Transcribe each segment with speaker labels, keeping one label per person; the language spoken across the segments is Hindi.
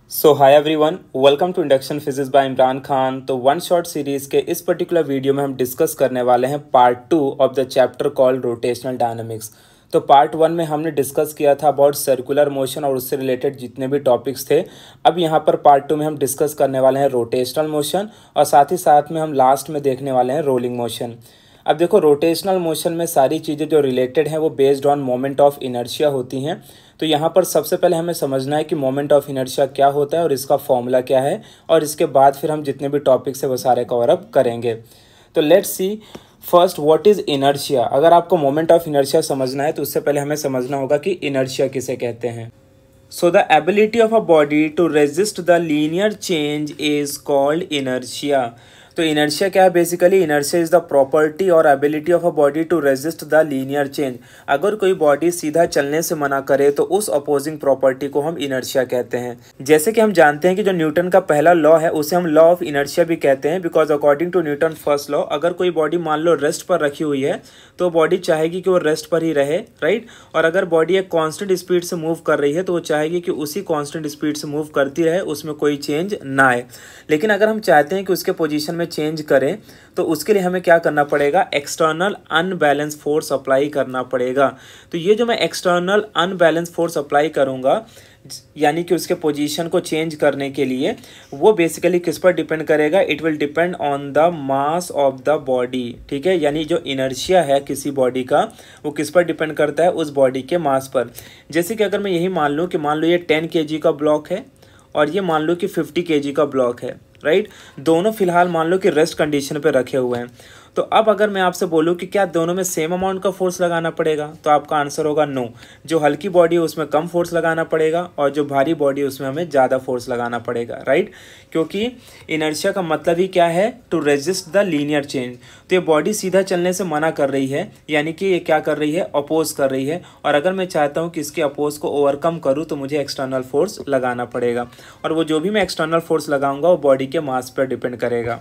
Speaker 1: So hi everyone, welcome to induction physics by Imran Khan. तो वन शॉट सीरीज़ के इस पर्टिकुलर वीडियो में हम डिस्कस करने वाले हैं part 2 of the chapter called rotational dynamics. तो पार्ट 1 में हमने डिस्कस किया था अबाउट सर्कुलर मोशन और उससे रिलेटेड जितने भी टॉपिक्स थे। अब यहाँ पर पार्ट 2 में हम डिस्कस करने वाले हैं रोटेशनल मोशन और साथ ही साथ में हम लास्ट में देखने वाले हैं रोलिंग मोशन। अब देखो, रोटेशनल मोशन में सारी चीज़ें जो रिलेटेड हैं वो based on moment of inertia होती हैं। तो यहाँ पर सबसे पहले हमें समझना है कि मोमेंट ऑफ इनर्शिया क्या होता है और इसका फॉर्मूला क्या है, और इसके बाद फिर हम जितने भी टॉपिक्स है वो सारे कवर अप करेंगे। तो let's see first what is inertia. अगर आपको मोमेंट ऑफ इनर्शिया समझना है तो उससे पहले हमें समझना होगा कि इनर्शिया किसे कहते हैं। So the ability of a body to resist the linear change is called inertia. तो इनर्शिया क्या है? Basically inertia is the property और ability of a body to resist the linear change. अगर कोई बॉडी सीधा चलने से मना करे तो उस अपोजिंग प्रॉपर्टी को हम इनर्शिया कहते हैं। जैसे कि हम जानते हैं कि जो न्यूटन का पहला लॉ है उसे हम लॉ ऑफ इनर्शिया भी कहते हैं, because according to Newton first law अगर कोई बॉडी मान लो रेस्ट पर रखी हुई है तो बॉडी चाहेगी कि वो रेस्ट पर ही रहे, राइट। और अगर बॉडी एक कांस्टेंट स्पीड से मूव कर रही है तो वो चाहेगी कि उसी कांस्टेंट स्पीड से मूव करती रहे, उसमें कोई चेंज ना आए। लेकिन अगर हम चाहते हैं कि उसके पोजीशन में चेंज करें तो उसके लिए हमें क्या करना पड़ेगा? एक्सटर्नल अनबैलेंस फोर्स अप्लाई करना पड़ेगा। तो ये जो मैं एक्सटर्नल अनबैलेंस फोर्स अप्लाई करूंगा, यानी कि उसके पोजीशन को चेंज करने के लिए, वो बेसिकली किस पर डिपेंड करेगा? It will depend on the mass of the body. ठीक है, यानी जो इनर्शिया है किसी बॉडी का वो किस पर डिपेंड करता है? उस बॉडी के मास पर। जैसे कि अगर मैं यही मान लूँ कि मान लो ये 10 kg का ब्लॉक है और ये मान लो कि 50 kg का ब्लॉक है, राइट। दोनों फिलहाल मान लो कि रेस्ट कंडीशन पे रखे हुए हैं। तो अब अगर मैं आपसे बोलूँ कि क्या दोनों में सेम अमाउंट का फोर्स लगाना पड़ेगा, तो आपका आंसर होगा नो। जो हल्की बॉडी है उसमें कम फोर्स लगाना पड़ेगा और जो भारी बॉडी है उसमें हमें ज़्यादा फोर्स लगाना पड़ेगा, राइट। क्योंकि इनर्शिया का मतलब ही क्या है? To resist the linear change. तो ये बॉडी सीधा चलने से मना कर रही है, यानी कि ये क्या कर रही है? अपोज कर रही है। और अगर मैं चाहता हूँ कि इसके अपोज को ओवरकम करूँ तो मुझे एक्सटर्नल फोर्स लगाना पड़ेगा, और वो जो भी मैं एक्सटर्नल फोर्स लगाऊंगा वो बॉडी के मास पर डिपेंड करेगा।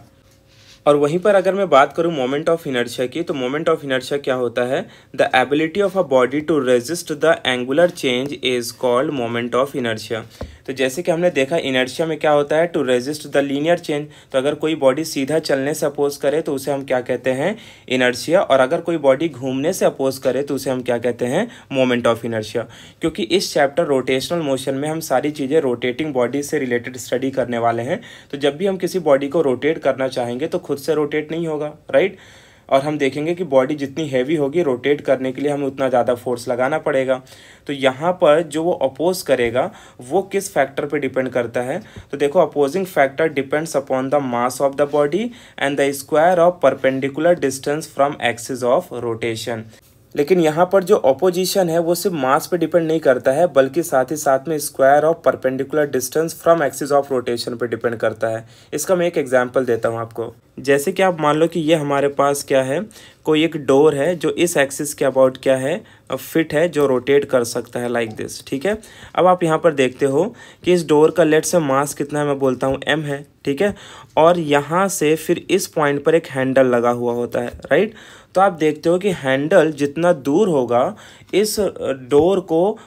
Speaker 1: और वहीं पर अगर मैं बात करूं मोमेंट ऑफ इनर्शिया की, तो मोमेंट ऑफ इनर्शिया क्या होता है? The ability of a body to resist the angular change is called moment of inertia. तो जैसे कि हमने देखा इनर्शिया में क्या होता है? To resist the linear change. तो अगर कोई बॉडी सीधा चलने से अपोज करे तो उसे हम क्या कहते हैं? इनर्शिया। और अगर कोई बॉडी घूमने से अपोज करे तो उसे हम क्या कहते हैं? Moment of inertia. क्योंकि इस चैप्टर रोटेशनल मोशन में हम सारी चीज़ें रोटेटिंग बॉडी से रिलेटेड स्टडी करने वाले हैं। तो जब भी हम किसी बॉडी को रोटेट करना चाहेंगे तो खुद से रोटेट नहीं होगा, राइट। और हम देखेंगे कि बॉडी जितनी हैवी होगी रोटेट करने के लिए हमें उतना ज़्यादा फोर्स लगाना पड़ेगा। तो यहाँ पर जो वो अपोज करेगा वो किस फैक्टर पे डिपेंड करता है? तो देखो, opposing factor depends upon the mass of the body and the square of perpendicular distance from axis of rotation. लेकिन यहाँ पर जो अपोजिशन है वो सिर्फ मास पे डिपेंड नहीं करता है, बल्कि साथ ही साथ में square of perpendicular distance from axis of rotation पे डिपेंड करता है। इसका मैं एक एग्जांपल देता हूँ आपको। जैसे कि आप मान लो कि ये हमारे पास क्या है? कोई एक डोर है जो इस एक्सिस के अबाउट क्या है? फिट है, जो रोटेट कर सकता है लाइक दिस। ठीक है, अब आप यहाँ पर देखते हो कि इस डोर का लेट से मास कितना है? मैं बोलता हूँ m है, ठीक है। और यहाँ से फिर इस पॉइंट पर एक हैंडल लगा हुआ होता है, राइट। तो आप देखते हो कि हैंडल जितना दूर होगा इस डोर को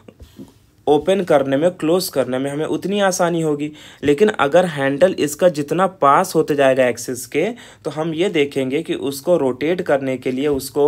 Speaker 1: ओपन करने में, क्लोज करने में हमें उतनी आसानी होगी। लेकिन अगर हैंडल इसका जितना पास होते जाएगा एक्सिस के, तो हम ये देखेंगे कि उसको रोटेट करने के लिए, उसको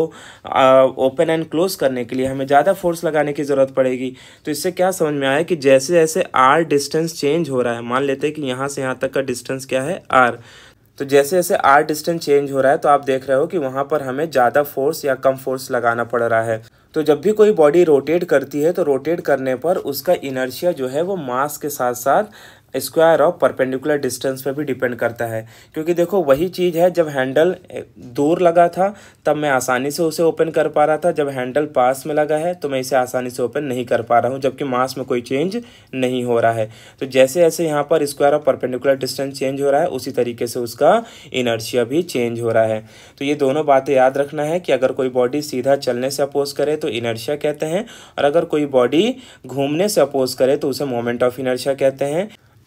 Speaker 1: ओपन एंड क्लोज करने के लिए हमें ज़्यादा फोर्स लगाने की ज़रूरत पड़ेगी। तो इससे क्या समझ में आया कि जैसे जैसे r डिस्टेंस चेंज हो रहा है, मान लेते हैं कि यहाँ से यहाँ तक का डिस्टेंस क्या है? r। तो जैसे जैसे r डिस्टेंस चेंज हो रहा है तो आप देख रहे हो कि वहाँ पर हमें ज़्यादा फोर्स या कम फोर्स लगाना पड़ रहा है। तो जब भी कोई बॉडी रोटेट करती है तो रोटेट करने पर उसका इनर्शिया जो है वो मास के साथ साथ स्क्वायर ऑफ परपेंडिकुलर डिस्टेंस पे भी डिपेंड करता है। क्योंकि देखो, वही चीज़ है, जब हैंडल दूर लगा था तब मैं आसानी से उसे ओपन कर पा रहा था, जब हैंडल पास में लगा है तो मैं इसे आसानी से ओपन नहीं कर पा रहा हूँ, जबकि मास में कोई चेंज नहीं हो रहा है। तो जैसे जैसे यहाँ पर square of perpendicular distance change हो रहा है उसी तरीके से उसका इनर्शिया भी चेंज हो रहा है। तो ये दोनों बातें याद रखना है कि अगर कोई बॉडी सीधा चलने से अपोज करे तो इनर्शिया कहते हैं, और अगर कोई बॉडी घूमने से अपोज करे तो उसे मोमेंट ऑफ इनर्शिया कहते हैं।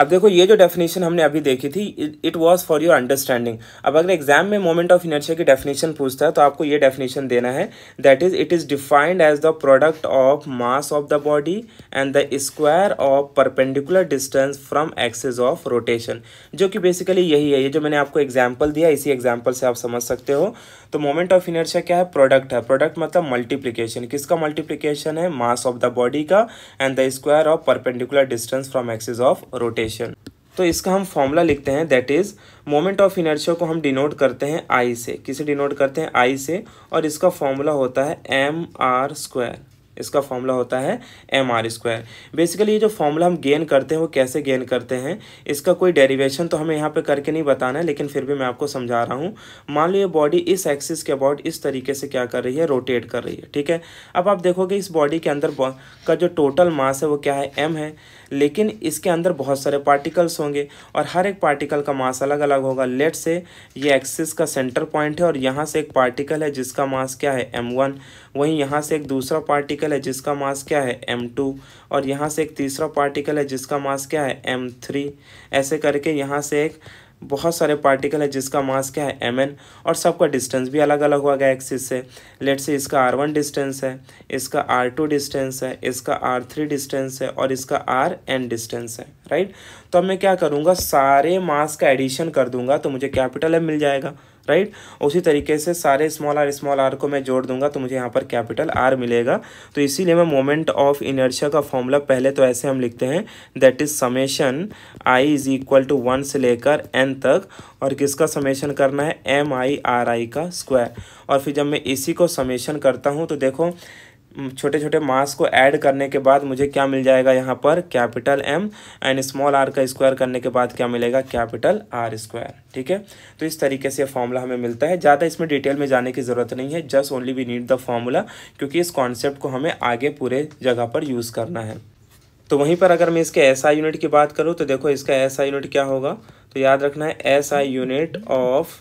Speaker 1: अब देखो ये जो डेफिनेशन हमने अभी देखी थी it was for your understanding. अब अगर एग्जाम में मोमेंट ऑफ इनर्शिया की डेफिनेशन पूछता है तो आपको ये डेफिनेशन देना है, that is it is defined as the product of mass of the body and the square of perpendicular distance from axis of rotation, जो कि बेसिकली यही है। ये जो मैंने आपको एग्जाम्पल दिया, इसी एग्जाम्पल से आप समझ सकते हो। तो मोमेंट ऑफ इनर्शिया क्या है? प्रोडक्ट है। प्रोडक्ट मतलब मल्टीप्लीकेशन। किसका मल्टीप्लीकेशन है? मास ऑफ द बॉडी का and the square of perpendicular distance from axis of rotation. तो इसका हम फॉर्मूला लिखते हैं, that is moment of inertia को हम डिनोट करते हैं आई से। किसे डिनोट करते हैं? आई से। और इसका फॉर्मूला होता है एम आर स्क्वायर। इसका फॉर्मूला होता है एम आर स्क्वायर। बेसिकली ये जो फॉर्मूला हम गेन करते हैं वो कैसे गेन करते हैं, इसका कोई डेरिवेशन तो हमें यहाँ पे करके नहीं बताना है, लेकिन फिर भी मैं आपको समझा रहा हूँ। मान लो ये बॉडी इस एक्सिस के अबाउट इस तरीके से क्या कर रही है? रोटेट कर रही है, ठीक है। अब आप देखोगे इस बॉडी के अंदर का जो टोटल मास है वो क्या है? एम है। लेकिन इसके अंदर बहुत सारे पार्टिकल्स होंगे और हर एक पार्टिकल का मास अलग अलग होगा। लेट से ये एक्सिस का सेंटर पॉइंट है और यहाँ से एक पार्टिकल है जिसका मास क्या है? m1। वहीं यहाँ से एक दूसरा पार्टिकल है जिसका मास क्या है? m2। और यहाँ से एक तीसरा पार्टिकल है जिसका मास क्या है? m3। ऐसे करके यहाँ से एक बहुत सारे पार्टिकल है जिसका मास क्या है? mn। और सबका डिस्टेंस भी अलग अलग होगा एक्सिस से। लेट से इसका r1 डिस्टेंस है, इसका r2 डिस्टेंस है, इसका r3 डिस्टेंस है और इसका rn डिस्टेंस है, राइट। तो अब मैं क्या करूँगा? सारे मास का एडिशन कर दूंगा तो मुझे कैपिटल M मिल जाएगा, राइट। उसी तरीके से सारे स्मॉल आर को मैं जोड़ दूंगा तो मुझे यहाँ पर कैपिटल R मिलेगा। तो इसीलिए मैं मोमेंट ऑफ इनर्शिया का फॉर्मूला पहले तो ऐसे हम लिखते हैं, that is summation I is equal to 1 से लेकर n तक। और किसका समेशन करना है? MI/RI का स्क्वायर। और फिर जब मैं इसी को समेशन करता हूँ तो देखो छोटे छोटे मास को ऐड करने के बाद मुझे क्या मिल जाएगा यहाँ पर? Capital M। And small r का स्क्वायर करने के बाद क्या मिलेगा? कैपिटल R स्क्वायर, ठीक है। तो इस तरीके से फॉर्मूला हमें मिलता है। ज़्यादा इसमें डिटेल में जाने की ज़रूरत नहीं है, just only we need the formula, क्योंकि इस कॉन्सेप्ट को हमें आगे पूरे जगह पर यूज़ करना है। तो वहीं पर अगर मैं इसके SI यूनिट की बात करूँ तो देखो इसका SI यूनिट क्या होगा? तो याद रखना है SI unit of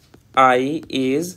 Speaker 1: I is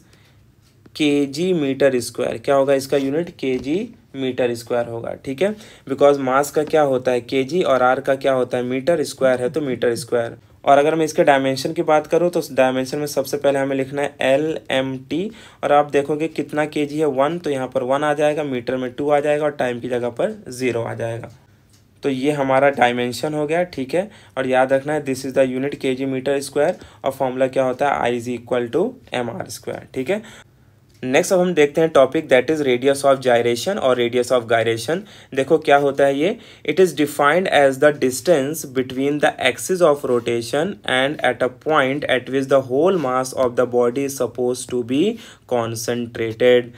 Speaker 1: kg metre square. क्या होगा इसका यूनिट? kg मीटर स्क्वायर होगा, ठीक है। बिकॉज मास का क्या होता है? kg और r का क्या होता है? मीटर स्क्वायर है तो मीटर स्क्वायर। और अगर मैं इसके डायमेंशन की बात करूँ तो डायमेंशन में सबसे पहले हमें लिखना है LMT। और आप देखोगे कितना kg है? 1, तो यहाँ पर 1 आ जाएगा, मीटर में 2 आ जाएगा और टाइम की जगह पर 0 आ जाएगा। तो ये हमारा डायमेंशन हो गया, ठीक है। और याद रखना है this is the unit kg metre square. और फॉर्मूला क्या होता है? I is equal to mr square, ठीक है। नेक्स्ट अब हम देखते हैं topic, that is radius of gyration और रेडियस ऑफ गायरेशन। देखो क्या होता है ये? It is defined as the distance between the axis of rotation and at a point at which the whole mass of the body is suppose to be concentrated.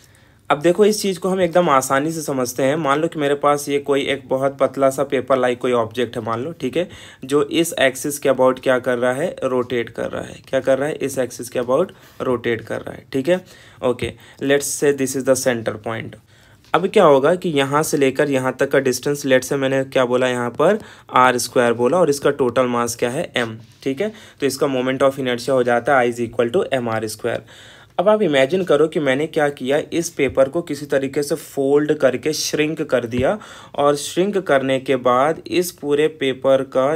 Speaker 1: अब देखो इस चीज़ को हम एकदम आसानी से समझते हैं। मान लो कि मेरे पास ये कोई एक बहुत पतला सा पेपर लाइक कोई ऑब्जेक्ट है, मान लो, ठीक है, जो इस एक्सिस के अबाउट क्या कर रहा है? रोटेट कर रहा है। क्या कर रहा है? इस एक्सिस के अबाउट रोटेट कर रहा है, ठीक है। Okay, let's say this is the centre point. अब क्या होगा कि यहाँ से लेकर यहाँ तक का डिस्टेंस, लेट से मैंने क्या बोला यहाँ पर? r स्क्वायर बोला और इसका टोटल मास क्या है? m, ठीक है। तो इसका मोमेंट ऑफ इनर्शिया हो जाता है I is equal to mr square. अब आप इमेजिन करो कि मैंने क्या किया, इस पेपर को किसी तरीके से फोल्ड करके श्रिंक कर दिया और श्रिंक करने के बाद इस पूरे पेपर का,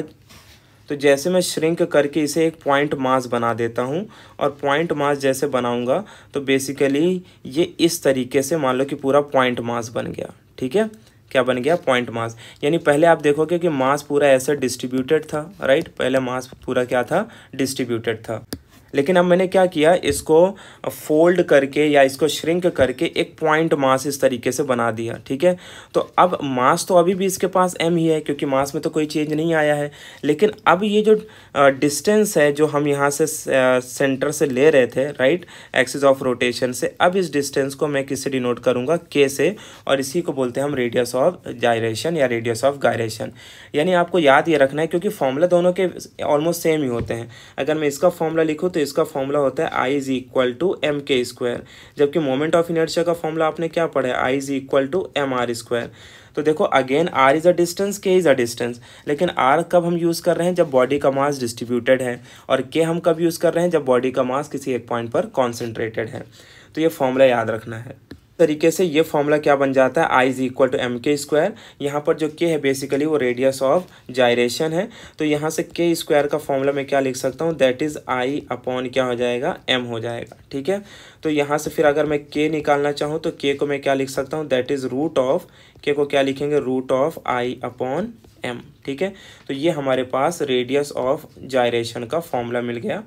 Speaker 1: तो जैसे मैं श्रिंक करके इसे एक पॉइंट मास बना देता हूँ और पॉइंट मास जैसे बनाऊँगा तो बेसिकली ये इस तरीके से मान लो कि पूरा पॉइंट मास बन गया, ठीक है। क्या बन गया? Point mass. यानी पहले आप देखोगे कि मास पूरा ऐसे डिस्ट्रीब्यूटेड था, राइट। पहले मास पूरा क्या था? डिस्ट्रीब्यूटेड था। लेकिन अब मैंने क्या किया, इसको फोल्ड करके या इसको श्रिंक करके एक पॉइंट मास इस तरीके से बना दिया, ठीक है। तो अब मास तो अभी भी इसके पास m ही है क्योंकि मास में तो कोई चेंज नहीं आया है। लेकिन अब ये जो डिस्टेंस है जो हम यहाँ से सेंटर से ले रहे थे, राइट, एक्सिस ऑफ रोटेशन से, अब इस डिस्टेंस को मैं किससे डिनोट करूँगा? k से। और इसी को बोलते हैं हम रेडियस ऑफ जायरेशन या रेडियस ऑफ गायरेशन। यानी आपको याद ये रखना है क्योंकि फॉर्मूला दोनों के ऑलमोस्ट सेम ही होते हैं। अगर मैं इसका फॉर्मूला लिखूँ तो इसका फॉर्मूला होता है I is equal to mk square, जबकि मोमेंट ऑफ इनर्शिया का फॉर्मूला आपने क्या पढ़ा है? I is equal to mr square. तो देखो again r is a distance, k is a distance. लेकिन r कब हम यूज़ कर रहे हैं? जब बॉडी का मास डिस्ट्रीब्यूटेड है। और k हम कब यूज़ कर रहे हैं? जब बॉडी का मास किसी एक पॉइंट पर कॉन्सेंट्रेटेड है। तो ये फॉर्मूला याद रखना है। तरीके से ये फॉर्मूला क्या बन जाता है, I is equal to M K square. यहाँ पर जो के है बेसिकली वो रेडियस ऑफ जायरेशन है, तो यहाँ से के स्क्वायर का फॉर्मूला मैं क्या लिख सकता हूँ, दैट इज आई अपॉन क्या हो जाएगा, एम हो जाएगा। ठीक है, तो यहाँ से फिर अगर मैं के निकालना चाहूँ तो के को मैं क्या लिख सकता हूँ, दैट इज रूट ऑफ, के को क्या लिखेंगे, root of I upon M. ठीक है, तो ये हमारे पास रेडियस ऑफ जायरेशन का फॉर्मूला मिल गया।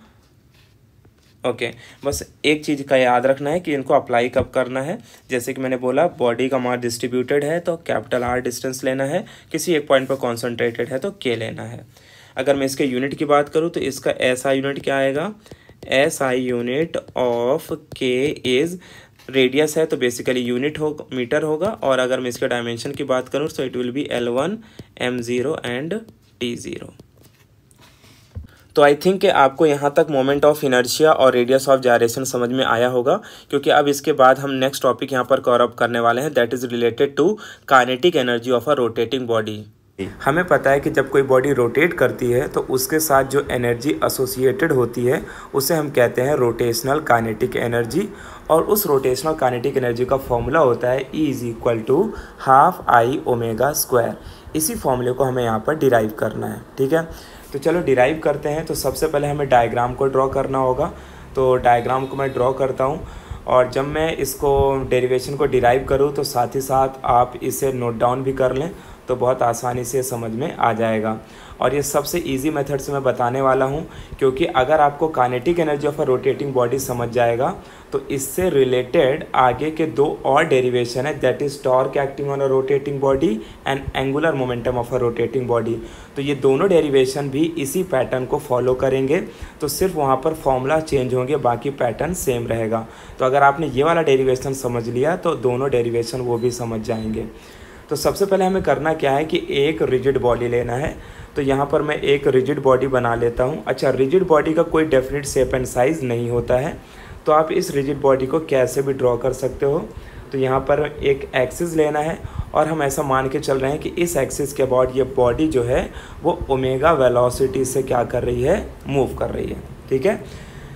Speaker 1: ओके बस एक चीज़ का याद रखना है कि इनको अप्लाई कब करना है। जैसे कि मैंने बोला बॉडी का मास डिस्ट्रीब्यूटेड है तो कैपिटल आर डिस्टेंस लेना है, किसी एक पॉइंट पर कॉन्सेंट्रेटेड है तो के लेना है। अगर मैं इसके यूनिट की बात करूँ तो इसका एस आई यूनिट क्या आएगा, S I unit of K is, radius है तो बेसिकली यूनिट हो मीटर होगा, और अगर मैं इसके डायमेंशन की बात करूँ तो it will B L1 M0 and T0। तो आई थिंक कि आपको यहाँ तक मोमेंट ऑफ इनर्शिया और रेडियस ऑफ जायरेशन समझ में आया होगा, क्योंकि अब इसके बाद हम नेक्स्ट टॉपिक यहाँ पर कवर अप करने वाले हैं, that is related to kinetic energy of a rotating body. हमें पता है कि जब कोई बॉडी रोटेट करती है तो उसके साथ जो एनर्जी एसोसिएटेड होती है उसे हम कहते हैं रोटेशनल काइनेटिक एनर्जी, और उस रोटेशनल काइनेटिक एनर्जी का फॉर्मूला होता है E is equal to half I omega square. इसी फॉर्मूले को हमें यहाँ पर डिराइव करना है। ठीक है, तो चलो डिराइव करते हैं। तो सबसे पहले हमें डायग्राम को ड्रॉ करना होगा, तो डायग्राम को मैं ड्रॉ करता हूँ, और जब मैं इसको डेरिवेशन को डिराइव करूँ तो साथ ही साथ आप इसे नोट डाउन भी कर लें तो बहुत आसानी से समझ में आ जाएगा। और ये सबसे इजी मेथड से मैं बताने वाला हूँ, क्योंकि अगर आपको kinetic energy of a rotating body समझ जाएगा तो इससे रिलेटेड आगे के दो और डेरिवेशन है, that is torque acting on a rotating body and angular momentum of a rotating body. तो ये दोनों डेरिवेशन भी इसी पैटर्न को फॉलो करेंगे, तो सिर्फ वहाँ पर फॉर्मूला चेंज होंगे, बाकी पैटर्न सेम रहेगा। तो अगर आपने ये वाला डेरिवेशन समझ लिया तो दोनों डेरिवेशन वो भी समझ जाएंगे। तो सबसे पहले हमें करना क्या है कि एक रिजिड बॉडी लेना है, तो यहाँ पर मैं एक रिजिड बॉडी बना लेता हूँ। अच्छा, रिजिड बॉडी का कोई डेफिनेट शेप एंड साइज़ नहीं होता है, तो आप इस रिजिड बॉडी को कैसे भी ड्रॉ कर सकते हो। तो यहाँ पर एक एक्सिस लेना है, और हम ऐसा मान के चल रहे हैं कि इस एक्सिस के अबाउट ये बॉडी जो है वो ओमेगा वेलोसिटी से क्या कर रही है, मूव कर रही है। ठीक है,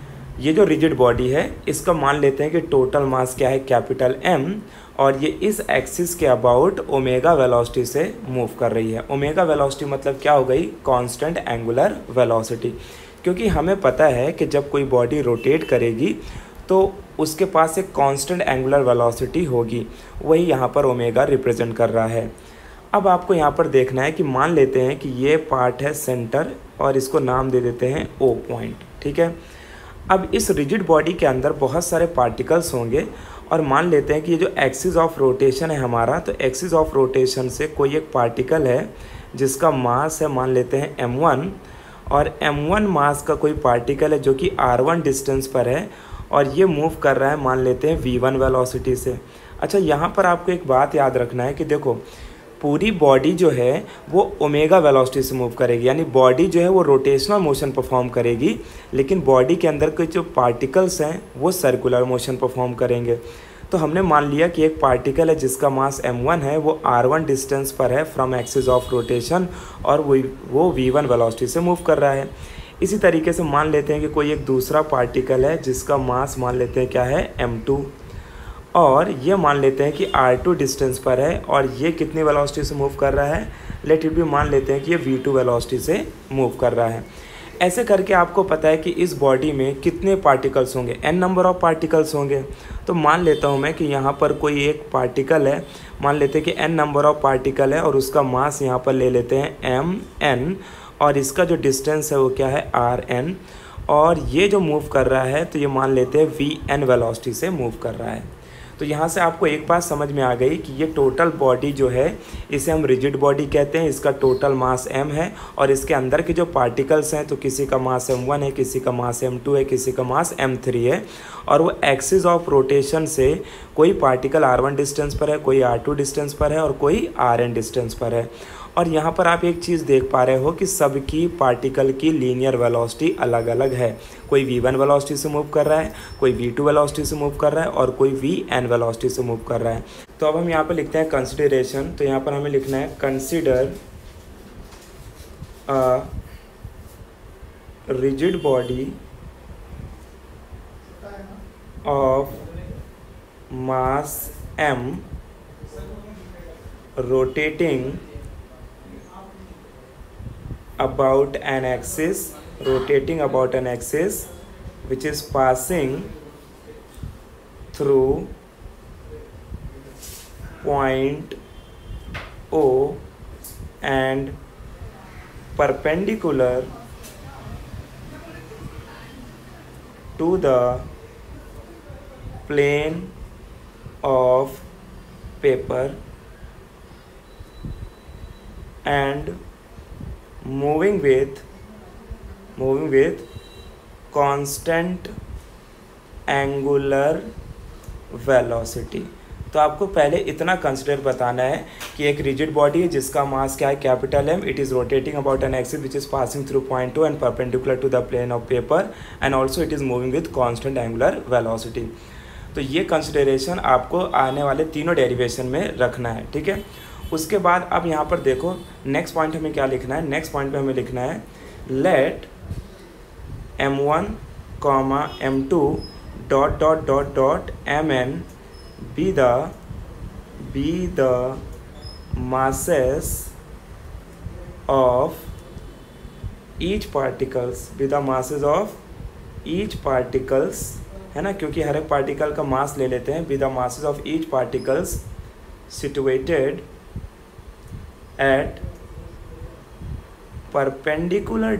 Speaker 1: ये जो रिजिड बॉडी है इसका मान लेते हैं कि टोटल मास क्या है, कैपिटल M, और ये इस एक्सिस के अबाउट ओमेगा वेलोसिटी से मूव कर रही है। ओमेगा वेलोसिटी मतलब क्या हो गई, कांस्टेंट एंगुलर वेलोसिटी, क्योंकि हमें पता है कि जब कोई बॉडी रोटेट करेगी तो उसके पास एक कांस्टेंट एंगुलर वेलोसिटी होगी, वही यहाँ पर ओमेगा रिप्रेजेंट कर रहा है। अब आपको यहाँ पर देखना है कि मान लेते हैं कि ये पार्ट है सेंटर, और इसको नाम दे देते हैं O पॉइंट। ठीक है, अब इस रिजिड बॉडी के अंदर बहुत सारे पार्टिकल्स होंगे, और मान लेते हैं कि ये जो एक्सिस ऑफ रोटेशन है हमारा, तो एक्सिस ऑफ रोटेशन से कोई एक पार्टिकल है जिसका मास है मान लेते हैं M1, और M1 मास का कोई पार्टिकल है जो कि R1 डिस्टेंस पर है, और ये मूव कर रहा है मान लेते हैं V1 वेलोसिटी से। अच्छा, यहाँ पर आपको एक बात याद रखना है कि देखो पूरी बॉडी जो है वो ओमेगा वेलोसिटी से मूव करेगी, यानी बॉडी जो है वो रोटेशनल मोशन परफॉर्म करेगी, लेकिन बॉडी के अंदर के जो पार्टिकल्स हैं वो सर्कुलर मोशन परफॉर्म करेंगे। तो हमने मान लिया कि एक पार्टिकल है जिसका मास M1 है, वो R1 डिस्टेंस पर है फ्रॉम एक्सिस ऑफ रोटेशन, और वो V1 वेलोसिटी से मूव कर रहा है। इसी तरीके से मान लेते हैं कि कोई एक दूसरा पार्टिकल है जिसका मास मान लेते हैं क्या है, M2, और ये मान लेते हैं कि R2 डिस्टेंस पर है, और ये कितनी वेलोसिटी से मूव कर रहा है, लेट इट बी मान लेते हैं कि ये V2 वेलोसिटी से मूव कर रहा है। ऐसे करके आपको पता है कि इस बॉडी में कितने पार्टिकल्स होंगे, n नंबर ऑफ पार्टिकल्स होंगे। तो मान लेता हूँ मैं कि यहाँ पर कोई एक पार्टिकल है, मान लेते हैं कि n नंबर ऑफ पार्टिकल है, और उसका मास यहाँ पर ले लेते हैं mn, और इसका जो डिस्टेंस है वो क्या है, rn, और ये जो मूव कर रहा है तो ये मान लेते हैं vn वेलोसिटी से मूव कर रहा है। तो यहाँ से आपको एक बात समझ में आ गई कि ये टोटल बॉडी जो है इसे हम रिजिड बॉडी कहते हैं, इसका टोटल मास m है, और इसके अंदर के जो पार्टिकल्स हैं तो किसी का मास m1 है, किसी का मास m2 है, किसी का मास m3 है, और वो एक्सिस ऑफ रोटेशन से कोई पार्टिकल r1 डिस्टेंस पर है, कोई r2 डिस्टेंस पर है, और कोई rn डिस्टेंस पर है। और यहाँ पर आप एक चीज़ देख पा रहे हो कि सबकी पार्टिकल की लीनियर वेलोसिटी अलग अलग है, कोई v1 वेलोसिटी से मूव कर रहा है, कोई v2 वेलोसिटी से मूव कर रहा है, और कोई vn वेलोसिटी से मूव कर रहा है। तो अब हम यहाँ पर लिखते हैं कंसिडरेशन, तो यहाँ पर हमें लिखना है consider a rigid body of mass m rotating about an axis which is passing through point O and perpendicular to the plane of paper and moving with constant angular velocity। तो आपको पहले इतना कंसिडर बताना है कि एक रिजिड बॉडी है जिसका मास क्या है, capital M, it is rotating about an axis which is passing through point two and perpendicular to the plane of paper and also it is moving with constant angular velocity. तो ये कंसिडरेशन आपको आने वाले तीनों डेरिवेशन में रखना है, ठीक है। उसके बाद अब यहाँ पर देखो नेक्स्ट पॉइंट हमें क्या लिखना है, नेक्स्ट पॉइंट पे हमें लिखना है let m1, m2 dot dot dot dot mn be the masses of each particles, है ना, क्योंकि हर एक पार्टिकल का मास ले लेते हैं। be the masses of each particles situated at perpendicular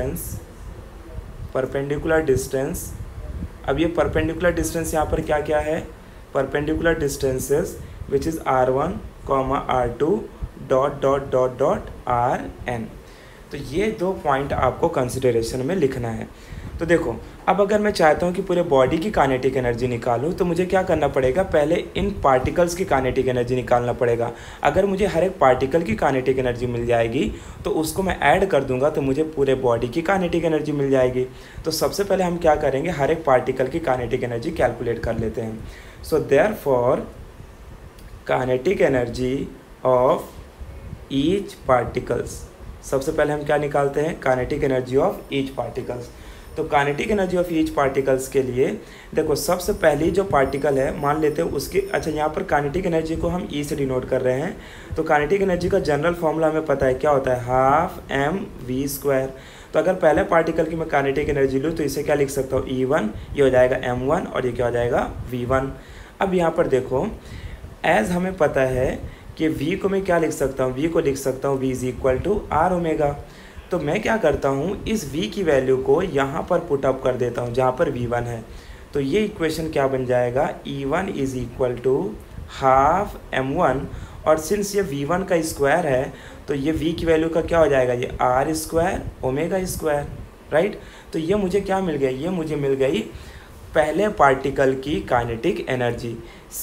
Speaker 1: distance। अब ये परपेंडिकुलर डिस्टेंस यहाँ पर क्या क्या है, perpendicular distances which is r1, r2 dot dot dot dot rn। तो ये दो पॉइंट आपको कंसिडरेशन में लिखना है। तो देखो अब अगर मैं चाहता हूँ कि पूरे बॉडी की काइनेटिक एनर्जी निकालूँ तो मुझे क्या करना पड़ेगा, पहले इन पार्टिकल्स की काइनेटिक एनर्जी निकालना पड़ेगा। अगर मुझे हर एक पार्टिकल की काइनेटिक एनर्जी मिल जाएगी तो उसको मैं ऐड कर दूंगा तो मुझे पूरे बॉडी की काइनेटिक एनर्जी मिल जाएगी। तो सबसे पहले हम क्या करेंगे, हर एक पार्टिकल की काइनेटिक एनर्जी कैलकुलेट कर लेते हैं। So therefore kinetic energy of each particles, सबसे पहले हम क्या निकालते हैं, kinetic energy of each particles. तो kinetic energy of each particles के लिए देखो सबसे पहली जो पार्टिकल है मान लेते हैं उसकी, अच्छा यहाँ पर काइनेटिक एनर्जी को हम ई से डिनोट कर रहे हैं। तो काइनेटिक एनर्जी का जनरल फॉर्मूला हमें पता है क्या होता है, हाफ एम वी स्क्वायर। तो अगर पहले पार्टिकल की मैं काइनेटिक एनर्जी लूँ तो इसे क्या लिख सकता हूँ, E1, ये हो जाएगा M1 और ये क्या हो जाएगा V1। अब यहाँ पर देखो एज हमें पता है कि V को मैं क्या लिख सकता हूँ, V को लिख सकता हूँ V is equal to R omega. तो मैं क्या करता हूँ, इस V की वैल्यू को यहाँ पर पुट अप कर देता हूँ जहाँ पर V1 है। तो ये इक्वेशन क्या बन जाएगा, E1 is equal to half M1 और सिंस ये V1 का स्क्वायर है तो ये V की वैल्यू का क्या हो जाएगा, ये R square omega square, right. तो ये मुझे क्या मिल गया, ये मुझे मिल गई पहले पार्टिकल की काइनेटिक एनर्जी।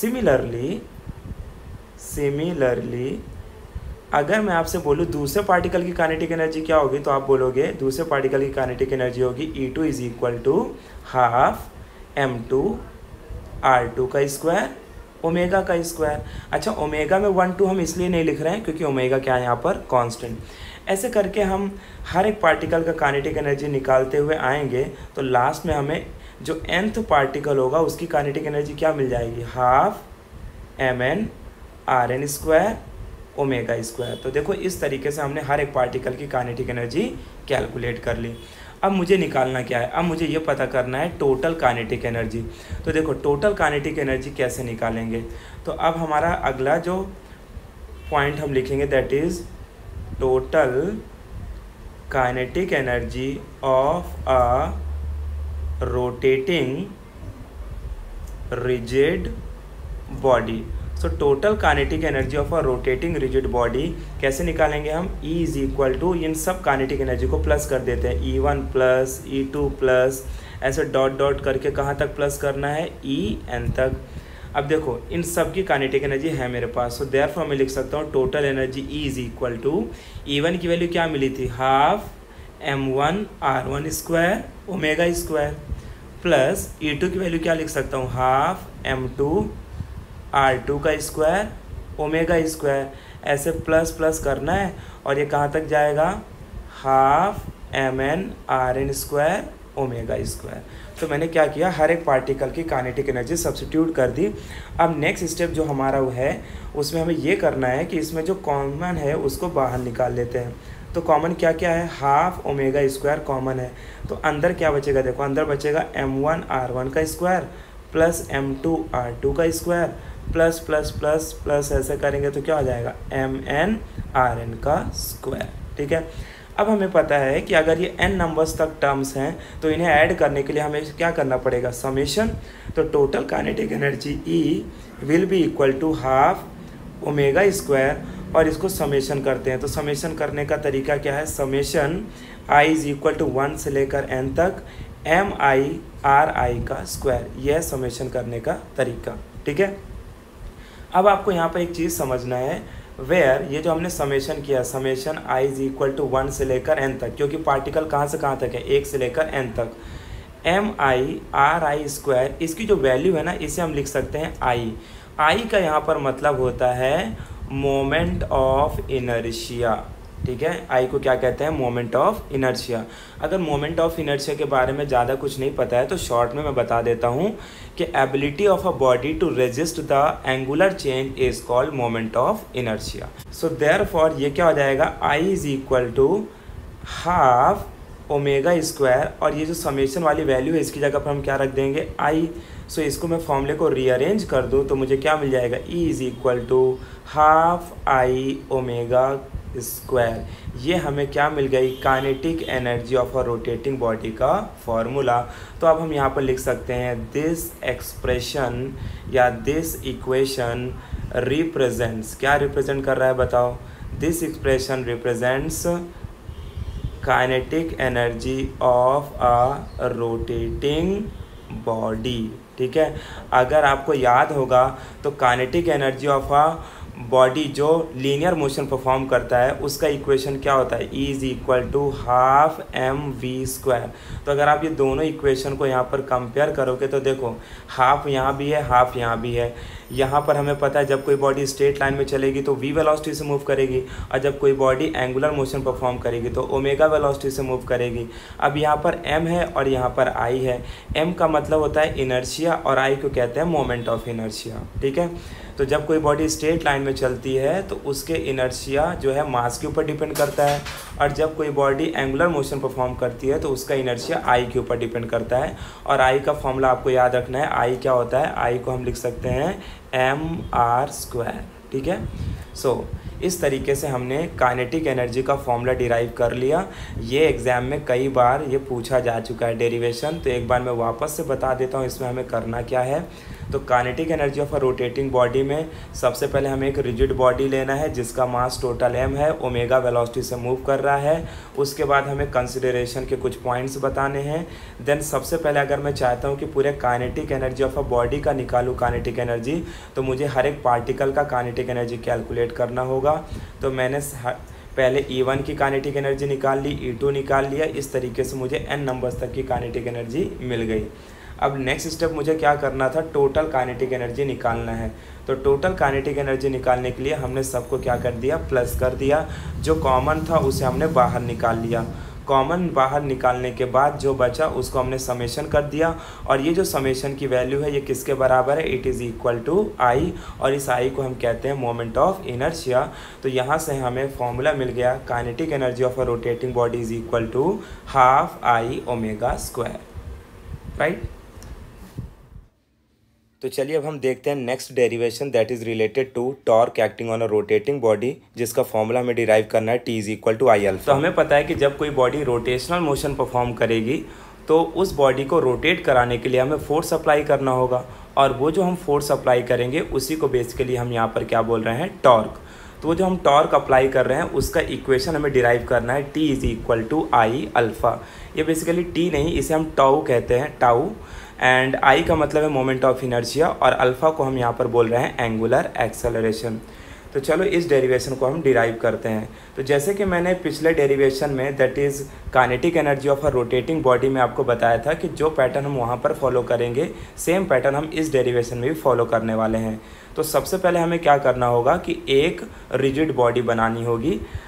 Speaker 1: सिमिलरली अगर मैं आपसे बोलूँ दूसरे पार्टिकल की काइनेटिक एनर्जी क्या होगी, तो आप बोलोगे दूसरे पार्टिकल की काइनेटिक एनर्जी होगी E2 is equal to half M2 R2 का स्क्वायर ओमेगा का स्क्वायर। अच्छा ओमेगा में 1 2 हम इसलिए नहीं लिख रहे हैं क्योंकि ओमेगा क्या है यहाँ पर कांस्टेंट। ऐसे करके हम हर एक पार्टिकल का काइनेटिक एनर्जी निकालते हुए आएंगे तो लास्ट में हमें जो nth पार्टिकल होगा उसकी काइनेटिक एनर्जी क्या मिल जाएगी, half mn rn square omega square. तो देखो इस तरीके से हमने हर एक पार्टिकल की काइनेटिक एनर्जी कैलकुलेट कर ली। अब मुझे निकालना क्या है, अब मुझे ये पता करना है टोटल काइनेटिक एनर्जी। तो देखो टोटल काइनेटिक एनर्जी कैसे निकालेंगे, तो अब हमारा अगला जो पॉइंट हम लिखेंगे that is total kinetic energy of a rotating rigid body. So total kinetic energy of a rotating rigid body कैसे निकालेंगे हम, E इज इक्वल टू इन सब काइनेटिक एनर्जी को प्लस कर देते हैं, E1 प्लस E2 प्लस ऐसे डॉट डॉट करके कहाँ तक प्लस करना है, En तक। अब देखो इन सब की काइनेटिक एनर्जी है मेरे पास, सो देयरफॉर मैं लिख सकता हूँ total energy E is equal to E1 की वैल्यू क्या मिली थी, half M1 R1 square omega square plus E2 की वैल्यू क्या लिख सकता हूँ, हाफ M2 R2 का स्क्वायर ओमेगा स्क्वायर। ऐसे प्लस प्लस करना है और ये कहाँ तक जाएगा, half mn rn square omega square. तो मैंने क्या किया, हर एक पार्टिकल की काइनेटिक एनर्जी सब्स्टिट्यूट कर दी। अब नेक्स्ट स्टेप जो हमारा वो है उसमें हमें ये करना है कि इसमें जो कॉमन है उसको बाहर निकाल लेते हैं। तो कॉमन क्या क्या है, हाफ ओमेगा स्क्वायर कॉमन है। तो अंदर क्या बचेगा, देखो अंदर बचेगा m1r1 का स्क्वायर प्लस m2r2 का square plus plus plus plus ऐसे करेंगे तो क्या हो जाएगा, mn/rn का स्क्वायर। ठीक है। अब हमें पता है कि अगर ये n नंबर्स तक टर्म्स हैं तो इन्हें ऐड करने के लिए हमें क्या करना पड़ेगा, समेशन। तो total kinetic energy E will be equal to half omega square, और इसको समेशन करते हैं। तो समेशन करने का तरीका क्या है, summation I is equal to 1 से लेकर n तक mi/ri का स्क्वायर, यह है समेशन करने का तरीका। ठीक है। अब आपको यहाँ पर एक चीज़ समझना है, वेयर ये जो हमने समेशन किया, summation I is equal to 1 से लेकर n तक, क्योंकि पार्टिकल कहाँ से कहाँ तक है, 1 से लेकर n तक, mi/ri स्क्वायर, इसकी जो वैल्यू है ना इसे हम लिख सकते हैं I का यहाँ पर मतलब होता है मोमेंट ऑफ इनर्शिया। ठीक है, आई को क्या कहते हैं, मोमेंट ऑफ इनर्शिया। अगर मोमेंट ऑफ इनर्शिया के बारे में ज़्यादा कुछ नहीं पता है तो शॉर्ट में मैं बता देता हूँ कि ability of a body to resist the angular change is called moment of inertia. So therefore ये क्या हो जाएगा, I is equal to half omega square, और ये जो समेशन वाली वैल्यू है इसकी जगह पर हम क्या रख देंगे, आई। सो इसको मैं फॉर्मूले को रीअरेंज कर दूँ तो मुझे क्या मिल जाएगा, E is equal to half I omega square. ये हमें क्या मिल गई, kinetic energy of a rotating body का फॉर्मूला। तो अब हम यहाँ पर लिख सकते हैं दिस एक्सप्रेशन या दिस इक्वेशन रिप्रेजेंट्स, क्या रिप्रेजेंट कर रहा है बताओ, this expression represents kinetic energy of a rotating body. ठीक है। अगर आपको याद होगा तो kinetic energy of a body जो लीनियर मोशन परफॉर्म करता है उसका इक्वेशन क्या होता है, E is equal to half mv²। तो अगर आप ये दोनों इक्वेशन को यहाँ पर कंपेयर करोगे तो देखो हाफ यहाँ भी है, हाफ यहाँ भी है। यहाँ पर हमें पता है जब कोई बॉडी स्ट्रेट लाइन में चलेगी तो v वेलोसिटी से मूव करेगी, और जब कोई बॉडी एंगुलर मोशन परफॉर्म करेगी तो ओमेगा वेलोसिटी से मूव करेगी। अब यहाँ पर m है और यहाँ पर I है। m का मतलब होता है इनर्शिया और I को कहते हैं मोमेंट ऑफ इनर्शिया। ठीक है। तो जब कोई बॉडी स्ट्रेट लाइन में चलती है तो उसके इनर्शिया जो है मास के ऊपर डिपेंड करता है, और जब कोई बॉडी एंगुलर मोशन परफॉर्म करती है तो उसका इनर्शिया आई के ऊपर डिपेंड करता है। और आई का फॉर्मूला आपको याद रखना है, आई क्या होता है, आई को हम लिख सकते हैं mr²। ठीक है। सो इस तरीके से हमने काइनेटिक एनर्जी का फॉर्मूला डिराइव कर लिया। ये एग्ज़ाम में कई बार ये पूछा जा चुका है डेरिवेशन, तो एक बार मैं वापस से बता देता हूँ इसमें हमें करना क्या है। तो kinetic energy of a rotating body में सबसे पहले हमें एक रिजिड बॉडी लेना है जिसका मास टोटल m है, ओमेगा वेलोसिटी से मूव कर रहा है। उसके बाद हमें कंसिडरेशन के कुछ पॉइंट्स बताने हैं। देन सबसे पहले अगर मैं चाहता हूँ कि पूरे kinetic energy of a body का निकालूँ काइनेटिक एनर्जी, तो मुझे हर एक पार्टिकल का काइनेटिक एनर्जी कैलकुलेट करना होगा। तो मैंने पहले E1 की काइनेटिक एनर्जी निकाल ली, E2 निकाल लिया, इस तरीके से मुझे n नंबर्स तक की काइनेटिक एनर्जी मिल गई। अब नेक्स्ट स्टेप मुझे क्या करना था, टोटल काइनेटिक एनर्जी निकालना है। तो टोटल काइनेटिक एनर्जी निकालने के लिए हमने सबको क्या कर दिया, प्लस कर दिया। जो कॉमन था उसे हमने बाहर निकाल लिया। कॉमन बाहर निकालने के बाद जो बचा उसको हमने समेशन कर दिया, और ये जो समेशन की वैल्यू है ये किसके बराबर है, it is equal to I, और इस आई को हम कहते हैं मोमेंट ऑफ इनर्शिया। तो यहाँ से हमें फॉर्मूला मिल गया, kinetic energy of a rotating body is equal to half I omega square. Right. तो चलिए अब हम देखते हैं next derivation that is related to torque acting on a rotating body, जिसका फॉर्मूला हमें डिराइव करना है, T is equal to I alpha. तो हमें पता है कि जब कोई बॉडी रोटेशनल मोशन परफॉर्म करेगी तो उस बॉडी को रोटेट कराने के लिए हमें फोर्स अप्लाई करना होगा, और वो जो हम फोर्स अप्लाई करेंगे उसी को बेसिकली हम यहाँ पर क्या बोल रहे हैं, टॉर्क। तो वो जो हम टॉर्क अप्लाई कर रहे हैं उसका इक्वेशन हमें डिराइव करना है, T is equal to I alpha. ये बेसिकली T नहीं, इसे हम टाउ कहते हैं, टाउ। एंड आई का मतलब है मोमेंट ऑफ इनर्शिया, और अल्फ़ा को हम यहाँ पर बोल रहे हैं एंगुलर एक्सेलरेशन। तो चलो इस डेरिवेशन को हम डिराइव करते हैं। तो जैसे कि मैंने पिछले डेरिवेशन में that is kinetic energy of a rotating body में आपको बताया था कि जो पैटर्न हम वहाँ पर फॉलो करेंगे सेम पैटर्न हम इस डेरिवेशन में भी फॉलो करने वाले हैं। तो सबसे पहले हमें क्या करना होगा कि एक रिजिड बॉडी बनानी होगी।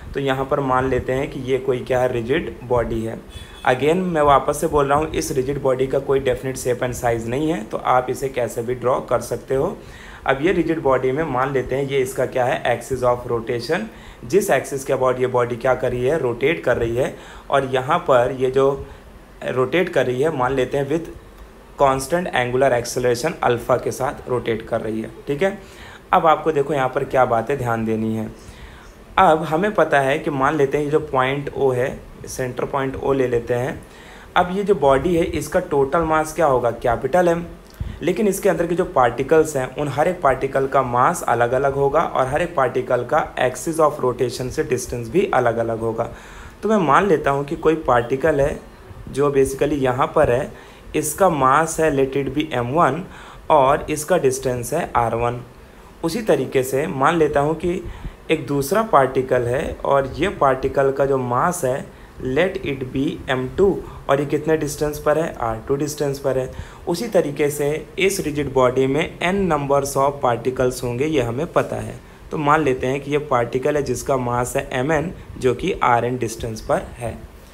Speaker 1: तो यहाँ पर मान लेते हैं कि ये कोई क्या है, रिजिड बॉडी है। अगेन मैं वापस से बोल रहा हूँ, इस रिजिड बॉडी का कोई डेफिनेट शेप एंड साइज़ नहीं है, तो आप इसे कैसे भी ड्रॉ कर सकते हो। अब ये रिजिड बॉडी में मान लेते हैं ये इसका क्या है, एक्सिस ऑफ रोटेशन, जिस एक्सिस के अबाउट ये बॉडी क्या कर रही है, रोटेट कर रही है, और यहाँ पर ये जो रोटेट कर रही है मान लेते हैं with constant angular acceleration alpha के साथ रोटेट कर रही है। ठीक है, अब आपको देखो यहाँ पर क्या बातें ध्यान देनी है। अब हमें पता है कि मान लेते हैं ये जो पॉइंट ओ है, सेंटर पॉइंट ओ ले लेते हैं। अब ये जो बॉडी है इसका टोटल मास क्या होगा, कैपिटल एम, लेकिन इसके अंदर के जो पार्टिकल्स हैं उन हर एक पार्टिकल का मास अलग अलग होगा और हर एक पार्टिकल का एक्सिस ऑफ रोटेशन से डिस्टेंस भी अलग अलग होगा। तो मैं मान लेता हूँ कि कोई पार्टिकल है जो बेसिकली यहाँ पर है, इसका मास है लेट इट बी m1 और इसका डिस्टेंस है r1। उसी तरीके से मान लेता हूँ कि एक दूसरा पार्टिकल है और ये पार्टिकल का जो मास है लेट इट बी m2 और ये कितने डिस्टेंस पर है, r2 डिस्टेंस पर है। उसी तरीके से इस रिजिड बॉडी में n नंबर्स ऑफ पार्टिकल्स होंगे, ये हमें पता है। तो मान लेते हैं कि ये पार्टिकल है जिसका मास है mn जो कि rn डिस्टेंस पर है।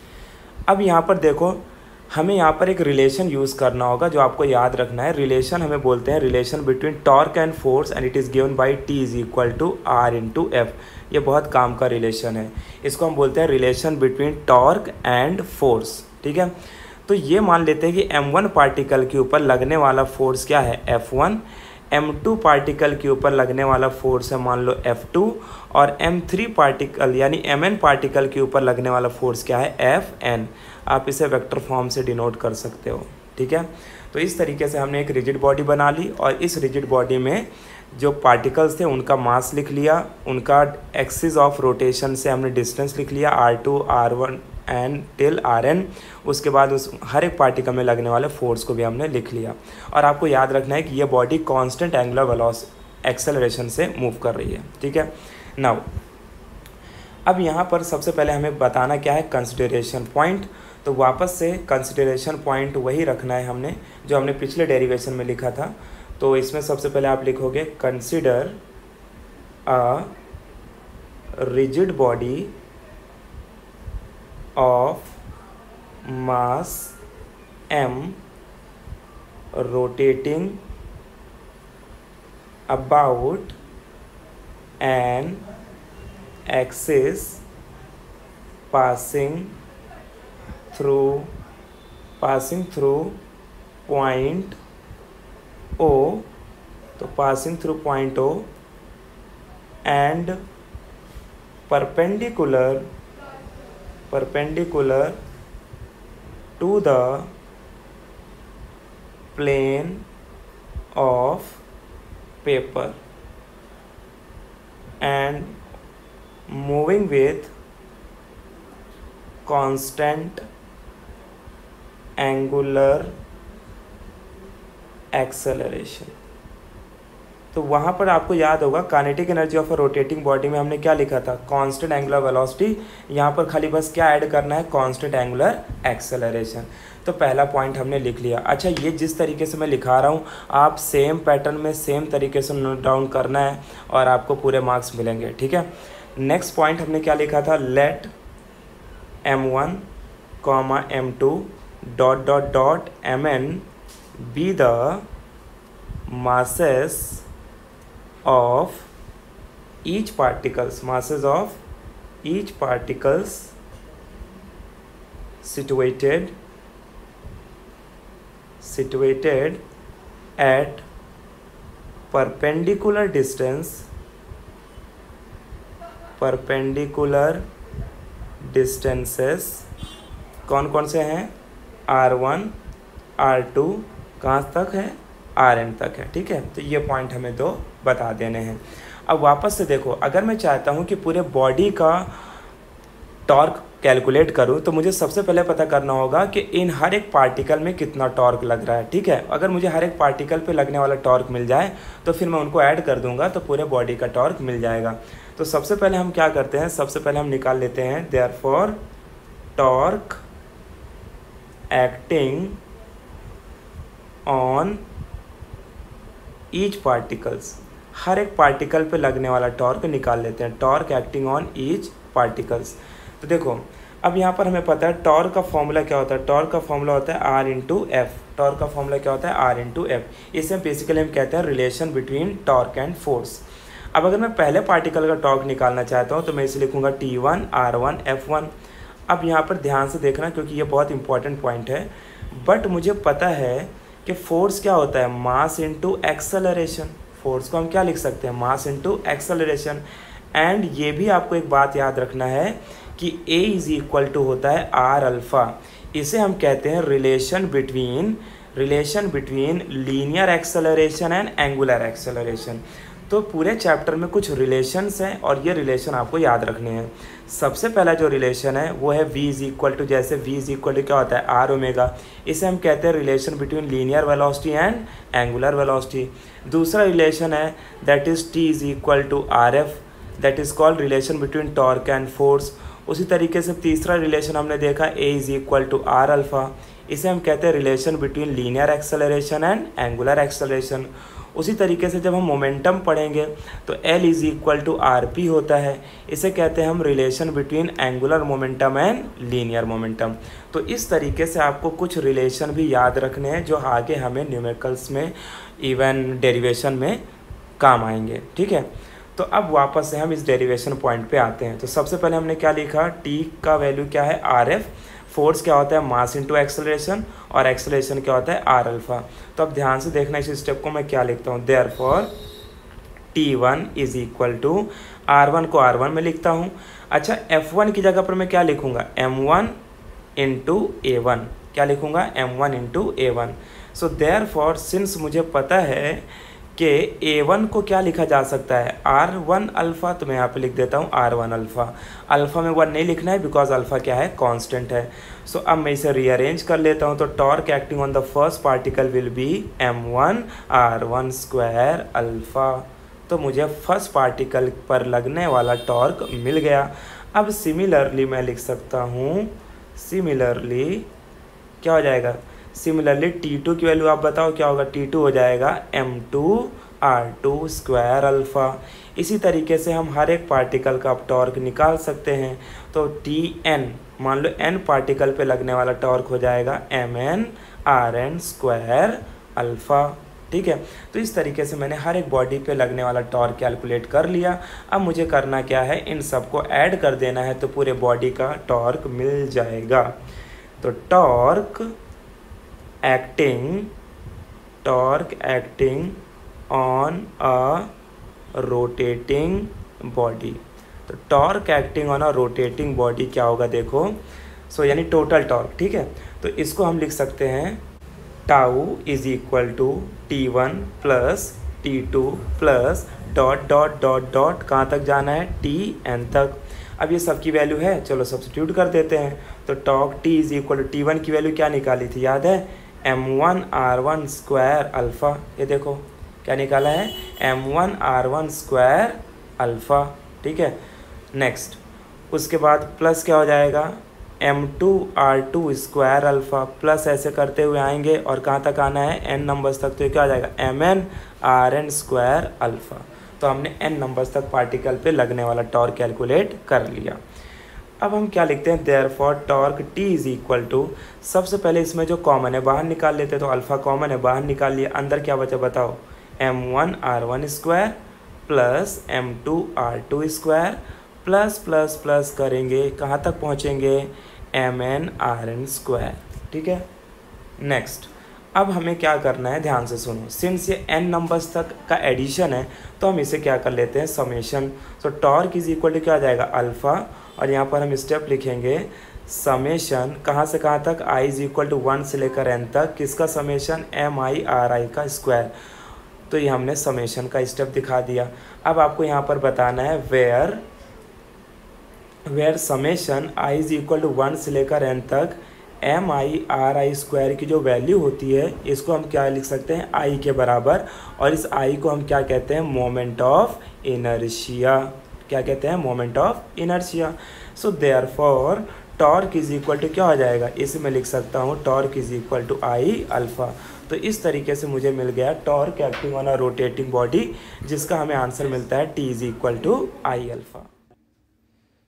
Speaker 1: अब यहाँ पर देखो, हमें यहाँ पर एक रिलेशन यूज़ करना होगा जो आपको याद रखना है। रिलेशन हमें बोलते हैं relation between torque and force and it is given by T is equal to R into F. ये बहुत काम का रिलेशन है, इसको हम बोलते हैं relation between torque and force. ठीक है, तो ये मान लेते हैं कि m1 पार्टिकल के ऊपर लगने वाला फोर्स क्या है, F1, m2 पार्टिकल के ऊपर लगने वाला फोर्स है मान लो F2, और m3 पार्टिकल यानी mn पार्टिकल के ऊपर लगने वाला फोर्स क्या है, Fn। आप इसे वेक्टर फॉर्म से डिनोट कर सकते हो। ठीक है, तो इस तरीके से हमने एक रिजिड बॉडी बना ली और इस रिजिड बॉडी में जो पार्टिकल्स थे उनका मास लिख लिया, उनका एक्सिस ऑफ रोटेशन से हमने डिस्टेंस लिख लिया R2, R1 and till Rn। उसके बाद उस हर एक पार्टिकल में लगने वाले फोर्स को भी हमने लिख लिया। और आपको याद रखना है कि ये body constant angular velocity acceleration से मूव कर रही है। ठीक है, नाउ अब यहाँ पर सबसे पहले हमें बताना क्या है, कंसिडरेशन पॉइंट। तो वापस से कंसिडरेशन पॉइंट वही रखना है हमने जो हमने पिछले डेरिवेशन में लिखा था। तो इसमें सबसे पहले आप लिखोगे consider a rigid body of mass m rotating about an axis passing through point O, तो passing through point O and perpendicular to the plane of paper and moving with constant angular acceleration। तो वहाँ पर आपको याद होगा kinetic energy of a rotating body में हमने क्या लिखा था, कांस्टेंट एंगुलर वेलोसिटी। यहाँ पर खाली बस क्या ऐड करना है, कांस्टेंट एंगुलर एक्सेलरेशन। तो पहला पॉइंट हमने लिख लिया। अच्छा, ये जिस तरीके से मैं लिखा रहा हूँ आप सेम पैटर्न में सेम तरीके से नोट डाउन करना है और आपको पूरे मार्क्स मिलेंगे। ठीक है, नेक्स्ट पॉइंट हमने क्या लिखा था, let m1, m2 ... mn be the masses of each particles situated at perpendicular distances। कौन कौन से हैं, R1, R2 कहाँ तक है, Rn तक है। ठीक है, तो ये पॉइंट हमें दो बता देने हैं। अब वापस से देखो, अगर मैं चाहता हूँ कि पूरे बॉडी का टॉर्क कैलकुलेट करूँ तो मुझे सबसे पहले पता करना होगा कि इन हर एक पार्टिकल में कितना टॉर्क लग रहा है। ठीक है, अगर मुझे हर एक पार्टिकल पे लगने वाला टॉर्क मिल जाए तो फिर मैं उनको ऐड कर दूंगा तो पूरे बॉडी का टॉर्क मिल जाएगा। तो सबसे पहले हम क्या करते हैं, सबसे पहले हम निकाल लेते हैं therefore torque acting on each particles. हर एक पार्टिकल पे लगने वाला टॉर्क निकाल लेते हैं, torque acting on each particles. तो देखो अब यहाँ पर हमें पता है टॉर्क का फॉर्मूला क्या होता है, टॉर्क का फॉर्मूला होता है आर इंटू एफ। टॉर्क का फॉर्मूला क्या होता है, आर इंटू एफ। इसे बेसिकली हम कहते हैं relation between torque and force. अब अगर मैं पहले पार्टिकल का टॉर्क निकालना चाहता हूँ तो मैं इसे लिखूंगा T1 R1 F1। अब यहाँ पर ध्यान से देखना क्योंकि ये बहुत इंपॉर्टेंट पॉइंट है। बट मुझे पता है कि फोर्स क्या होता है, मास इंटू एक्सेलरेशन। फोर्स को हम क्या लिख सकते हैं, मास इंटू एक्सेलरेशन। एंड ये भी आपको एक बात याद रखना है कि A इज इक्वल टू होता है R अल्फ़ा। इसे हम कहते हैं relation between linear acceleration and angular acceleration. तो पूरे चैप्टर में कुछ रिलेशंस हैं और ये रिलेशन आपको याद रखने हैं। सबसे पहला जो रिलेशन है वो है v इज इक्वल टू, जैसे v इज इक्वल टू क्या होता है, आर ओमेगा। इसे हम कहते हैं relation between linear velocity and angular velocity. दूसरा रिलेशन है that is t is equal to R F, that is called relation between torque and force. उसी तरीके से तीसरा रिलेशन हमने देखा a is equal to R alpha. इसे हम कहते हैं relation between linear acceleration and angular acceleration. उसी तरीके से जब हम मोमेंटम पढ़ेंगे तो L is equal to R P होता है। इसे कहते हैं हम relation between angular momentum and linear momentum. तो इस तरीके से आपको कुछ रिलेशन भी याद रखने हैं जो आगे हमें न्यूमेरिकल्स में इवन डेरिवेशन में काम आएंगे। ठीक है, तो अब वापस से हम इस डेरिवेशन पॉइंट पे आते हैं। तो सबसे पहले हमने क्या लिखा, T का वैल्यू क्या है, आर एफ। फोर्स क्या होता है, मास इंटू एक्सेलरेशन, और एक्सेलरेशन क्या होता है, आर अल्फ़ा। तो अब ध्यान से देखना इस स्टेप को मैं क्या लिखता हूँ, therefore T1 is equal to R1 को R1 में लिखता हूँ। अच्छा F1 की जगह पर मैं क्या लिखूँगा, M1 इंटू A1। क्या लिखूँगा, M1 into A1। So therefore since मुझे पता है कि A1 को क्या लिखा जा सकता है, R1 अल्फ़ा, तो मैं यहाँ पे लिख देता हूँ R1 अल्फ़ा। अल्फ़ा में 1 नहीं लिखना है बिकॉज अल्फ़ा क्या है, कांस्टेंट है। सो अब मैं इसे रीअरेंज कर लेता हूँ। तो torque acting on the first particle will be M1 R1 square alpha. तो मुझे फर्स्ट पार्टिकल पर लगने वाला टॉर्क मिल गया। अब सिमिलरली मैं लिख सकता हूँ, सिमिलरली क्या हो जाएगा, सिमिलरली T2 की वैल्यू आप बताओ क्या होगा, T2 हो जाएगा M2 R2 स्क्वायर अल्फ़ा। इसी तरीके से हम हर एक पार्टिकल का टॉर्क निकाल सकते हैं। तो Tn, मान लो n पार्टिकल पे लगने वाला टॉर्क हो जाएगा Mn Rn स्क्वायर अल्फ़ा। ठीक है, तो इस तरीके से मैंने हर एक बॉडी पे लगने वाला टॉर्क कैलकुलेट कर लिया। अब मुझे करना क्या है, इन सबको ऐड कर देना है तो पूरे बॉडी का टॉर्क मिल जाएगा। तो torque acting on a rotating body. तो torque acting on a rotating body क्या होगा, देखो सो यानी टोटल टॉर्क। ठीक है, तो इसको हम लिख सकते हैं tau is equal to T1 plus T2 plus dot dot dot dot कहाँ तक जाना है, Tn तक। अब ये सब की वैल्यू है, चलो सब्स्टिट्यूट कर देते हैं। तो torque T is equal to T1 की वैल्यू क्या निकाली थी, याद है, M1 R1 स्क्वायर अल्फ़ा। ये देखो क्या निकाला है, M1 R1 स्क्वायर अल्फ़ा। ठीक है, नेक्स्ट उसके बाद प्लस क्या हो जाएगा, M2 R2 square alpha. Plus ऐसे करते हुए आएंगे और कहाँ तक आना है, n नंबर्स तक। तो ये क्या हो जाएगा, Mn Rn स्क्वायर अल्फ़ा। तो हमने n नंबर्स तक पार्टिकल पे लगने वाला टॉर्क कैलकुलेट कर लिया। अब हम क्या लिखते हैं, therefore torque T is equal to, सबसे पहले इसमें जो कॉमन है बाहर निकाल लेते हैं। तो अल्फ़ा कॉमन है, बाहर निकाल लिया, अंदर क्या बचा बताओ, M1 R1 square plus M2 R2 square plus plus plus करेंगे कहाँ तक पहुँचेंगे, Mn Rn स्क्वायर। ठीक है, नेक्स्ट अब हमें क्या करना है, ध्यान से सुनो। सिंस ये n नंबर्स तक का एडिशन है तो हम इसे क्या कर लेते हैं, समेशन। तो टॉर्क इज इक्वल टू क्या आ जाएगा, अल्फ़ा, और यहाँ पर हम स्टेप लिखेंगे समेशन कहाँ से कहाँ तक, i इज इक्वल टू 1 से लेकर n तक, किसका समेशन, MI RI का स्क्वायर। तो ये हमने समेशन का स्टेप दिखा दिया। अब आपको यहाँ पर बताना है where summation i is equal to 1 से लेकर n तक MI RI स्क्वायर की जो वैल्यू होती है इसको हम क्या लिख सकते हैं, i के बराबर। और इस i को हम क्या कहते हैं, मोमेंट ऑफ इनर्शिया। क्या कहते हैं, moment of inertia. So therefore torque is equal to क्या हो जाएगा, इसे मैं लिख सकता हूँ torque is equal to I alpha. तो इस तरीके से मुझे मिल गया torque acting on a rotating body, जिसका हमें आंसर मिलता है T is equal to I alpha.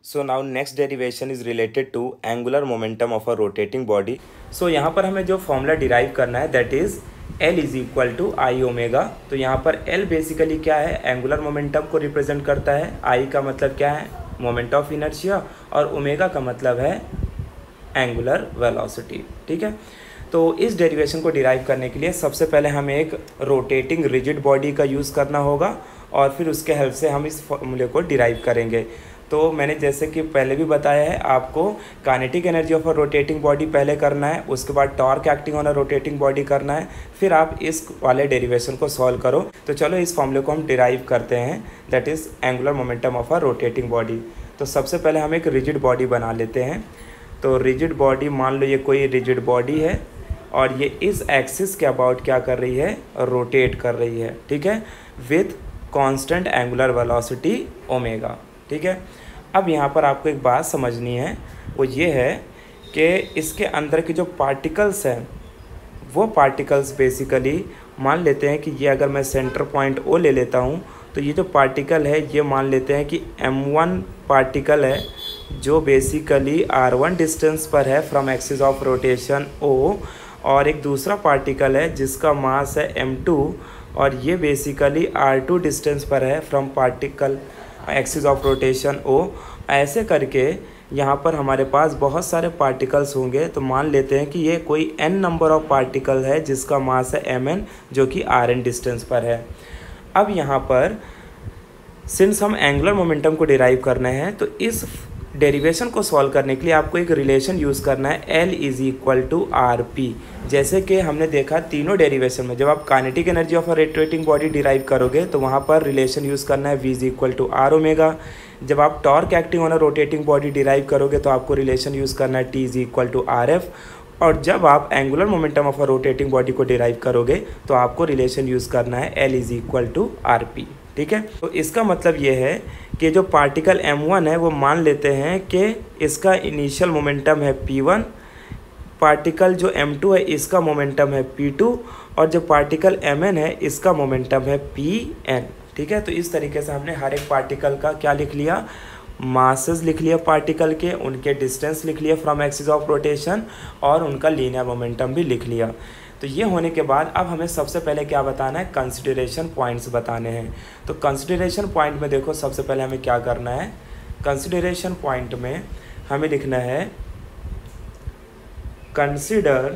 Speaker 1: So now next derivation is related to angular momentum of a rotating body. So यहाँ पर हमें जो फॉर्मूला डिराइव करना है that is L is equal to I omega. तो यहाँ पर L बेसिकली क्या है, एंगुलर मोमेंटम को रिप्रेजेंट करता है। I का मतलब क्या है, मोमेंट ऑफ इनर्शिया, और ओमेगा का मतलब है एंगुलर वेलोसिटी। ठीक है, तो इस डेरिवेशन को डिराइव करने के लिए सबसे पहले हमें एक रोटेटिंग रिजिड बॉडी का यूज़ करना होगा और फिर उसके हेल्प से हम इस फॉर्मूले को डिराइव करेंगे। तो मैंने जैसे कि पहले भी बताया है आपको, kinetic energy of a rotating body पहले करना है, उसके बाद torque acting on a rotating body करना है, फिर आप इस वाले डेरिवेशन को सॉल्व करो। तो चलो इस फॉर्मूले को हम डिराइव करते हैं, that is angular momentum of a rotating body. तो सबसे पहले हम एक रिजिड बॉडी बना लेते हैं। तो रिजिड बॉडी, मान लो ये कोई रिजिड बॉडी है और ये इस एक्सिस के अबाउट क्या कर रही है, रोटेट कर रही है। ठीक है, with constant angular velocity omega. ठीक है, अब यहाँ पर आपको एक बात समझनी है, वो ये है कि इसके अंदर के जो पार्टिकल्स हैं वो पार्टिकल्स बेसिकली, मान लेते हैं कि ये अगर मैं सेंटर पॉइंट O ले लेता हूँ तो ये जो पार्टिकल है ये मान लेते हैं कि M1 पार्टिकल है जो बेसिकली R1 डिस्टेंस पर है from axis of rotation O, और एक दूसरा पार्टिकल है जिसका मास है M2 और ये बेसिकली R2 डिस्टेंस पर है from particle axis of rotation O। ऐसे करके यहाँ पर हमारे पास बहुत सारे पार्टिकल्स होंगे। तो मान लेते हैं कि ये कोई n नंबर ऑफ पार्टिकल है जिसका मास है Mn जो कि Rn डिस्टेंस पर है। अब यहाँ पर सिंस हम एंगुलर मोमेंटम को डिराइव करना है तो इस डेरिवेशन को सॉल्व करने के लिए आपको एक रिलेशन यूज़ करना है, L is equal to R P. जैसे कि हमने देखा तीनों डेरिवेशन में, जब आप kinetic energy of a rotating body derive करोगे तो वहाँ पर रिलेशन यूज़ करना है V is equal to R omega. जब आप torque acting on a rotating body derive करोगे तो आपको रिलेशन यूज़ करना है T is equal to R F. और जब आप angular momentum of a rotating body को डिराइव करोगे तो आपको रिलेशन यूज़ करना है L is equal to R P. ठीक है, तो इसका मतलब ये है कि जो पार्टिकल M1 है वो मान लेते हैं कि इसका इनिशियल मोमेंटम है P1, पार्टिकल जो M2 है इसका मोमेंटम है P2, और जो पार्टिकल Mn है इसका मोमेंटम है Pn। ठीक है, तो इस तरीके से हमने हर एक पार्टिकल का क्या लिख लिया, मासेस लिख लिया पार्टिकल के, उनके डिस्टेंस लिख लिया फ्रॉम एक्सिस ऑफ रोटेशन, और उनका लीनियर मोमेंटम भी लिख लिया। तो ये होने के बाद अब हमें सबसे पहले क्या बताना है, कंसिडरेशन पॉइंट्स बताने हैं। तो कंसिडरेशन पॉइंट में देखो सबसे पहले हमें क्या करना है, कंसिडरेशन पॉइंट में हमें लिखना है consider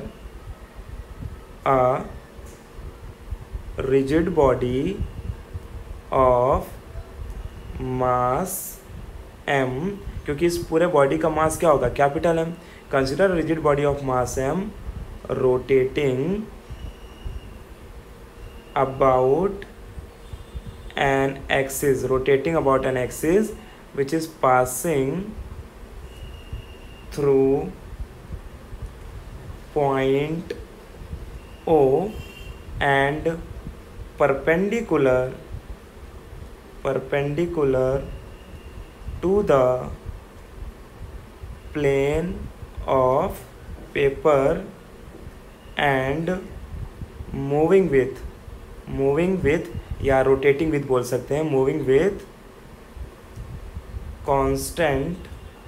Speaker 1: a rigid body of mass m, क्योंकि इस पूरे बॉडी का मास क्या होगा, capital M। Consider rigid body of mass m rotating about an axis, rotating about an axis which is passing through point O and perpendicular to the plane of paper and moving with या रोटेटिंग विथ बोल सकते हैं, moving with constant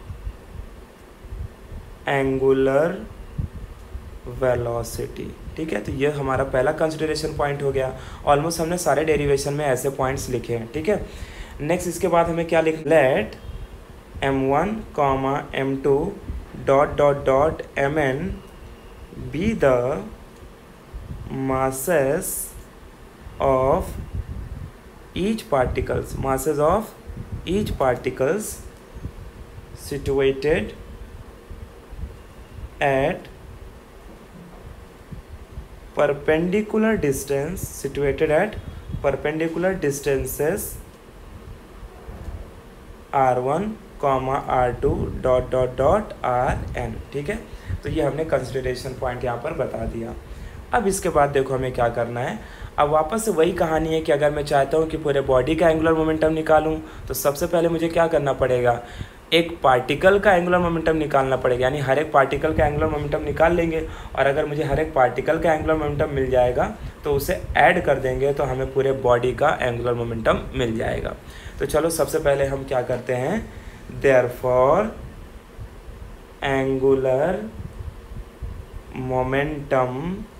Speaker 1: angular velocity. ठीक है, तो ये हमारा पहला कंसिडरेशन पॉइंट हो गया। ऑलमोस्ट हमने सारे डेरिवेशन में ऐसे पॉइंट्स लिखे हैं। ठीक है, नेक्स्ट इसके बाद हमें क्या लिख, let M1, M2 dot Mn be the masses of each particles situated at perpendicular distances R1, R2 dot Rn। ठीक है, तो ये हमने कंसिडरेशन पॉइंट यहाँ पर बता दिया। अब इसके बाद देखो हमें क्या करना है, अब वापस से वही कहानी है कि अगर मैं चाहता हूँ कि पूरे बॉडी का एंगुलर मोमेंटम निकालूँ तो सबसे पहले मुझे क्या करना पड़ेगा, एक पार्टिकल का एंगुलर मोमेंटम निकालना पड़ेगा। यानी हर एक पार्टिकल का एंगुलर मोमेंटम निकाल लेंगे, और अगर मुझे हर एक पार्टिकल का एंगुलर मोमेंटम मिल जाएगा तो उसे ऐड कर देंगे तो हमें पूरे बॉडी का एंगुलर मोमेंटम मिल जाएगा। तो चलो सबसे पहले हम क्या करते हैं, therefore angular momentum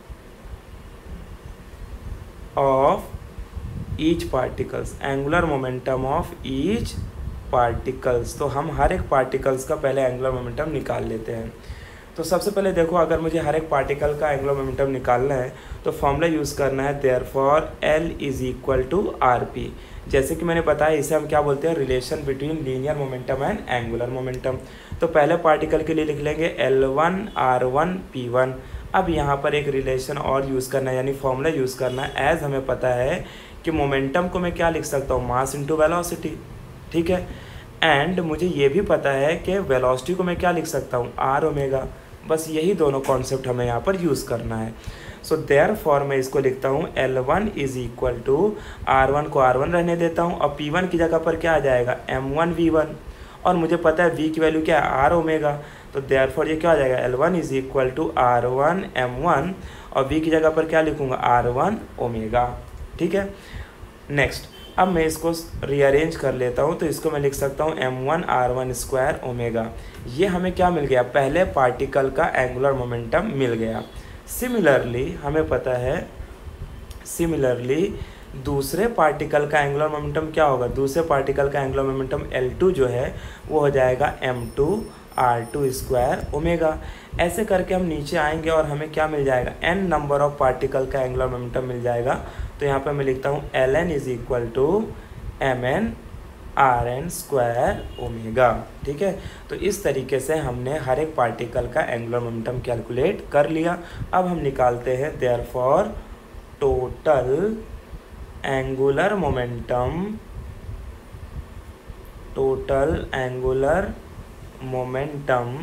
Speaker 1: of each particles, angular momentum of each particles. तो हम हर एक पार्टिकल्स का पहले एंगुलर मोमेंटम निकाल लेते हैं। तो सबसे पहले देखो, अगर मुझे हर एक पार्टिकल का एंगुलर मोमेंटम निकालना है तो फॉर्मूला यूज़ करना है therefore L is equal to RP। जैसे कि मैंने बताया, इसे हम क्या बोलते हैं, relation between linear momentum and angular momentum. तो पहले पार्टिकल के लिए लिख लेंगे L1 R1 P1। अब यहाँ पर एक रिलेशन और यूज़ करना है, यानी फॉर्मूला यूज़ करना है। एज हमें पता है कि मोमेंटम को मैं क्या लिख सकता हूँ, मास इंटू वेलोसिटी, ठीक है। एंड मुझे ये भी पता है कि वेलोसिटी को मैं क्या लिख सकता हूँ, R ओमेगा। बस यही दोनों कॉन्सेप्ट हमें यहाँ पर यूज़ करना है। सो देयरफॉर मैं इसको लिखता हूँ L1 is equal to R1 को R1 रहने देता हूँ और P1 की जगह पर क्या आ जाएगा, M1 V1। और मुझे पता है V की वैल्यू क्या है, R ओमेगा। तो देयरफॉर ये क्या आ जाएगा, L1 is equal to R1 M1 और V की जगह पर क्या लिखूँगा, R1 ओमेगा, ठीक है। नेक्स्ट, अब मैं इसको रीअरेंज कर लेता हूँ। तो इसको मैं लिख सकता हूँ M1 R1 स्क्वायर ओमेगा। ये हमें क्या मिल गया, पहले पार्टिकल का एंगुलर मोमेंटम मिल गया। सिमिलरली हमें पता है, सिमिलरली दूसरे पार्टिकल का एंगुलर मोमेंटम क्या होगा, दूसरे पार्टिकल का एंगुलर मोमेंटम L2 जो है वो हो जाएगा M2 R2 स्क्वायर ओमेगा। ऐसे करके हम नीचे आएंगे और हमें क्या मिल जाएगा, n नंबर ऑफ पार्टिकल का एंगुलर मोमेंटम मिल जाएगा। तो यहाँ पर मैं लिखता हूँ Ln is equal to Mn Rn square omega, ठीक है। तो इस तरीके से हमने हर एक पार्टिकल का एंगुलर मोमेंटम कैलकुलेट कर लिया। अब हम निकालते हैं therefore total angular momentum, total angular momentum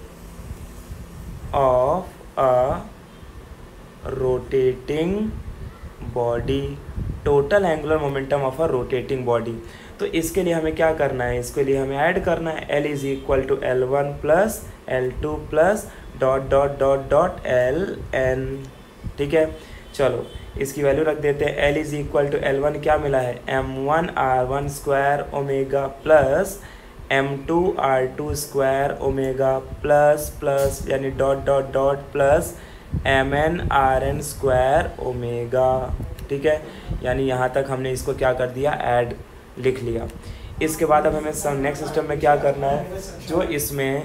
Speaker 1: of a rotating body, total angular momentum of a rotating body. तो इसके लिए हमें क्या करना है, इसके लिए हमें ऐड करना है L is equal to L1 plus L2 plus dot dot dot dot Ln, ठीक है। चलो इसकी वैल्यू रख देते हैं। L is equal to L1 क्या मिला है, M1 R1 square omega plus M2 R2 square omega plus plus यानी dot dot dot plus Mn Rn square omega, ठीक है। यानी यहाँ तक हमने इसको क्या कर दिया, ऐड लिख लिया। इसके बाद अब हमें नेक्स्ट सिस्टम में क्या करना है, जो इसमें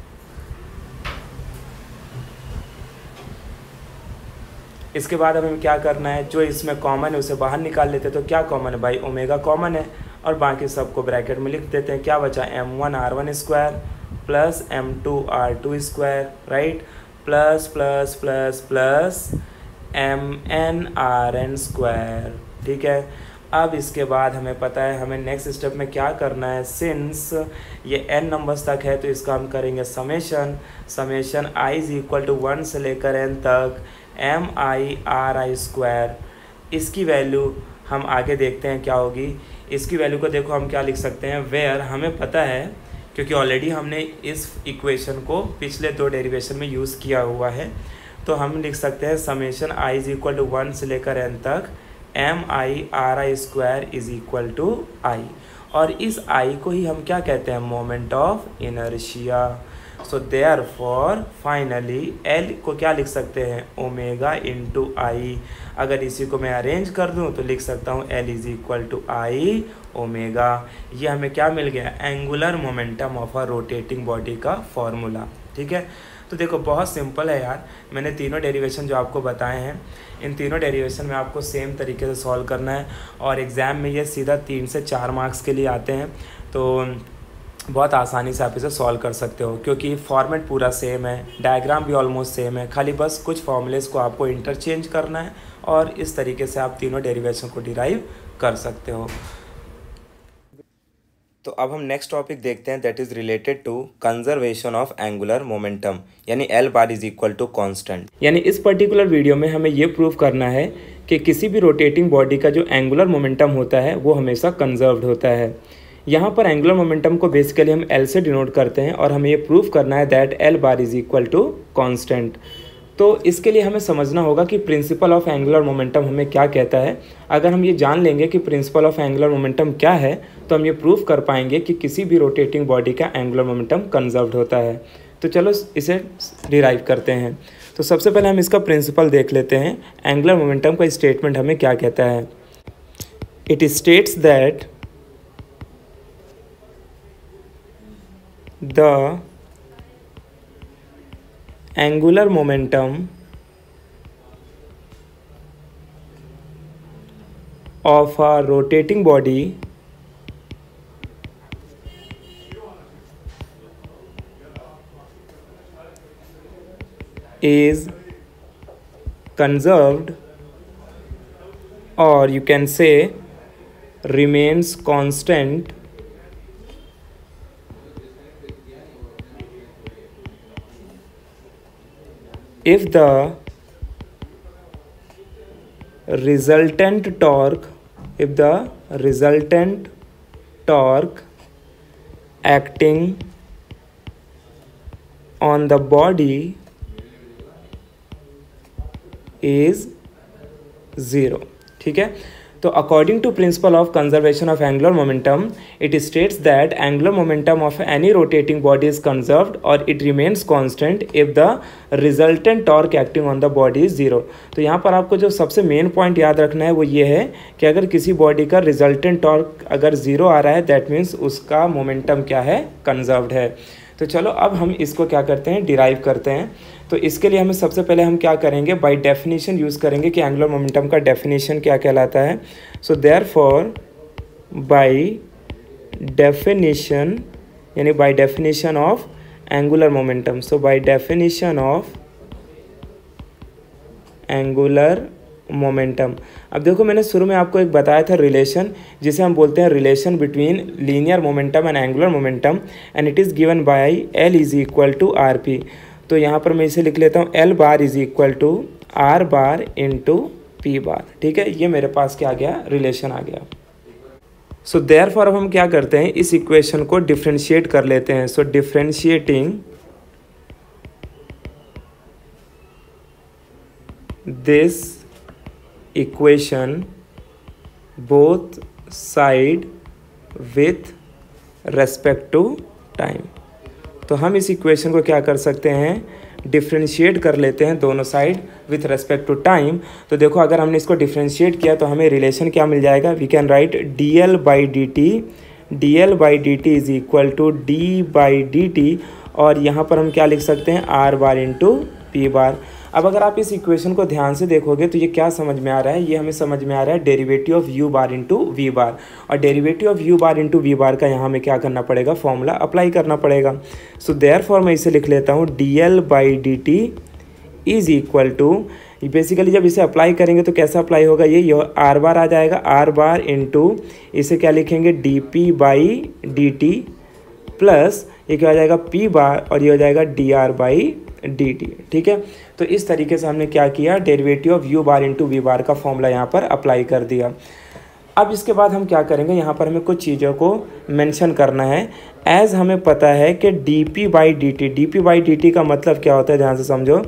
Speaker 1: इसके बाद अब हमें क्या करना है, जो इसमें कॉमन है उसे बाहर निकाल लेते हैं। तो क्या कॉमन है भाई, ओमेगा कॉमन है और बाकी सबको ब्रैकेट में लिख देते हैं। क्या बचा, M1 R1 square plus M2 R2 square, right, plus plus plus plus Mn Rn square, ठीक है। अब इसके बाद हमें पता है हमें नेक्स्ट स्टेप में क्या करना है। सिंस ये n नंबर्स तक है तो इसका हम करेंगे summation, summation i is equal to 1 से लेकर n तक MI RI स्क्वायर। इसकी वैल्यू हम आगे देखते हैं क्या होगी। इसकी वैल्यू को देखो हम क्या लिख सकते हैं, वेयर हमें पता है क्योंकि ऑलरेडी हमने इस इक्वेशन को पिछले दो डेरिवेशन में यूज़ किया हुआ है। तो हम लिख सकते हैं summation i is equal to 1 से लेकर n तक MI RI square is equal to I। और इस I को ही हम क्या कहते हैं, moment of inertia. So therefore finally L को क्या लिख सकते हैं, ओमेगा इंटू I। अगर इसी को मैं अरेंज कर दूं तो लिख सकता हूं L is equal to I omega. ये हमें क्या मिल गया, angular momentum of a rotating body का फॉर्मूला, ठीक है। तो देखो बहुत सिंपल है यार, मैंने तीनों डेरिवेशन जो आपको बताए हैं इन तीनों डेरिवेशन में आपको सेम तरीके से सॉल्व करना है और एग्ज़ाम में ये सीधा 3 से 4 मार्क्स के लिए आते हैं। तो बहुत आसानी से आप इसे सॉल्व कर सकते हो क्योंकि फॉर्मेट पूरा सेम है, डायग्राम भी ऑलमोस्ट सेम है, खाली बस कुछ फॉर्मूलेस को आपको इंटरचेंज करना है और इस तरीके से आप तीनों डेरिवेशन को डिराइव कर सकते हो। तो अब हम नेक्स्ट टॉपिक देखते हैं that is related to conservation of angular momentum, यानी L bar is equal to constant. यानी इस पर्टिकुलर वीडियो में हमें ये प्रूव करना है कि किसी भी रोटेटिंग बॉडी का जो एंगुलर मोमेंटम होता है वो हमेशा कंजर्व्ड होता है। यहाँ पर एंगुलर मोमेंटम को बेसिकली हम L से डिनोट करते हैं और हमें ये प्रूव करना है that L bar is equal to constant. तो इसके लिए हमें समझना होगा कि प्रिंसिपल ऑफ एंगुलर मोमेंटम हमें क्या कहता है। अगर हम ये जान लेंगे कि प्रिंसिपल ऑफ एंगुलर मोमेंटम क्या है तो हम ये प्रूव कर पाएंगे कि किसी भी रोटेटिंग बॉडी का एंगुलर मोमेंटम कंजर्व्ड होता है। तो चलो इसे डिराइव करते हैं। तो सबसे पहले हम इसका प्रिंसिपल देख लेते हैं। एंगुलर मोमेंटम का स्टेटमेंट हमें क्या कहता है। It states that the angular momentum of a rotating body is conserved, or you can say remains constant if the resultant torque acting on the body is 0। ठीक है, तो according to principle of conservation of angular momentum it states that angular momentum of any rotating body is conserved और it remains constant if the resultant torque acting on the body is 0। तो यहाँ पर आपको जो सबसे मेन पॉइंट याद रखना है वो ये है कि अगर किसी बॉडी का रिजल्टेंट टॉर्क अगर 0 आ रहा है दैट मीन्स उसका मोमेंटम क्या है, कंजर्व्ड है। तो चलो अब हम इसको क्या करते हैं, डिराइव करते हैं। तो इसके लिए हमें सबसे पहले हम क्या करेंगे, बाय डेफिनेशन यूज़ करेंगे कि एंगुलर मोमेंटम का डेफिनेशन क्या कहलाता है। सो देयरफॉर बाय डेफिनेशन यानी by definition of angular momentum, so by definition of angular momentum. अब देखो मैंने शुरू में आपको एक बताया था रिलेशन, जिसे हम बोलते हैं relation between linear momentum and angular momentum, and it is given by L is equal to R P. तो यहाँ पर मैं इसे लिख लेता हूँ L bar is equal to R bar into P bar. ठीक है, ये मेरे पास क्या आ गया, रिलेशन आ गया। सो देयरफॉर अब हम क्या करते हैं, इस इक्वेशन को डिफ्रेंशिएट कर लेते हैं। So differentiating this equation both side with respect to time. तो हम इस इक्वेशन को क्या कर सकते हैं, डिफ्रेंशिएट कर लेते हैं दोनों side with respect to time. तो देखो अगर हमने इसको डिफ्रेंशिएट किया तो हमें रिलेशन क्या मिल जाएगा, we can write dl by D T is equal to D by D T, और यहाँ पर हम क्या लिख सकते हैं, R bar into P bar. अब अगर आप इस इक्वेशन को ध्यान से देखोगे तो ये क्या समझ में आ रहा है, ये हमें समझ में आ रहा है derivative of u bar into V bar, और derivative of u bar into V bar का यहाँ हमें क्या करना पड़ेगा, फॉर्मूला अप्लाई करना पड़ेगा। सो देयरफॉर मैं इसे लिख लेता हूँ dl by D T is equal to, basically जब इसे अप्लाई करेंगे तो कैसा अप्लाई होगा, ये आर बार आ जाएगा, आर बार इंटू इसे क्या लिखेंगे D P by D T plus ये क्या हो जाएगा पी बार, और ये हो जाएगा D R by D T. ठीक है, तो इस तरीके से हमने क्या किया, derivative of u bar into V bar का फॉर्मूला यहाँ पर अप्लाई कर दिया। अब इसके बाद हम क्या करेंगे, यहाँ पर हमें कुछ चीज़ों को मेंशन करना है। एज हमें पता है कि dp बाई डी टी का मतलब क्या होता है, ध्यान से समझो।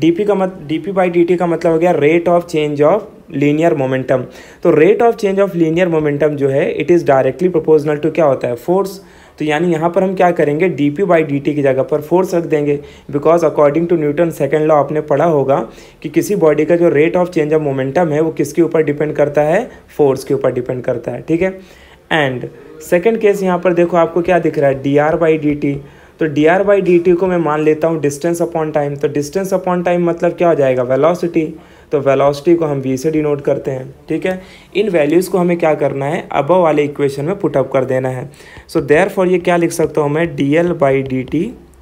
Speaker 1: dp बाई डी टी का मतलब हो गया rate of change of linear momentum. तो rate of change of linear momentum जो है it is directly proportional to क्या होता है, फोर्स। तो यानी यहाँ पर हम क्या करेंगे, dp बाई डी टी की जगह पर फोर्स रख देंगे, because according to Newton second law आपने पढ़ा होगा कि किसी बॉडी का जो rate of change of momentum है वो किसके ऊपर डिपेंड करता है, फोर्स के ऊपर डिपेंड करता है। ठीक है, एंड सेकंड केस यहाँ पर देखो आपको क्या दिख रहा है, dr बाई डी टी। तो dr बाई डी टी को मैं मान लेता हूँ डिस्टेंस अपॉन टाइम। तो डिस्टेंस अपॉन टाइम मतलब क्या हो जाएगा, वेलोसिटी। तो वेलोसिटी को हम v से डिनोट करते हैं। ठीक है, इन वैल्यूज़ को हमें क्या करना है, अबव वाले इक्वेशन में पुटअप कर देना है। सो देयरफॉर ये क्या लिख सकता हूँ मैं, dl by D T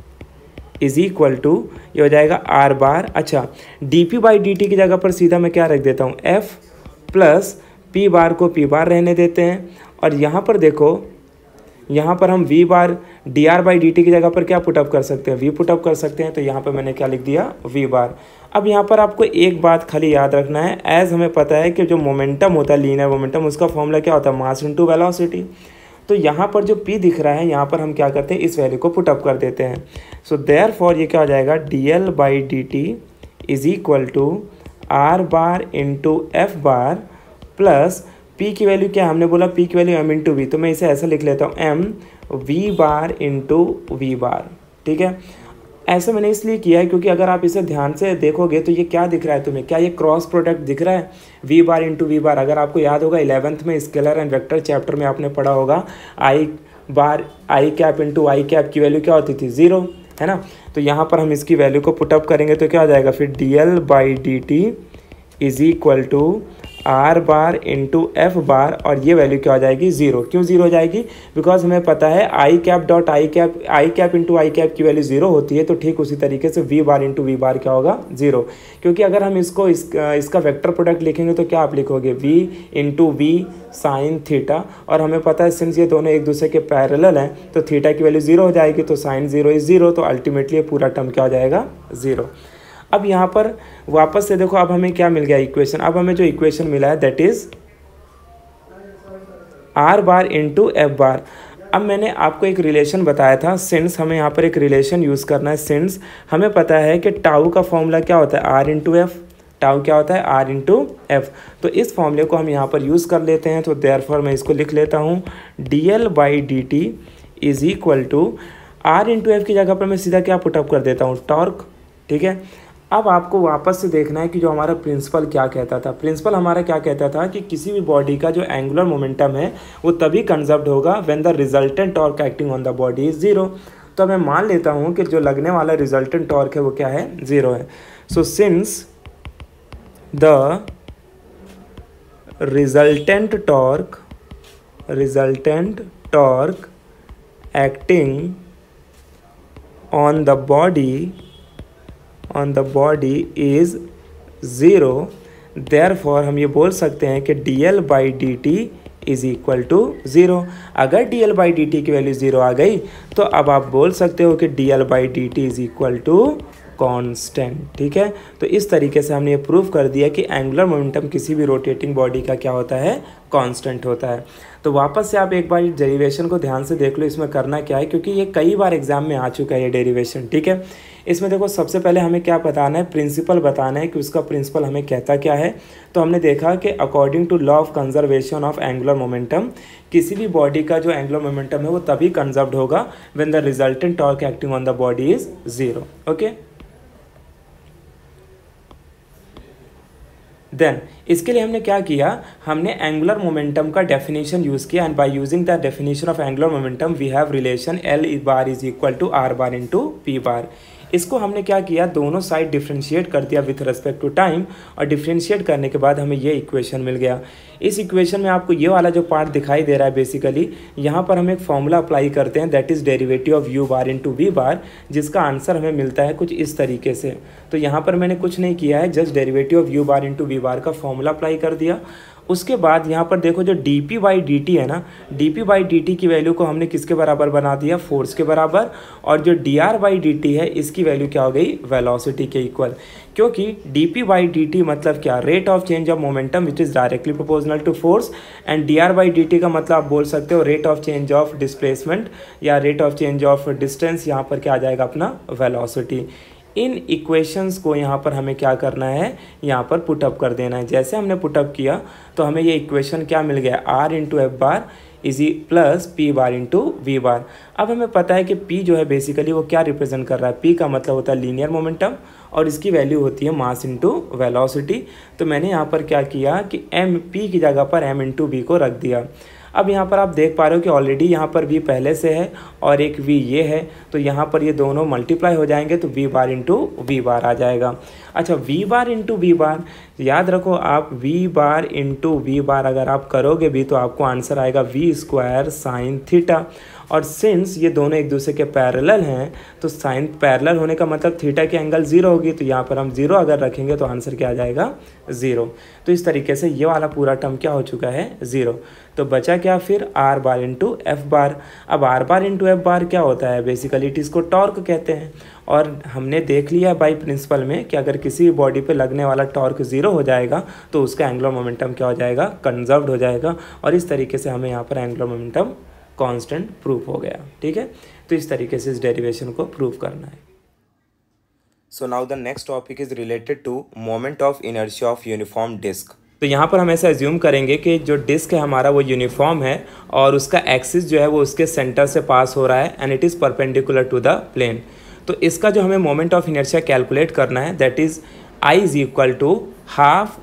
Speaker 1: is equal to ये हो जाएगा आर बार, अच्छा dp बाई डी टी की जगह पर सीधा मैं क्या रख देता हूँ, f प्लस p बार को p बार रहने देते हैं, और यहाँ पर देखो यहाँ पर हम v bar dr by D T की जगह पर क्या पुटअप कर सकते हैं, v पुटअप कर सकते हैं। तो यहाँ पर मैंने क्या लिख दिया, v बार। अब यहाँ पर आपको एक बात खाली याद रखना है, एज हमें पता है कि जो मोमेंटम होता है लीनियर मोमेंटम उसका फॉर्मूला क्या होता है, मास इनटू वेलोसिटी। तो यहाँ पर जो p दिख रहा है यहाँ पर हम क्या करते हैं, इस वैल्यू को पुटअप कर देते हैं। सो देयरफॉर ये क्या हो जाएगा, dl by D T is equal to R bar into F bar plus P की वैल्यू क्या, हमने बोला पी की वैल्यू एम इंटू वी, तो मैं इसे ऐसा लिख लेता हूँ M V bar into V bar. ठीक है, ऐसा मैंने इसलिए किया है क्योंकि अगर आप इसे ध्यान से देखोगे तो ये क्या दिख रहा है तुम्हें, क्या ये क्रॉस प्रोडक्ट दिख रहा है, V bar into V bar. अगर आपको याद होगा 11th में स्केलर एंड वेक्टर चैप्टर में आपने पढ़ा होगा I bar I cap into I cap की वैल्यू क्या होती थी, 0, है ना। तो यहाँ पर हम इसकी वैल्यू को पुटअप करेंगे तो क्या हो जाएगा फिर D L by D T is equal to R bar into F bar, और ये वैल्यू क्या हो जाएगी 0। क्यों 0 हो जाएगी, बिकॉज हमें पता है I cap dot I cap into I cap की वैल्यू 0 होती है, तो ठीक उसी तरीके से V bar into V bar क्या होगा 0। क्योंकि अगर हम इसका वेक्टर प्रोडक्ट लिखेंगे तो क्या आप लिखोगे V into V sine theta, और हमें पता है सिंस ये दोनों एक दूसरे के पैरेलल हैं तो थीटा की वैल्यू 0 हो जाएगी, तो साइन 0 इज 0, तो अल्टीमेटली ये पूरा टर्म क्या हो जाएगा 0। अब यहाँ पर वापस से देखो अब हमें क्या मिल गया इक्वेशन, अब हमें जो इक्वेशन मिला है that is R bar into F bar. अब मैंने आपको एक रिलेशन बताया था, सिंस हमें यहाँ पर एक रिलेशन यूज़ करना है, सिंस हमें पता है कि टाउ का फॉर्मूला क्या होता है आर इंटू एफ, टाउ क्या होता है आर इंटू एफ, तो इस फॉर्मूले को हम यहाँ पर यूज़ कर लेते हैं। तो देयरफॉर मैं इसको लिख लेता हूँ D L by D T is equal to R into F की जगह पर मैं सीधा क्या पुटअप कर देता हूँ टॉर्क। ठीक है, अब आपको वापस से देखना है कि जो हमारा प्रिंसिपल क्या कहता था, प्रिंसिपल हमारा क्या कहता था कि किसी भी बॉडी का जो एंगुलर मोमेंटम है वो तभी कंजर्व्ड होगा when the resultant torque acting on the body is 0। तो मैं मान लेता हूँ कि जो लगने वाला रिजल्टेंट टॉर्क है वो क्या है 0 है। So since the resultant torque acting on the body is 0, therefore हम ये बोल सकते हैं कि dl by D T is equal to 0। अगर dl बाई डी टी की वैल्यू 0 आ गई तो अब आप बोल सकते हो कि dl by D T is equal to constant. ठीक है, तो इस तरीके से हमने ये प्रूव कर दिया कि एंगुलर मोमेंटम किसी भी रोटेटिंग बॉडी का क्या होता है कांस्टेंट होता है। तो वापस से आप एक बार डेरिवेशन को ध्यान से देख लो, इसमें करना क्या है, क्योंकि ये कई बार एग्जाम में आ चुका है ये डेरिवेशन। ठीक है, इसमें देखो सबसे पहले हमें क्या बताना है, प्रिंसिपल बताना है कि उसका प्रिंसिपल हमें कहता क्या है। तो हमने देखा कि according to law of conservation of angular momentum किसी भी बॉडी का जो एंगुलर मोमेंटम है वो तभी कंजर्व्ड होगा when the resultant torque acting on the body is 0। Okay, then इसके लिए हमने क्या किया, हमने एंगुलर मोमेंटम का डेफिनेशन यूज़ किया, and by using the definition of angular momentum we have relation L bar is equal to R bar into P bar. इसको हमने क्या किया, दोनों साइड डिफ्रेंशिएट कर दिया विथ रेस्पेक्ट टू टाइम, और डिफ्रेंशिएट करने के बाद हमें ये इक्वेशन मिल गया। इस इक्वेशन में आपको ये वाला जो पार्ट दिखाई दे रहा है, बेसिकली यहाँ पर हम एक फॉर्मूला अप्लाई करते हैं that is derivative of U bar into V bar, जिसका आंसर हमें मिलता है कुछ इस तरीके से। तो यहाँ पर मैंने कुछ नहीं किया है, just derivative of U bar into V bar का फॉर्मूला अप्लाई कर दिया। उसके बाद यहाँ पर देखो जो D P by D T है ना, D P by D T की वैल्यू को हमने किसके बराबर बना दिया, फोर्स के बराबर, और जो D R by D T है इसकी वैल्यू क्या हो गई, वेलोसिटी के इक्वल। क्योंकि D P by D T मतलब क्या, rate of change of momentum which is directly proportional to force, and D R by D T का मतलब आप बोल सकते हो rate of change of displacement या rate of change of distance, यहाँ पर क्या आ जाएगा अपना वेलोसिटी। इन इक्वेशंस को यहाँ पर हमें क्या करना है, यहाँ पर पुटअप कर देना है। जैसे हमने पुटअप किया तो हमें ये इक्वेशन क्या मिल गया, R into F bar easy plus P bar into V bar. अब हमें पता है कि पी जो है बेसिकली वो क्या रिप्रेजेंट कर रहा है, पी का मतलब होता है लीनियर मोमेंटम, और इसकी वैल्यू होती है मास इंटू वेलोसिटी। तो मैंने यहाँ पर क्या किया कि एम पी की जगह पर एम इंटू वी को रख दिया। अब यहाँ पर आप देख पा रहे हो कि ऑलरेडी यहाँ पर v पहले से है और एक v ये है, तो यहाँ पर ये दोनों मल्टीप्लाई हो जाएंगे तो v bar into V bar आ जाएगा। अच्छा, v bar into V bar, याद रखो आप v bar into V bar अगर आप करोगे भी तो आपको आंसर आएगा v स्क्वायर साइन थीटा। और सिंस ये दोनों एक दूसरे के पैरेलल हैं तो साइन पैरेलल होने का मतलब थीटा की एंगल 0 होगी, तो यहाँ पर हम 0 अगर रखेंगे तो आंसर क्या आ जाएगा 0। तो इस तरीके से ये वाला पूरा टर्म क्या हो चुका है 0। तो बचा क्या फिर R bar into F bar. अब R bar into F bar क्या होता है, बेसिकली इसको टॉर्क कहते हैं, और हमने देख लिया बाई प्रिंसिपल में कि अगर किसी भी बॉडी पे लगने वाला टॉर्क 0 हो जाएगा तो उसका एंगुलर मोमेंटम क्या हो जाएगा, कंजर्व्ड हो जाएगा, और इस तरीके से हमें यहाँ पर एंगुलर मोमेंटम कांस्टेंट प्रूफ हो गया। ठीक है, तो इस तरीके से इस डेरिवेशन को प्रूव करना है। So now the next topic is related to moment of inertia of uniform disc. तो यहाँ पर हम ऐसा एज्यूम करेंगे कि जो डिस्क है हमारा वो यूनिफॉर्म है और उसका एक्सिस जो है वो उसके सेंटर से पास हो रहा है and it is perpendicular to the plane. तो इसका जो हमें मोमेंट ऑफ इनर्शिया कैलकुलेट करना है that is I is equal to half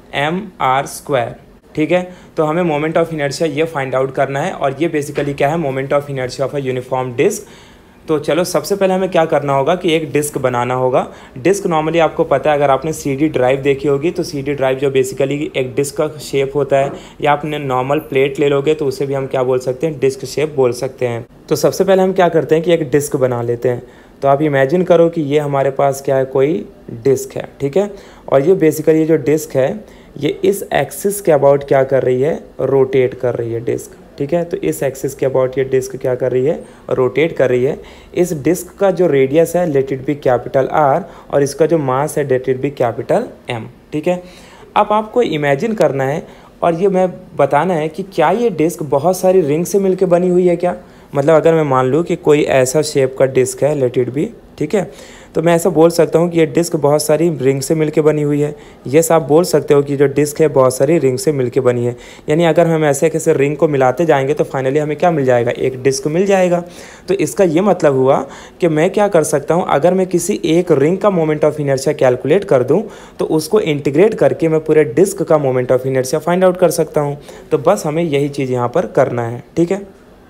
Speaker 1: mr²। ठीक है, तो हमें मोमेंट ऑफ इनर्शिया ये फाइंड आउट करना है और ये बेसिकली क्या है, moment of inertia of a uniform disc. तो चलो सबसे पहले हमें क्या करना होगा कि एक डिस्क बनाना होगा। डिस्क नॉर्मली आपको पता है, अगर आपने CD ड्राइव देखी होगी तो CD ड्राइव जो बेसिकली एक डिस्क का शेप होता है, या आपने नॉर्मल प्लेट ले लोगे तो उसे भी हम क्या बोल सकते हैं, डिस्क शेप बोल सकते हैं। तो सबसे पहले हम क्या करते हैं कि एक डिस्क बना लेते हैं। तो आप इमेजिन करो कि ये हमारे पास क्या है, कोई डिस्क है। ठीक है, और ये बेसिकली ये जो डिस्क है ये इस एक्सिस के अबाउट क्या कर रही है, रोटेट कर रही है डिस्क। ठीक है, तो इस एक्सिस के अबाउट ये डिस्क क्या कर रही है, रोटेट कर रही है। इस डिस्क का जो रेडियस है let it be capital R और इसका जो मास है let it be capital M। ठीक है, अब आपको इमेजिन करना है और ये मैं बताना है कि क्या ये डिस्क बहुत सारी रिंग से मिलकर बनी हुई है क्या। मतलब अगर मैं मान लूँ कि कोई ऐसा शेप का डिस्क है लेट इट बी, ठीक है, तो मैं ऐसा बोल सकता हूँ कि ये डिस्क बहुत सारी रिंग से मिलके बनी हुई है। यस, आप बोल सकते हो कि जो डिस्क है बहुत सारी रिंग से मिलके बनी है। यानी अगर हम ऐसे कैसे रिंग को मिलाते जाएंगे तो फाइनली हमें क्या मिल जाएगा, एक डिस्क मिल जाएगा। तो इसका ये मतलब हुआ कि मैं क्या कर सकता हूँ, अगर मैं किसी एक रिंग का मोमेंट ऑफ इनर्शिया कैलकुलेट कर दूँ तो उसको इंटीग्रेट करके मैं पूरे डिस्क का moment of inertia find out कर सकता हूँ। तो बस हमें यही चीज़ यहाँ पर करना है। ठीक है,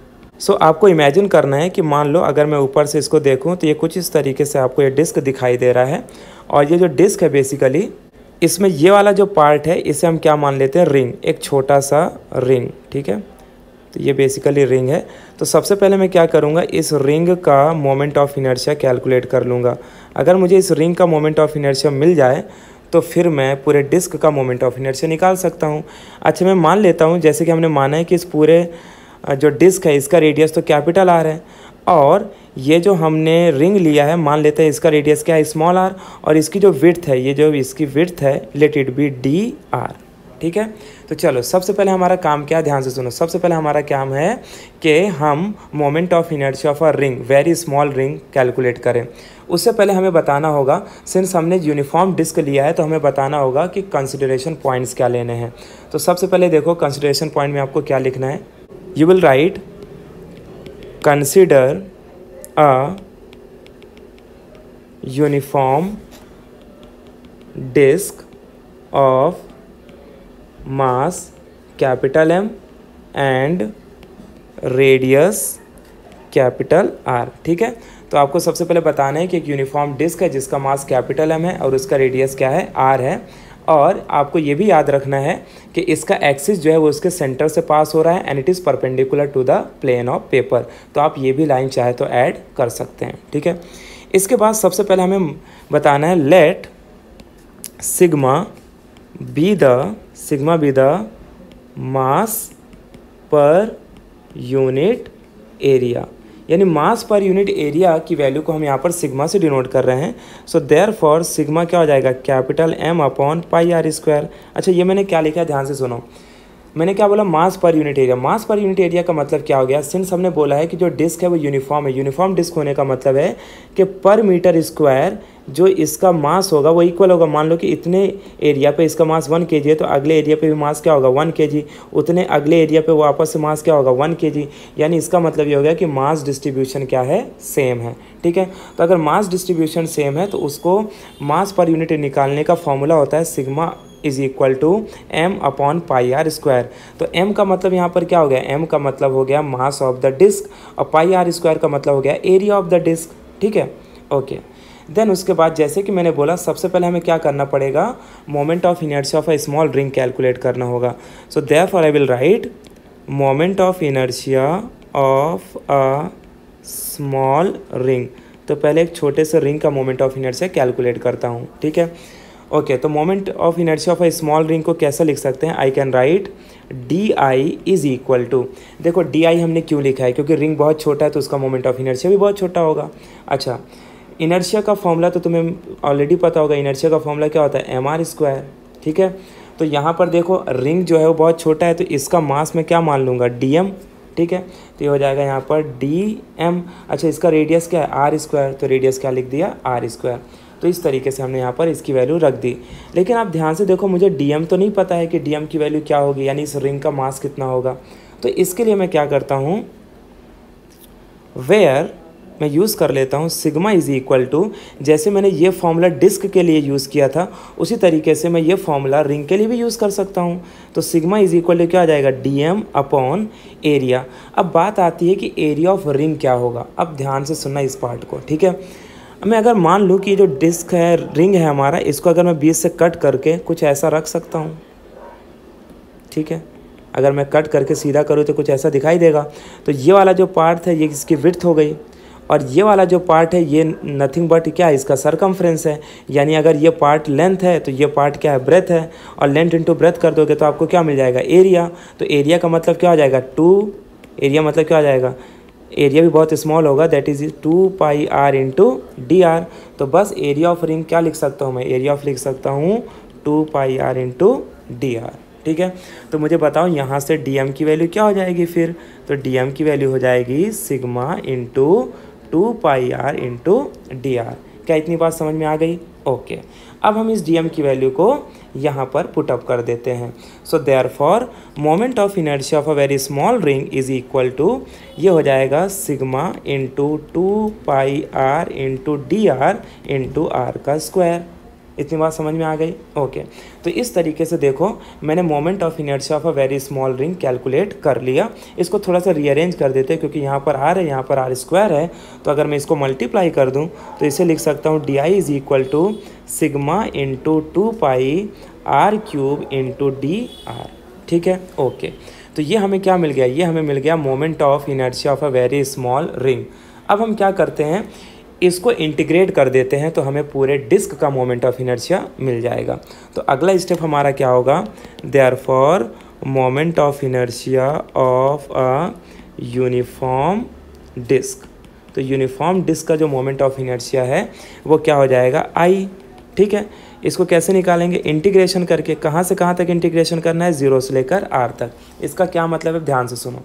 Speaker 1: सो आपको इमेजिन करना है कि मान लो अगर मैं ऊपर से इसको देखूं तो ये कुछ इस तरीके से आपको ये डिस्क दिखाई दे रहा है। और ये जो डिस्क है बेसिकली इसमें ये वाला जो पार्ट है इसे हम क्या मान लेते हैं, रिंग, एक छोटा सा रिंग। ठीक है, तो ये बेसिकली रिंग है। तो सबसे पहले मैं क्या करूँगा, इस रिंग का मोमेंट ऑफ इनर्शिया कैलकुलेट कर लूँगा। अगर मुझे इस रिंग का मोमेंट ऑफ इनर्शिया मिल जाए तो फिर मैं पूरे डिस्क का मोमेंट ऑफ इनर्शिया निकाल सकता हूँ। अच्छा, मैं मान लेता हूँ जैसे कि हमने माना है कि इस पूरे जो डिस्क है इसका रेडियस तो कैपिटल R है और ये जो हमने रिंग लिया है मान लेते हैं इसका रेडियस क्या है, स्मॉल r, और इसकी जो विड्थ है, ये जो इसकी विड्थ है लेट इट बी dr। ठीक है, तो चलो सबसे पहले हमारा काम क्या है, ध्यान से सुनो। सबसे पहले हमारा काम है कि हम moment of inertia of a ring, very small ring, calculate करें। उससे पहले हमें बताना होगा, सिंस हमने यूनिफॉर्म डिस्क लिया है तो हमें बताना होगा कि कंसिडरेशन पॉइंट्स क्या लेने हैं। तो सबसे पहले देखो कंसिडरेशन पॉइंट में आपको क्या लिखना है, you will write consider a uniform disk of mass capital M and radius capital R। ठीक है, तो आपको सबसे पहले बताना है कि एक यूनिफॉर्म डिस्क है जिसका मास कैपिटल M है और उसका रेडियस क्या है, R है। और आपको ये भी याद रखना है कि इसका एक्सिस जो है वो उसके सेंटर से पास हो रहा है and it is perpendicular to the plane of paper. तो आप ये भी लाइन चाहे तो ऐड कर सकते हैं। ठीक है, इसके बाद सबसे पहले हमें बताना है let sigma be the mass per unit area, यानी मास पर यूनिट एरिया की वैल्यू को हम यहाँ पर सिग्मा से डिनोट कर रहे हैं। सो देयरफॉर सिग्मा क्या हो जाएगा, capital M upon pi R²। अच्छा, ये मैंने क्या लिखा है, ध्यान से सुनो। मैंने क्या बोला, मास पर यूनिट एरिया। मास पर यूनिट एरिया का मतलब क्या हो गया, सिंस हमने बोला है कि जो डिस्क है वो यूनिफॉर्म है, यूनिफॉर्म डिस्क होने का मतलब है कि पर मीटर स्क्वायर जो इसका मास होगा वो इक्वल होगा। मान लो कि इतने एरिया पे इसका मास 1 kg है तो अगले एरिया पे भी मास क्या होगा, 1 kg। उतने अगले एरिया पे वापस से मास क्या होगा, 1 kg। यानी इसका मतलब ये हो गया कि मास डिस्ट्रीब्यूशन क्या है, सेम है। ठीक है, तो अगर मास डिस्ट्रीब्यूशन सेम है तो उसको मास पर यूनिट निकालने का फॉर्मूला होता है sigma is equal to M upon pi R²। तो M का मतलब यहाँ पर क्या हो गया, M का मतलब हो गया मास ऑफ द डिस्क और पाई R² का मतलब हो गया एरिया ऑफ द डिस्क। ठीक है, ओके। देन उसके बाद जैसे कि मैंने बोला सबसे पहले हमें क्या करना पड़ेगा, moment of inertia of a small ring calculate करना होगा। So therefore I will write moment of inertia of a small ring. तो पहले एक छोटे से रिंग का मोमेंट ऑफ इनर्शिया कैलकुलेट करता हूँ। ठीक है, ओके। तो moment of inertia of a small ring को कैसे लिख सकते हैं, I can write DI is equal to, देखो DI हमने क्यों लिखा है, क्योंकि रिंग बहुत छोटा है तो उसका मोमेंट ऑफ इनर्शिया भी बहुत छोटा होगा। अच्छा, इनर्शिया का फॉर्मूला तो तुम्हें ऑलरेडी पता होगा, इनर्शिया का फॉर्मूला क्या होता है, mr²। ठीक है, तो यहाँ पर देखो रिंग जो है वो बहुत छोटा है तो इसका मास मैं क्या मान लूँगा, dm। ठीक है, तो ये हो जाएगा यहाँ पर dm। अच्छा, इसका रेडियस क्या है, r², तो रेडियस क्या लिख दिया, r²। तो इस तरीके से हमने यहाँ पर इसकी वैल्यू रख दी। लेकिन आप ध्यान से देखो, मुझे डीएम तो नहीं पता है कि डीएम की वैल्यू क्या होगी, यानी इस रिंग का मास कितना होगा। तो इसके लिए मैं क्या करता हूँ, वेयर मैं यूज़ कर लेता हूँ सिग्मा इज इक्वल टू, जैसे मैंने ये फॉर्मूला डिस्क के लिए यूज़ किया था उसी तरीके से मैं ये फॉर्मूला रिंग के लिए भी यूज़ कर सकता हूँ। तो सिग्मा इज इक्वल टू क्या आ जाएगा, डीएम अपॉन एरिया। अब बात आती है कि एरिया ऑफ रिंग क्या होगा। अब ध्यान से सुनना इस पार्ट को, ठीक है। मैं अगर मान लूँ कि जो डिस्क है, रिंग है हमारा, इसको अगर मैं बीच से कट करके कुछ ऐसा रख सकता हूँ, ठीक है। अगर मैं कट करके सीधा करूँ तो कुछ ऐसा दिखाई देगा। तो ये वाला जो पार्ट है ये इसकी विड्थ हो गई, और ये वाला जो पार्ट है ये नथिंग बट क्या है, इसका सरकमफ्रेंस है। यानी अगर ये पार्ट लेंथ है तो ये पार्ट क्या है, ब्रेथ है। और लेंथ इंटू ब्रेथ कर दोगे तो आपको क्या मिल जाएगा, एरिया। तो एरिया का मतलब क्या हो जाएगा, 2, एरिया मतलब क्या हो जाएगा, एरिया भी बहुत स्मॉल होगा, that is 2 pi R into D R. तो बस एरिया ऑफ रिंग क्या लिख सकता हूँ मैं, एरिया ऑफ लिख सकता हूँ 2 pi R into D R, ठीक है। तो मुझे बताओ यहाँ से डीएम की वैल्यू क्या हो जाएगी फिर। तो डीएम की वैल्यू हो जाएगी sigma into 2 pi R into D R. क्या इतनी बात समझ में आ गई? ओके। अब हम इस डीएम की वैल्यू को यहाँ पर पुट अप कर देते हैं। So therefore moment of inertia of a very small ring is equal to, ये हो जाएगा sigma into 2 pi R into D R into R का स्क्वायर। इतनी बात समझ में आ गई? ओके। तो इस तरीके से देखो मैंने moment of inertia of a very small ring calculate कर लिया। इसको थोड़ा सा रीअरेंज कर देते हैं क्योंकि यहाँ पर आर है, यहाँ पर आर स्क्वायर है। तो अगर मैं इसको मल्टीप्लाई कर दूँ तो इसे लिख सकता हूँ D I is equal to sigma into 2 pi R cube into D R, ठीक है। ओके। तो ये हमें क्या मिल गया, ये हमें मिल गया moment of inertia of a very small ring. अब हम क्या करते हैं, इसको इंटीग्रेट कर देते हैं तो हमें पूरे डिस्क का मोमेंट ऑफ इनर्शिया मिल जाएगा। तो अगला स्टेप हमारा क्या होगा, therefore moment of inertia of a uniform disc. तो यूनिफॉर्म डिस्क का जो मोमेंट ऑफ इनर्शिया है वो क्या हो जाएगा, आई, ठीक है। इसको कैसे निकालेंगे, इंटीग्रेशन करके। कहाँ से कहाँ तक इंटीग्रेशन करना है, 0 से लेकर r तक। इसका क्या मतलब है, ध्यान से सुनो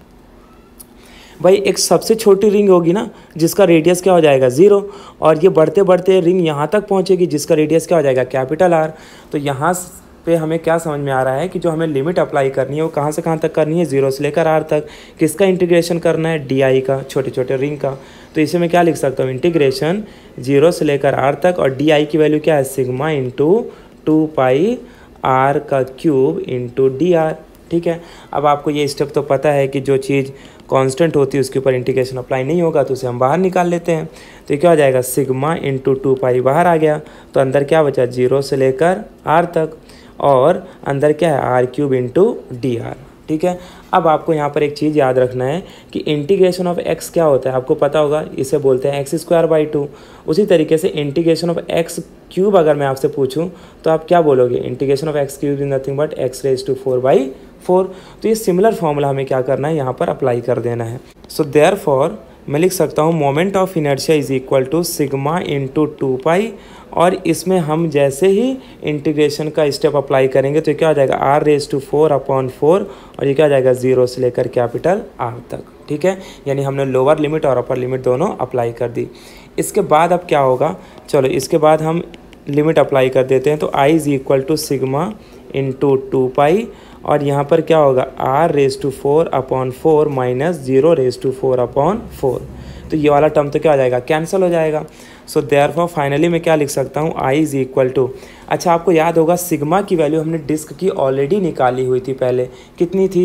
Speaker 1: भाई। एक सबसे छोटी रिंग होगी ना जिसका रेडियस क्या हो जाएगा, 0, और ये बढ़ते बढ़ते रिंग यहाँ तक पहुँचेगी जिसका रेडियस क्या हो जाएगा, कैपिटल R। तो यहाँ पे हमें क्या समझ में आ रहा है कि जो हमें लिमिट अप्लाई करनी है वो कहाँ से कहाँ तक करनी है, 0 से लेकर R तक। किसका इंटीग्रेशन करना है, डी का, छोटे छोटे रिंग का। तो इसे मैं क्या लिख सकता हूँ, इंटीग्रेशन 0 से लेकर R तक, और डी की वैल्यू क्या है, सिग्मा इंटू 2 पाई R का क्यूब इंटू डी आर, ठीक है। अब आपको ये स्टेप तो पता है कि जो चीज़ कांस्टेंट होती है उसके ऊपर इंटीग्रेशन अप्लाई नहीं होगा, तो उसे हम बाहर निकाल लेते हैं। तो ये क्या हो जाएगा, सिग्मा इंटू 2 पाई बाहर आ गया, तो अंदर क्या बचा, 0 से लेकर R तक, और अंदर क्या है, R cube into D R, ठीक है। अब आपको यहाँ पर एक चीज़ याद रखना है कि इंटीग्रेशन ऑफ एक्स क्या होता है, आपको पता होगा, इसे बोलते हैं एक्स स्क्वायर बाई 2। उसी तरीके से इंटीग्रेशन ऑफ एक्स क्यूब अगर मैं आपसे पूछूं तो आप क्या बोलोगे, integration of X cube is nothing but X raise to 4/4। तो ये सिमिलर फॉर्मूला हमें क्या करना है, यहाँ पर अप्लाई कर देना है। सो देयरफॉर मैं लिख सकता हूँ moment of inertia is equal to sigma into 2 pi, और इसमें हम जैसे ही इंटीग्रेशन का स्टेप अप्लाई करेंगे तो क्या हो जाएगा, r रेज टू 4/4, और ये क्या हो जाएगा, 0 से लेकर कैपिटल R तक, ठीक है। यानी हमने लोअर लिमिट और अपर लिमिट दोनों अप्लाई कर दी। इसके बाद अब क्या होगा, चलो इसके बाद हम लिमिट अप्लाई कर देते हैं। तो i is equal to sigma into 2 pi, और यहाँ पर क्या होगा, r raise to 4/4 minus 0 raise to 4/4। तो ये वाला टर्म तो क्या हो जाएगा, कैंसिल हो जाएगा। सो देयरफॉर फाइनली मैं क्या लिख सकता हूँ, i इज इक्वल टू, अच्छा आपको याद होगा सिग्मा की वैल्यू हमने डिस्क की ऑलरेडी निकाली हुई थी पहले, कितनी थी,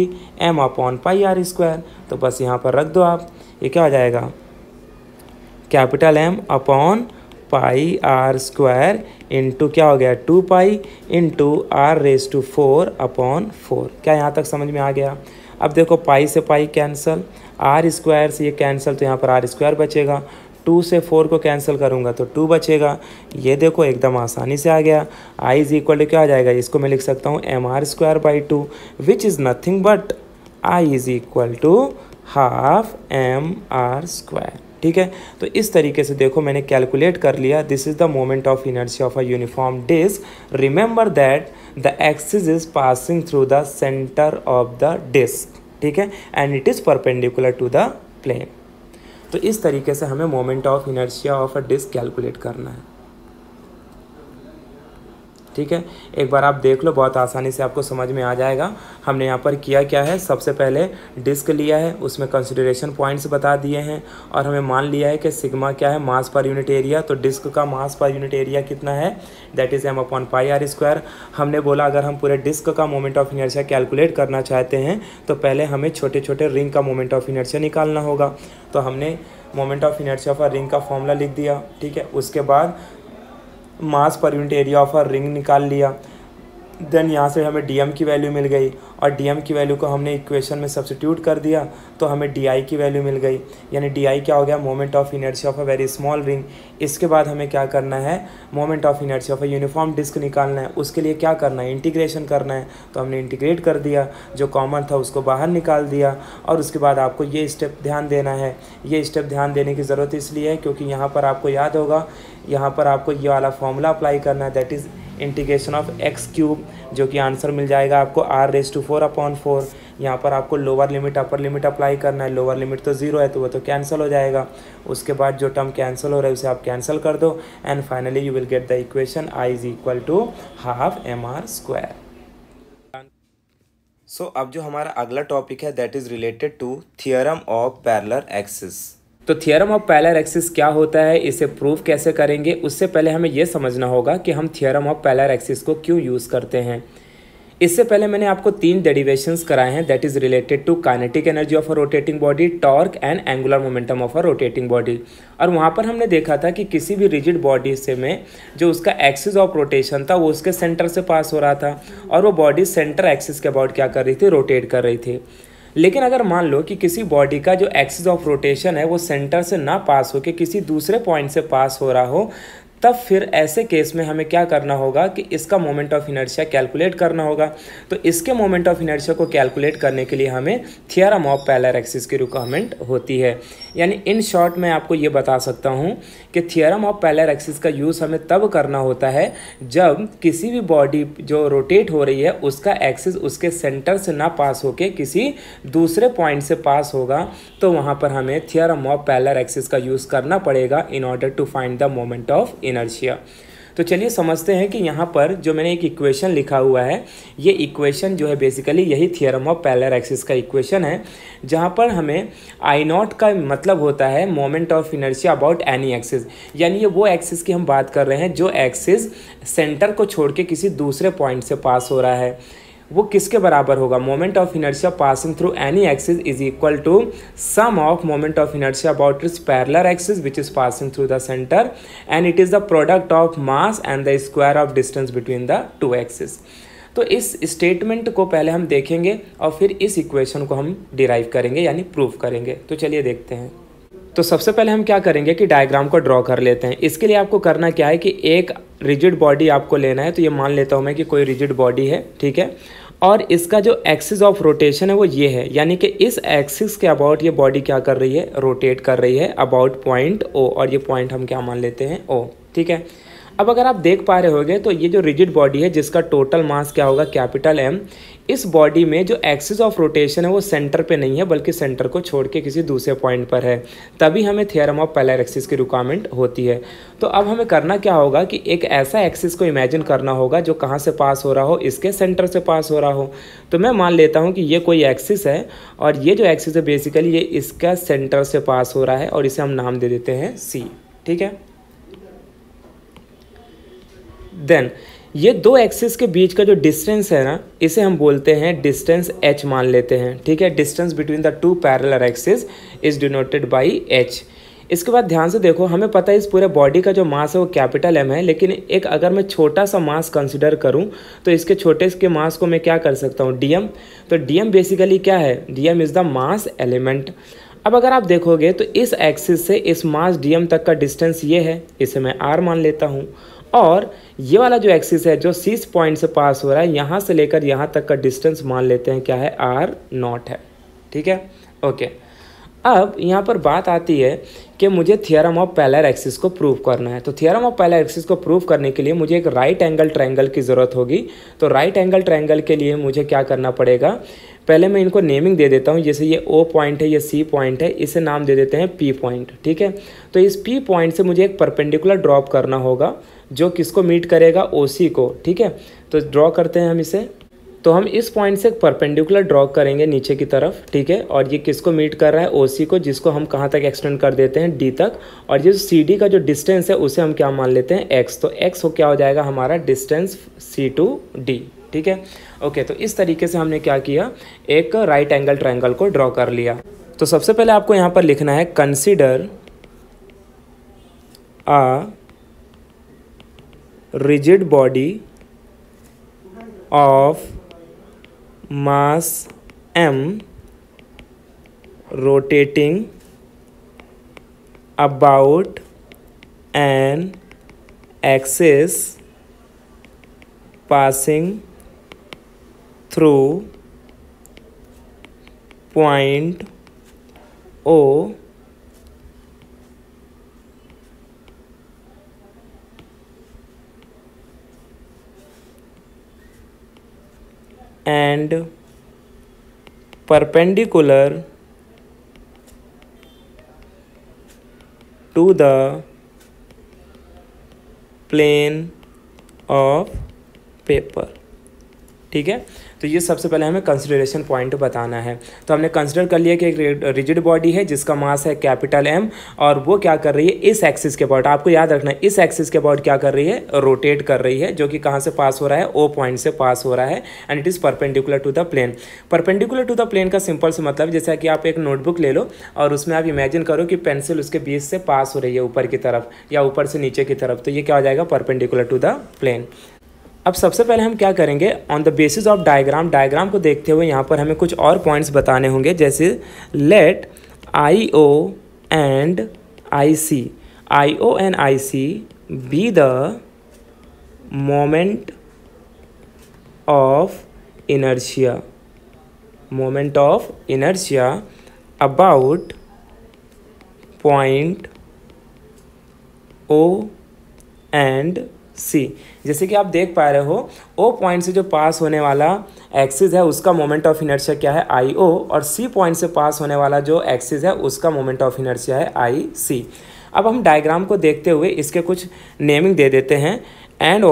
Speaker 1: m/πr²। तो बस यहाँ पर रख दो आप, ये क्या हो जाएगा, कैपिटल m/πr² इंटू क्या हो गया, 2 पाई इंटू r रेज टू 4/4। क्या यहाँ तक समझ में आ गया? अब देखो पाई से पाई कैंसिल, r स्क्वायर से ये कैंसिल, तो यहाँ पर r स्क्वायर बचेगा। 2 से 4 को कैंसिल करूँगा तो 2 बचेगा। ये देखो एकदम आसानी से आ गया। i इज इक्वल टू क्या आ जाएगा, इसको मैं लिख सकता हूँ mr²/2 which is nothing but i is equal to half mr², ठीक है। तो इस तरीके से देखो मैंने कैलकुलेट कर लिया, this is the moment of inertia of a uniform disc. Remember that the axis is passing through the centre of the disc, ठीक है, and it is perpendicular to the plane. तो इस तरीके से हमें moment of inertia of a disc calculate करना है। ठीक है, एक बार आप देख लो, बहुत आसानी से आपको समझ में आ जाएगा। हमने यहाँ पर किया क्या है, सबसे पहले डिस्क लिया है, उसमें कंसिडरेशन पॉइंट्स बता दिए हैं और हमें मान लिया है कि सिग्मा क्या है, मास पर यूनिट एरिया। तो डिस्क का मास पर यूनिट एरिया कितना है, दैट इज़ m/πr²। हमने बोला अगर हम पूरे डिस्क का मोमेंट ऑफ इनर्शिया कैलकुलेट करना चाहते हैं तो पहले हमें छोटे छोटे रिंग का मोमेंट ऑफ इनर्शिया निकालना होगा। तो हमने moment of inertia for ring का फॉर्मूला लिख दिया, ठीक है। उसके बाद mass per unit area of a ring निकाल लिया। देन यहाँ से हमें डीएम की वैल्यू मिल गई और डीएम की वैल्यू को हमने इक्वेशन में सब्स्टिट्यूट कर दिया तो हमें डीआई की वैल्यू मिल गई। यानी डीआई क्या हो गया, moment of inertia of a very small ring. इसके बाद हमें क्या करना है, moment of inertia of a uniform disc निकालना है। उसके लिए क्या करना है, इंटीग्रेशन करना है। तो हमने इंटीग्रेट कर दिया, जो कॉमन था उसको बाहर निकाल दिया। और उसके बाद आपको ये स्टेप ध्यान देना है। ये स्टेप ध्यान देने की ज़रूरत इसलिए है क्योंकि यहाँ पर आपको याद होगा, यहाँ पर आपको ये वाला फॉर्मूला अप्लाई करना है, that is integration of x³, जो कि आंसर मिल जाएगा आपको r⁴/4। यहाँ पर आपको lower limit upper limit apply करना है। लोअर लिमिट तो 0 है तो वो तो कैंसिल हो जाएगा। उसके बाद जो टर्म कैंसिल हो रहा है उसे आप कैंसिल कर दो and finally you will get the equation I = ½ mr²। So अब जो हमारा अगला टॉपिक है that is related to theorem of parallel axis. तो थियरम ऑफ पैरेलल एक्सिस क्या होता है, इसे प्रूव कैसे करेंगे, उससे पहले हमें यह समझना होगा कि हम थियरम ऑफ पैरेलल एक्सिस को क्यों यूज़ करते हैं। इससे पहले मैंने आपको 3 डेरिवेशंस कराए हैं, that is related to kinetic energy of a rotating body, torque and angular momentum of a rotating body. और वहाँ पर हमने देखा था कि किसी भी रिजिड बॉडी से में जो उसका एक्सिस ऑफ रोटेशन था वो उसके सेंटर से पास हो रहा था और वो बॉडी सेंटर एक्सिस के अबाउट क्या कर रही थी, रोटेट कर रही थी। लेकिन अगर मान लो कि किसी बॉडी का जो एक्सिस ऑफ रोटेशन है वो सेंटर से ना पास होकर किसी दूसरे पॉइंट से पास हो रहा हो, तब फिर ऐसे केस में हमें क्या करना होगा कि इसका मोमेंट ऑफ इनर्शिया कैलकुलेट करना होगा। तो इसके मोमेंट ऑफ इनर्शिया को कैलकुलेट करने के लिए हमें थियरम ऑफ पैरेलल एक्सिस की रिक्वायरमेंट होती है। यानी इन शॉर्ट मैं आपको ये बता सकता हूँ कि थियरम ऑफ पैरेलल एक्सिस का यूज़ हमें तब करना होता है जब किसी भी बॉडी जो रोटेट हो रही है उसका एक्सिस उसके सेंटर से ना पास होके किसी दूसरे पॉइंट से पास होगा, तो वहाँ पर हमें थियरम ऑफ पैरेलल एक्सिस का यूज़ करना पड़ेगा in order to find the moment of inertia. तो चलिए समझते हैं कि यहाँ पर जो मैंने एक इक्वेशन लिखा हुआ है, ये इक्वेशन जो है बेसिकली यही थियरम ऑफ पैरेलल एक्सिस का इक्वेशन है, जहाँ पर हमें I0 का मतलब होता है moment of inertia about any axis. यानी ये वो एक्सिस की हम बात कर रहे हैं जो एक्सिस सेंटर को छोड़ के किसी दूसरे पॉइंट से पास हो रहा है। वो किसके बराबर होगा, moment of inertia passing through any axis is equal to sum of moment of inertia about its parallel axis which is passing through the centre and it is the product of mass and the square of distance between the two axis. तो इस स्टेटमेंट को पहले हम देखेंगे और फिर इस इक्वेशन को हम डिराइव करेंगे यानी प्रूव करेंगे। तो चलिए देखते हैं। तो सबसे पहले हम क्या करेंगे कि डायग्राम को ड्रॉ कर लेते हैं। इसके लिए आपको करना क्या है कि एक रिजिड बॉडी आपको लेना है। तो ये मान लेता हूँ मैं कि कोई रिजिड बॉडी है, ठीक है, और इसका जो एक्सिस ऑफ रोटेशन है वो ये है, यानी कि इस एक्सिस के अबाउट ये बॉडी क्या कर रही है, रोटेट कर रही है अबाउट पॉइंट O, और ये पॉइंट हम क्या मान लेते हैं O, ठीक है। अब अगर आप देख पा रहे होंगे तो ये जो रिजिड बॉडी है जिसका टोटल मास क्या होगा, कैपिटल M, इस बॉडी में जो एक्सिस ऑफ रोटेशन है वो सेंटर पे नहीं है बल्कि सेंटर को छोड़ के किसी दूसरे पॉइंट पर है, तभी हमें थियरम ऑफ पैरेलल एक्सिस की रिक्वायरमेंट होती है। तो अब हमें करना क्या होगा कि एक ऐसा एक्सिस को इमेजिन करना होगा जो कहाँ से पास हो रहा हो, इसके सेंटर से पास हो रहा हो। तो मैं मान लेता हूँ कि ये कोई एक्सिस है और ये जो एक्सिस है बेसिकली ये इसका सेंटर से पास हो रहा है और इसे हम नाम दे देते हैं C, ठीक है। देन ये दो एक्सिस के बीच का जो डिस्टेंस है ना, इसे हम बोलते हैं डिस्टेंस h मान लेते हैं, ठीक है। Distance between the two parallel axis is denoted by h। इसके बाद ध्यान से देखो, हमें पता है इस पूरे बॉडी का जो मास है वो कैपिटल M है, लेकिन एक अगर मैं छोटा सा मास कंसिडर करूं तो इसके छोटे के मास को मैं क्या कर सकता हूं, dm। तो dm बेसिकली क्या है, dm is the mass element. अब अगर आप देखोगे तो इस एक्सिस से इस मास dm तक का डिस्टेंस ये है, इसे मैं r मान लेता हूँ, और ये वाला जो एक्सिस है जो C पॉइंट से पास हो रहा है यहाँ से लेकर यहाँ तक का डिस्टेंस मान लेते हैं क्या है, r0 है, ठीक है, ओके। अब यहाँ पर बात आती है कि मुझे थियरम ऑफ पैरेलल एक्सिस को प्रूव करना है। तो थियरम ऑफ पैरेलल एक्सिस को प्रूव करने के लिए मुझे एक राइट एंगल ट्रायंगल की ज़रूरत होगी। तो राइट एंगल ट्रायंगल के लिए मुझे क्या करना पड़ेगा, पहले मैं इनको नेमिंग दे देता हूँ। जैसे ये O पॉइंट है, ये C पॉइंट है, इसे नाम दे देते हैं P पॉइंट, ठीक है। तो इस P पॉइंट से मुझे एक परपेंडिकुलर ड्रॉप करना होगा जो किसको मीट करेगा, OC को, ठीक है। तो ड्रॉ करते हैं हम इसे। तो हम इस पॉइंट से परपेंडिकुलर ड्रॉ करेंगे नीचे की तरफ, ठीक है। और ये किसको मीट कर रहा है, OC को, जिसको हम कहाँ तक एक्सटेंड कर देते हैं, D तक। और ये CD का जो डिस्टेंस है उसे हम क्या मान लेते हैं, X। तो X हो क्या हो जाएगा हमारा डिस्टेंस C to D, ठीक है। ओके, तो इस तरीके से हमने क्या किया, एक राइट एंगल ट्रायंगल को ड्रॉ कर लिया। तो सबसे पहले आपको यहाँ पर लिखना है consider a rigid body of mass m rotating about an axis passing through point O and perpendicular to the plane of paper, ठीक है। तो ये सबसे पहले हमें कंसिडरेशन पॉइंट बताना है। तो हमने कंसिडर कर लिया कि एक रिजिड बॉडी है जिसका मास है कैपिटल M, और वो क्या कर रही है, इस एक्सिस के अबाउट, आपको याद रखना है इस एक्सिस के अबाउट क्या कर रही है, रोटेट कर रही है, जो कि कहाँ से पास हो रहा है, O पॉइंट से पास हो रहा है, and it is perpendicular to the plane. Perpendicular to the plane का सिंपल से मतलब जैसा कि आप एक नोटबुक ले लो और उसमें आप इमेजिन करो कि पेंसिल उसके बीच से पास हो रही है ऊपर की तरफ या ऊपर से नीचे की तरफ, तो ये क्या हो जाएगा, परपेंडिकुलर टू द प्लेन। अब सबसे पहले हम क्या करेंगे, on the basis of diagram को देखते हुए यहाँ पर हमें कुछ और पॉइंट्स बताने होंगे, जैसे let IO and IC be the moment of inertia about point O and C। जैसे कि आप देख पा रहे हो, O पॉइंट से जो पास होने वाला एक्सिस है उसका मोमेंट ऑफ इनर्शिया क्या है, IO, और C पॉइंट से पास होने वाला जो एक्सिस है उसका मोमेंट ऑफ इनर्शिया है IC। अब हम डायग्राम को देखते हुए इसके कुछ नेमिंग दे देते हैं। एंड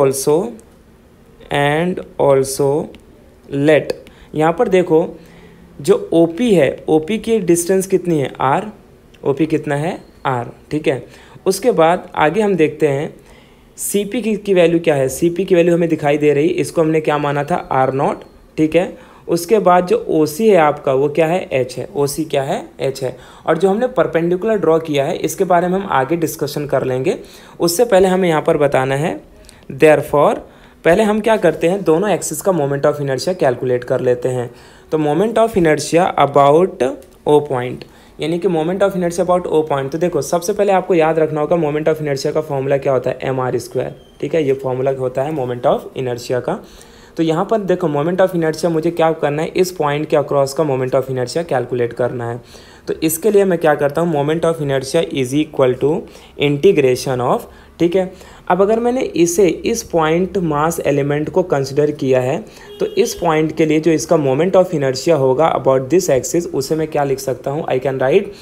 Speaker 1: ऑल्सो लेट, यहाँ पर देखो जो OP है, OP की डिस्टेंस कितनी है, R, OP कितना है, R, ठीक है। उसके बाद आगे हम देखते हैं CP की वैल्यू क्या है, CP की वैल्यू हमें दिखाई दे रही, इसको हमने क्या माना था, R0, ठीक है। उसके बाद जो OC है आपका वो क्या है, H है, OC क्या है, H है। और जो हमने परपेंडिकुलर ड्रॉ किया है इसके बारे में हम आगे डिस्कशन कर लेंगे। उससे पहले हमें यहाँ पर बताना है देयरफॉर, पहले हम क्या करते हैं, दोनों एक्सिस का मोमेंट ऑफ इनर्शिया कैलकुलेट कर लेते हैं। तो moment of inertia about O point, यानी कि moment of inertia about O point. तो देखो सबसे पहले आपको याद रखना होगा मोमेंट ऑफ इनर्शिया का फॉर्मूला क्या होता है, mr², ठीक है। ये फॉर्मूला होता है मोमेंट ऑफ इनर्शिया का। तो यहाँ पर देखो मोमेंट ऑफ इनर्शिया मुझे क्या करना है, इस पॉइंट के अक्रॉस का मोमेंट ऑफ इनर्शिया कैलकुलेट करना है। तो इसके लिए मैं क्या करता हूँ, moment of inertia is equal to integration of, ठीक है। अब अगर मैंने इस पॉइंट मास एलिमेंट को कंसिडर किया है तो इस पॉइंट के लिए जो इसका मोमेंट ऑफ इनर्शिया होगा अबाउट दिस एक्सिस, उसे मैं क्या लिख सकता हूँ, आई कैन राइट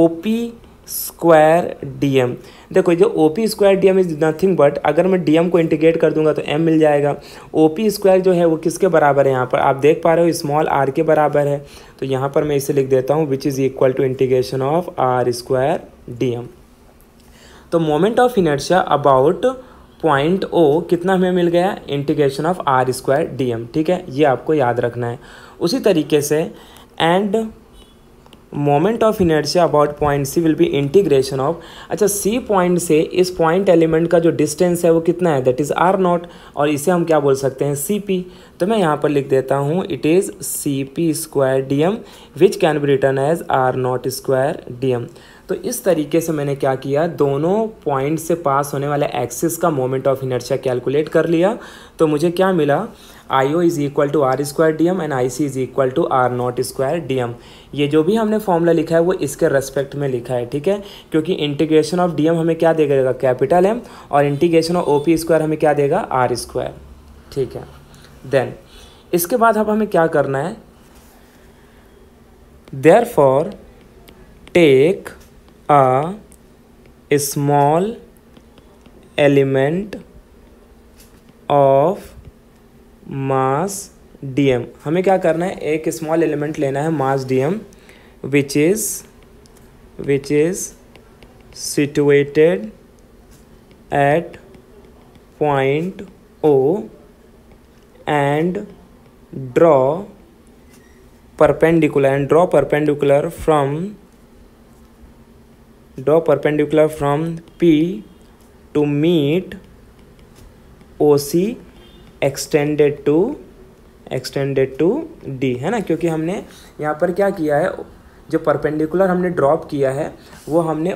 Speaker 1: OP²dm। देखो जो OP²dm इज नथिंग बट, अगर मैं dm को इंटीग्रेट कर दूंगा तो m मिल जाएगा। OP² जो है वो किसके बराबर है, यहाँ पर आप देख पा रहे हो स्मॉल r के बराबर है। तो यहाँ पर मैं इसे लिख देता हूँ which is equal to integration of R²dm। तो moment of inertia about point O कितना हमें मिल गया, इंटीग्रेशन ऑफ R²dm, ठीक है। ये आपको याद रखना है। उसी तरीके से and moment of inertia about point C will be integration of, अच्छा C पॉइंट से इस पॉइंट एलिमेंट का जो डिस्टेंस है वो कितना है, दैट इज़ R0, और इसे हम क्या बोल सकते हैं, CP। तो मैं यहाँ पर लिख देता हूँ it is CP²dm which can be written as R0²dm। तो इस तरीके से मैंने क्या किया, दोनों पॉइंट से पास होने वाले एक्सिस का मोमेंट ऑफ इनर्शिया कैलकुलेट कर लिया। तो मुझे क्या मिला, IO is equal to R²dm and IC is equal to R0²dm। ये जो भी हमने फॉर्मूला लिखा है वो इसके रेस्पेक्ट में लिखा है, ठीक है, क्योंकि इंटीग्रेशन ऑफ dm हमें क्या देगा, कैपिटल M, और इंटीग्रेशन ऑफ OP² हमें क्या देगा, R², ठीक है। देन इसके बाद अब हमें क्या करना है, therefore take a small element of mass dm। हमें क्या करना है, एक स्मॉल एलिमेंट लेना है mass dm which is situated at point O and draw perpendicular from P to meet OC extended to D, है ना। क्योंकि हमने यहाँ पर क्या किया है, जो परपेंडिकुलर हमने ड्रॉप किया है वो हमने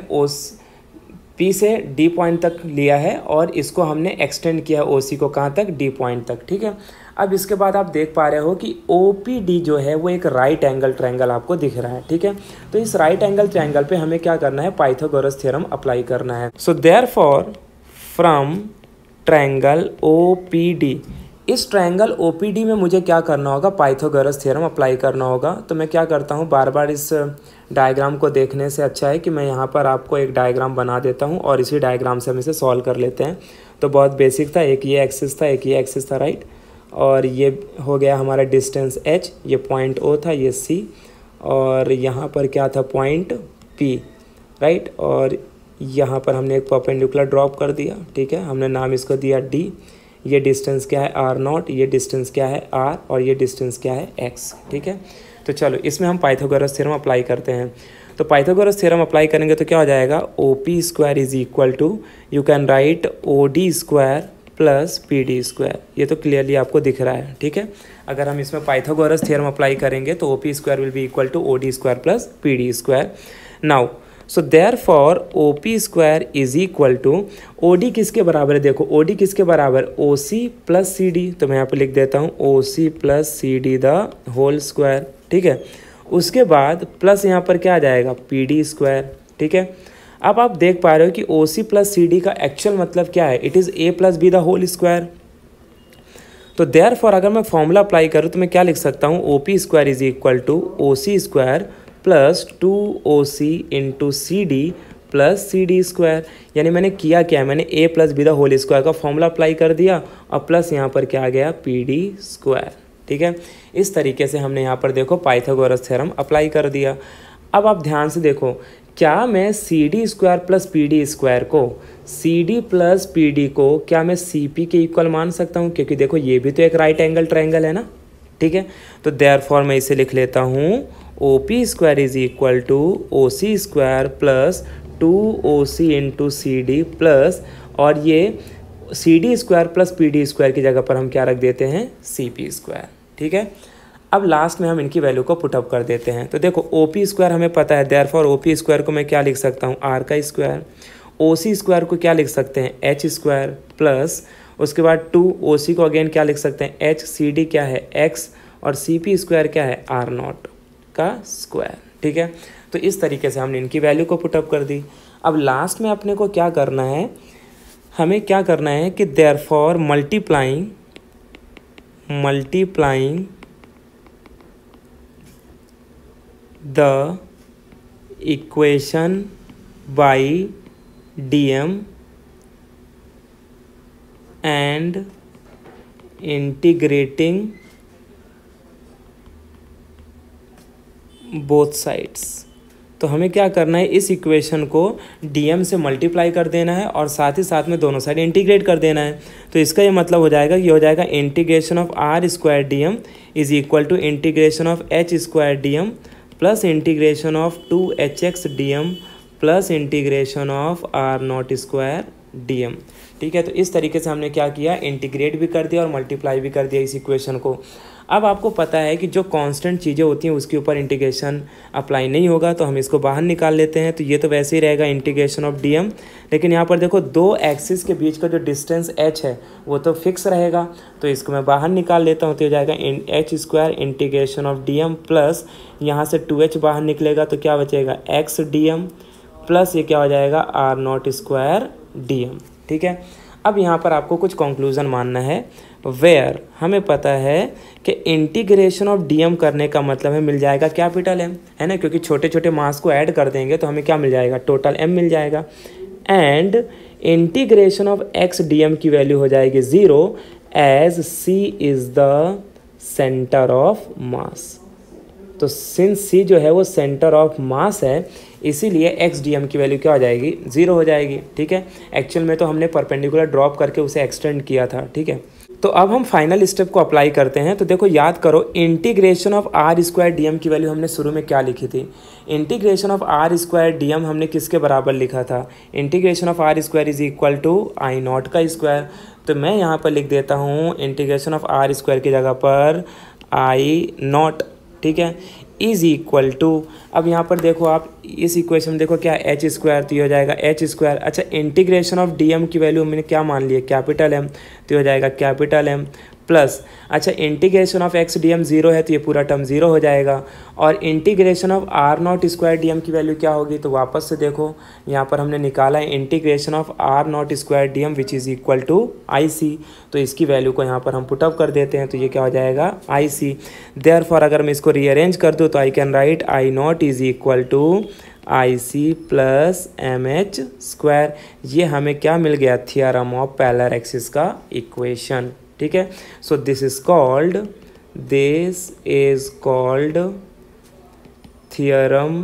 Speaker 1: P से D पॉइंट तक लिया है और इसको हमने एक्सटेंड किया OC को कहाँ तक, D पॉइंट तक, ठीक है। अब इसके बाद आप देख पा रहे हो कि OPD जो है वो एक राइट एंगल ट्रायंगल आपको दिख रहा है, ठीक है। तो इस राइट एंगल ट्रायंगल पे हमें क्या करना है, पाइथागोरस थ्योरम अप्लाई करना है। So therefore from triangle OPD, इस ट्रायंगल OPD में मुझे क्या करना होगा, पाइथागोरस थ्योरम अप्लाई करना होगा। तो मैं क्या करता हूँ, बार बार इस डायग्राम को देखने से अच्छा है कि मैं यहाँ पर आपको एक डायग्राम बना देता हूँ और इसी डायग्राम से हम इसे सॉल्व कर लेते हैं। तो बहुत बेसिक था, एक ये एक्सिस था, एक ये एक्सिस था, राइट। और ये हो गया हमारा डिस्टेंस h, ये पॉइंट O था, ये C, और यहाँ पर क्या था, पॉइंट P, राइट। और यहाँ पर हमने एक परपेंडिकुलर ड्रॉप कर दिया, ठीक है। हमने नाम इसको दिया D। ये डिस्टेंस क्या है, R0, ये डिस्टेंस क्या है R, और ये डिस्टेंस क्या है X, ठीक है। तो चलो इसमें हम पाइथागोरस थ्योरम अप्लाई करते हैं। तो पाइथागोरस थ्योरम अप्लाई करेंगे तो क्या हो जाएगा, OP² is equal to, you can write OD² plus PD²। ये तो क्लियरली आपको दिख रहा है, ठीक है। अगर हम इसमें पाइथागोरस थ्योरम अप्लाई करेंगे तो OP² will be equal to OD² plus PD²। Now so therefore OP² is equal to, OD किसके बराबर है, देखो OD किसके बराबर, OC प्लस CD। तो मैं यहाँ पर लिख देता हूँ OC plus CD the whole square, ठीक है। उसके बाद प्लस यहाँ पर क्या आ जाएगा, PD², ठीक है। अब आप देख पा रहे हो कि OC प्लस CD का एक्चुअल मतलब क्या है, it is A plus B the whole square. तो देयरफॉर अगर मैं फॉर्मूला अप्लाई करूँ तो मैं क्या लिख सकता हूँ, OP² is equal to OC² plus 2OC into CD plus CD²। यानी मैंने किया क्या है, मैंने A plus B the whole square का फॉर्मूला अप्लाई कर दिया और प्लस यहाँ पर क्या आ गया, PD², ठीक है। इस तरीके से हमने यहाँ पर देखो पाइथागोरस थ्योरम अप्लाई कर दिया। अब आप ध्यान से देखो, क्या मैं CD² प्लस PD² को, CD प्लस PD को क्या मैं CP के इक्वल मान सकता हूँ, क्योंकि देखो ये भी तो एक राइट एंगल ट्रायंगल है ना, ठीक है। तो देयरफॉर मैं इसे लिख लेता हूँ OP² is equal to OC² plus 2OC into CD plus, और ये CD² प्लस PD² की जगह पर हम क्या रख देते हैं, CP², ठीक है। अब लास्ट में हम इनकी वैल्यू को पुटअप कर देते हैं। तो देखो OP² हमें पता है, देयरफॉर OP² को मैं क्या लिख सकता हूँ, R का स्क्वायर। OC² को क्या लिख सकते हैं, H² प्लस, उसके बाद 2OC को अगेन क्या लिख सकते हैं, H, CD क्या है X, और CP² क्या है R0 का स्क्वायर, ठीक है। तो इस तरीके से हमने इनकी वैल्यू को पुटअप कर दी। अब लास्ट में अपने को क्या करना है, हमें क्या करना है कि therefore multiplying the equation by dm and integrating both sides. तो हमें क्या करना है, इस इक्वेशन को dm से मल्टीप्लाई कर देना है और साथ ही साथ में दोनों साइड इंटीग्रेट कर देना है। तो इसका ये मतलब हो जाएगा, ये हो जाएगा integration of R² dm is equal to integration of H² dm plus integration of 2hx dm plus integration of R0² dm, ठीक है। तो इस तरीके से हमने क्या किया, इंटीग्रेट भी कर दिया और मल्टीप्लाई भी कर दिया इस इक्वेशन को। अब आपको पता है कि जो कांस्टेंट चीज़ें होती हैं उसके ऊपर इंटीग्रेशन अप्लाई नहीं होगा, तो हम इसको बाहर निकाल लेते हैं। तो ये तो वैसे ही रहेगा इंटीग्रेशन ऑफ dm, लेकिन यहाँ पर देखो दो एक्सिस के बीच का जो डिस्टेंस h है वो तो फिक्स रहेगा, तो इसको मैं बाहर निकाल लेता हूँ। तो हो जाएगा H² integration of dm plus यहाँ से 2h बाहर निकलेगा तो क्या बचेगा x dm प्लस ये क्या हो जाएगा R0² dm, ठीक है। अब यहाँ पर आपको कुछ कंक्लूजन मानना है, वेयर हमें पता है कि इंटीग्रेशन ऑफ dm करने का मतलब है मिल जाएगा कैपिटल M, है ना, क्योंकि छोटे छोटे मास को ऐड कर देंगे तो हमें क्या मिल जाएगा, टोटल M मिल जाएगा। And integration of x dm की वैल्यू हो जाएगी 0 as C is the centre of mass. तो सिंस सी जो है वो सेंटर ऑफ मास है, इसीलिए एक्स डी एम की वैल्यू क्या हो जाएगी, 0 हो जाएगी। ठीक है, एक्चुअल में तो हमने परपेंडिकुलर ड्रॉप करके उसे एक्सटेंड किया था। ठीक है, तो अब हम फाइनल स्टेप को अप्लाई करते हैं। तो देखो याद करो, integration of R square D M की वैल्यू हमने शुरू में क्या लिखी थी, integration of R square D M हमने किसके बराबर लिखा था, integration of R square is equal to I naught का स्क्वायर। तो मैं यहाँ पर लिख देता हूँ इंटीग्रेशन ऑफ आर स्क्वायर की जगह पर आई नॉट। ठीक है, इज इक्वल टू, अब यहाँ पर देखो आप इस इक्वेशन में देखो क्या एच स्क्वायर, तो ये हो जाएगा एच स्क्वायर। अच्छा, इंटीग्रेशन ऑफ डी एम की वैल्यू हमने क्या मान लिया, कैपिटल एम, तो ये हो जाएगा कैपिटल एम प्लस, अच्छा integration of X D M 0 है तो ये पूरा टर्म 0 हो जाएगा। और integration of R naught square D M की वैल्यू क्या होगी, तो वापस से देखो यहाँ पर हमने निकाला है integration of R naught square D M which is equal to I C. तो इसकी वैल्यू को यहाँ पर हम पुटअप कर देते हैं, तो ये क्या हो जाएगा आई सी। देयरफॉर अगर मैं इसको रीअरेंज कर दूँ तो I can write I naught is equal to I C plus M H square. ये हमें क्या मिल गया, थियरम ऑफ पैरेलल एक्सिस का इक्वेशन। ठीक है, so this is called theorem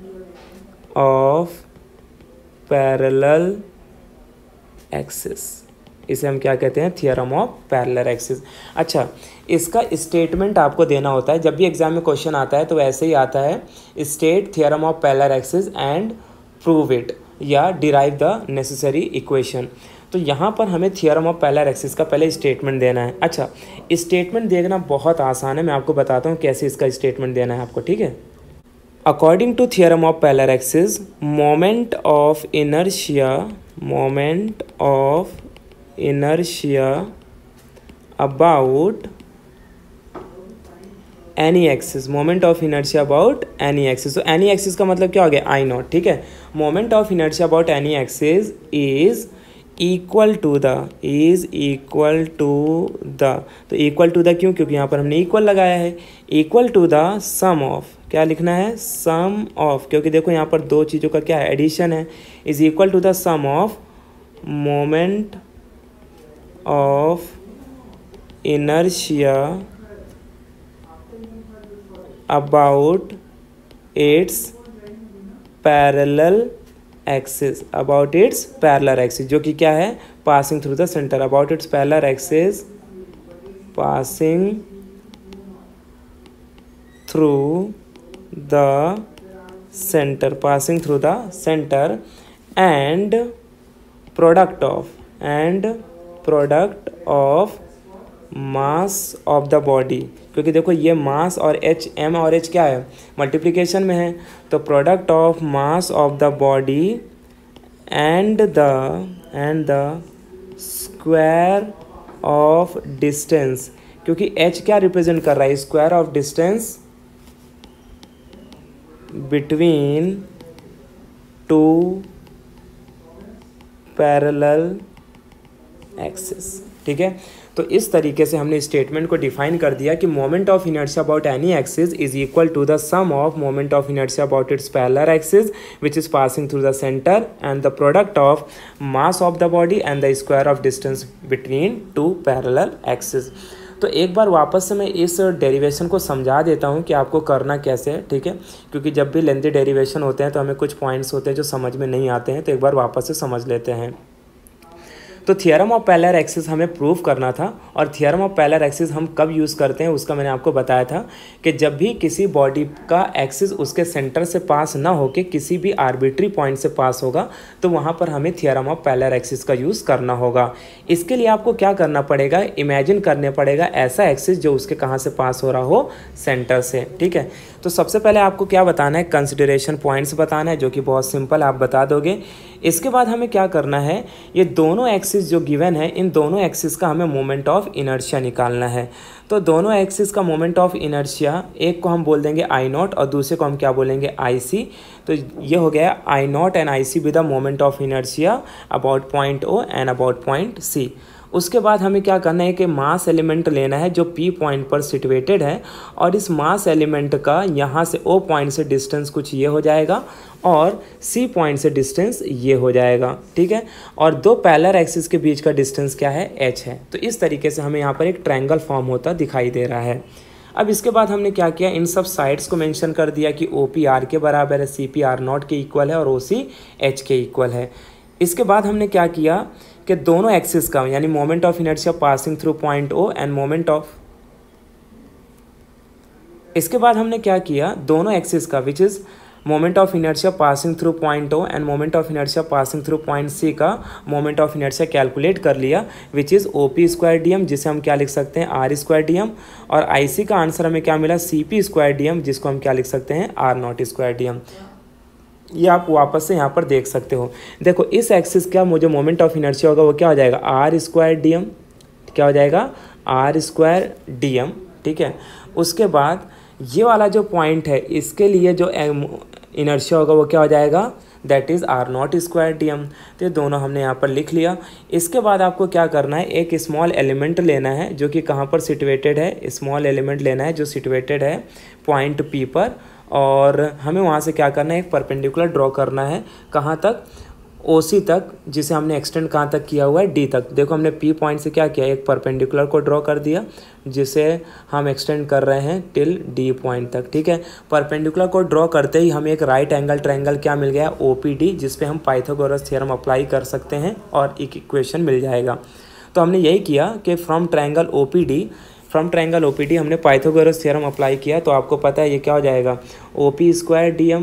Speaker 1: of parallel axis. इसे हम क्या कहते हैं, थियरम ऑफ पैरेलल एक्सिस। अच्छा, इसका स्टेटमेंट आपको देना होता है, जब भी एग्जाम में क्वेश्चन आता है तो ऐसे ही आता है, state theorem of parallel axis and prove it या डिराइव द नेसेसरी इक्वेशन। तो यहाँ पर हमें थियरम ऑफ पैरेलल एक्सिस का पहले स्टेटमेंट देना है। अच्छा, स्टेटमेंट देखना बहुत आसान है, मैं आपको बताता हूँ कैसे इसका स्टेटमेंट देना है आपको। ठीक है, according to theorem of parallel axis, moment of inertia about any axis, moment of inertia about any axis. तो एनी एक्सिस का मतलब क्या हो गया, आई नॉट। ठीक है, moment of inertia about any axis is equal to the, तो इक्वल टू द क्यों, क्योंकि यहाँ पर हमने इक्वल लगाया है, equal to the sum of, क्या लिखना है, सम ऑफ, क्योंकि देखो यहाँ पर दो चीज़ों का क्या है, एडिशन है, is equal to the sum of moment of inertia about its parallel axis, about its parallel axis, जो कि क्या है, passing through the centre, about its parallel axis passing through the centre, passing through the centre and product of mass of the body, क्योंकि देखो ये मास और एच, एम और एच क्या है, मल्टीप्लिकेशन में है, तो product of mass of the body and the square of distance, क्योंकि एच क्या रिप्रेजेंट कर रहा है, square of distance between two parallel axis. ठीक है, तो इस तरीके से हमने स्टेटमेंट को डिफाइन कर दिया कि moment of inertia about any axis is equal to the sum of moment of inertia about its parallel axis which is passing through the centre and the product of mass of the body and the square of distance between two parallel axis. तो एक बार वापस से मैं इस डेरिवेशन को समझा देता हूँ कि आपको करना कैसे है। ठीक है, क्योंकि जब भी लेंथी डेरिवेशन होते हैं तो हमें कुछ पॉइंट्स होते हैं जो समझ में नहीं आते हैं, तो एक बार वापस से समझ लेते हैं। तो थियरम ऑफ पैरेलल एक्सिस हमें प्रूव करना था, और थियरम ऑफ पैरेलल एक्सिस हम कब यूज़ करते हैं उसका मैंने आपको बताया था कि जब भी किसी बॉडी का एक्सिस उसके सेंटर से पास ना होके किसी भी आर्बिट्री पॉइंट से पास होगा तो वहाँ पर हमें थियरम ऑफ पैरेलल एक्सिस का यूज़ करना होगा। इसके लिए आपको क्या करना पड़ेगा, इमेजिन करने पड़ेगा ऐसा एक्सिस जो उसके कहाँ से पास हो रहा हो, सेंटर से। ठीक है, तो सबसे पहले आपको क्या बताना है, कंसिडरेशन पॉइंट्स बताना है, जो कि बहुत सिंपल आप बता दोगे। इसके बाद हमें क्या करना है, ये दोनों एक्सिस जो गिवन है, इन दोनों एक्सिस का हमें मोमेंट ऑफ इनर्शिया निकालना है। तो दोनों एक्सिस का मोमेंट ऑफ इनर्शिया, एक को हम बोल देंगे आई नॉट और दूसरे को हम क्या बोलेंगे, आई सी। तो ये हो गया I naught and I C with the moment of inertia about point O and about point C. उसके बाद हमें क्या करना है कि मास एलिमेंट लेना है जो P पॉइंट पर सिचुएटेड है, और इस मास एलिमेंट का यहाँ से O पॉइंट से डिस्टेंस कुछ ये हो जाएगा और C पॉइंट से डिस्टेंस ये हो जाएगा, ठीक है। और दो पैरेलल एक्सिस के बीच का डिस्टेंस क्या है, H है। तो इस तरीके से हमें यहाँ पर एक ट्रायंगल फॉर्म होता दिखाई दे रहा है। अब इसके बाद हमने क्या किया, इन सब साइड्स को मेंशन कर दिया कि OP R के बराबर है, CP R0 के इक्वल है और OC H के इक्वल है। इसके बाद हमने क्या किया कि दोनों एक्सिस का यानी moment of inertia passing through point O and moment of, इसके बाद हमने क्या किया, दोनों एक्सिस का which is moment of inertia passing through point O and moment of inertia passing through point C का मोमेंट ऑफ इनर्शिया कैलकुलेट कर लिया which is OP square DM, जिसे हम क्या लिख सकते हैं R स्क्वायर DM, और IC का आंसर हमें क्या मिला, CP स्क्वायर DM, जिसको हम क्या लिख सकते हैं R0 स्क्वायर DM। ये आप वापस से यहाँ पर देख सकते हो। देखो इस एक्सिस का मुझे मोमेंट ऑफ इनर्शिया होगा वो क्या हो जाएगा, R स्क्वायर DM, क्या हो जाएगा, R स्क्वायर DM, ठीक है। उसके बाद ये वाला जो पॉइंट है इसके लिए जो इनर्शिया होगा वो क्या हो जाएगा, that is R0 square DM। तो ये दोनों हमने यहाँ पर लिख लिया। इसके बाद आपको क्या करना है, एक स्मॉल एलिमेंट लेना है जो कि कहाँ पर सिचुएटेड है, स्मॉल एलिमेंट लेना है जो सिचुएटेड है पॉइंट P पर, और हमें वहाँ से क्या करना है, एक परपेंडिकुलर ड्रॉ करना है, कहाँ तक, OC तक, जिसे हमने एक्सटेंड कहाँ तक किया हुआ है, D तक। देखो हमने P पॉइंट से क्या किया, एक परपेंडिकुलर को ड्रॉ कर दिया जिसे हम एक्सटेंड कर रहे हैं टिल D पॉइंट तक, ठीक है। परपेंडिकुलर को ड्रॉ करते ही हमें एक राइट एंगल ट्रायंगल क्या मिल गया, OPD, जिस पे हम पाइथागोरस थ्योरम अप्लाई कर सकते हैं और एक इक्वेशन मिल जाएगा। तो हमने यही किया कि फ्रॉम ट्रायंगल OPD हमने पाइथागोरस थ्योरम अप्लाई किया। तो आपको पता है ये क्या हो जाएगा, OP स्क्वायर DM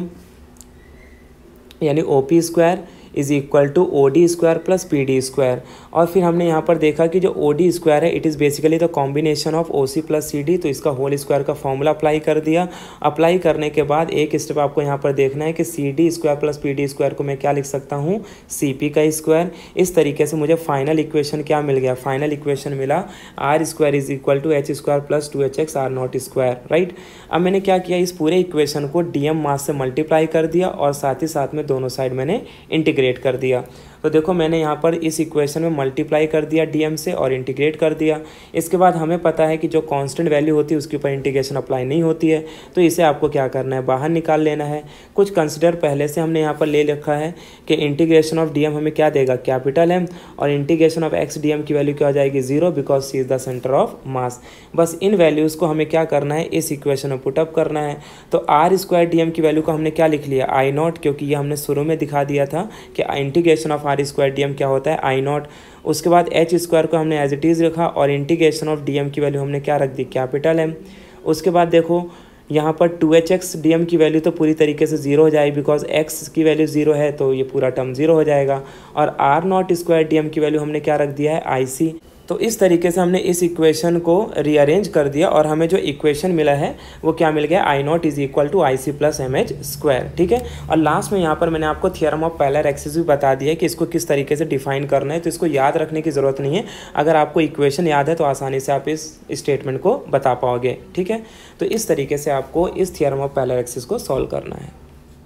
Speaker 1: यानी OP square is equal to OD square plus PD square. और फिर हमने यहाँ पर देखा कि जो OD स्क्वायर है it is basically the combination of OC plus CD, तो इसका होल स्क्वायर का फॉर्मूला अप्लाई कर दिया। अप्लाई करने के बाद एक स्टेप आपको यहाँ पर देखना है कि CD square plus PD square को मैं क्या लिख सकता हूँ, CP का स्क्वायर। इस तरीके से मुझे फाइनल इक्वेशन क्या मिल गया, फाइनल इक्वेशन मिला R square is equal to H square plus 2HX R0 square, right. अब मैंने क्या किया, इस पूरे इक्वेशन को DM मास से मल्टीप्लाई कर दिया और साथ ही साथ में दोनों साइड मैंने इंटीग्रेट कर दिया। तो देखो मैंने यहाँ पर इस इक्वेशन में मल्टीप्लाई कर दिया DM से और इंटीग्रेट कर दिया। इसके बाद हमें पता है कि जो कांस्टेंट वैल्यू होती है उसके ऊपर इंटीग्रेशन अप्लाई नहीं होती है, तो इसे आपको क्या करना है, बाहर निकाल लेना है। कुछ कंसिडर पहले से हमने यहाँ पर ले रखा है कि इंटीग्रेशन ऑफ DM हमें क्या देगा, कैपिटल M, और इंटीग्रेशन ऑफ x DM की वैल्यू क्या हो जाएगी, 0, because C is the centre of mass. बस इन वैल्यूज़ को हमें क्या करना है, इस इक्वेशन में पुटअप करना है। तो R स्क्वायर DM की वैल्यू को हमने क्या लिख लिया, I0, क्योंकि ये हमने शुरू में दिखा दिया था कि integration of R square DM क्या होता है, I0। उसके बाद H स्क्वायर को हमने एज इट इज़ रखा और इंटीग्रेशन ऑफ DM की वैल्यू हमने क्या रख दी, कैपिटल M। उसके बाद देखो यहाँ पर 2HX DM की वैल्यू तो पूरी तरीके से 0 हो जाएगी, बिकॉज x की वैल्यू 0 है तो ये पूरा टर्म 0 हो जाएगा। और R0 स्क्वायर DM की वैल्यू हमने क्या रख दिया है, IC। तो इस तरीके से हमने इस इक्वेशन को रीअरेंज कर दिया और हमें जो इक्वेशन मिला है वो क्या मिल गया, I0 is equal to IC plus MH square, ठीक है। और लास्ट में यहाँ पर मैंने आपको थियरम ऑफ पैरेलल एक्सिस भी बता दिया है कि इसको किस तरीके से डिफाइन करना है, तो इसको याद रखने की ज़रूरत नहीं है। अगर आपको इक्वेशन याद है तो आसानी से आप इस स्टेटमेंट को बता पाओगे, ठीक है। तो इस तरीके से आपको इस थियरम ऑफ पैरेलल एक्सिस को सॉल्व करना है।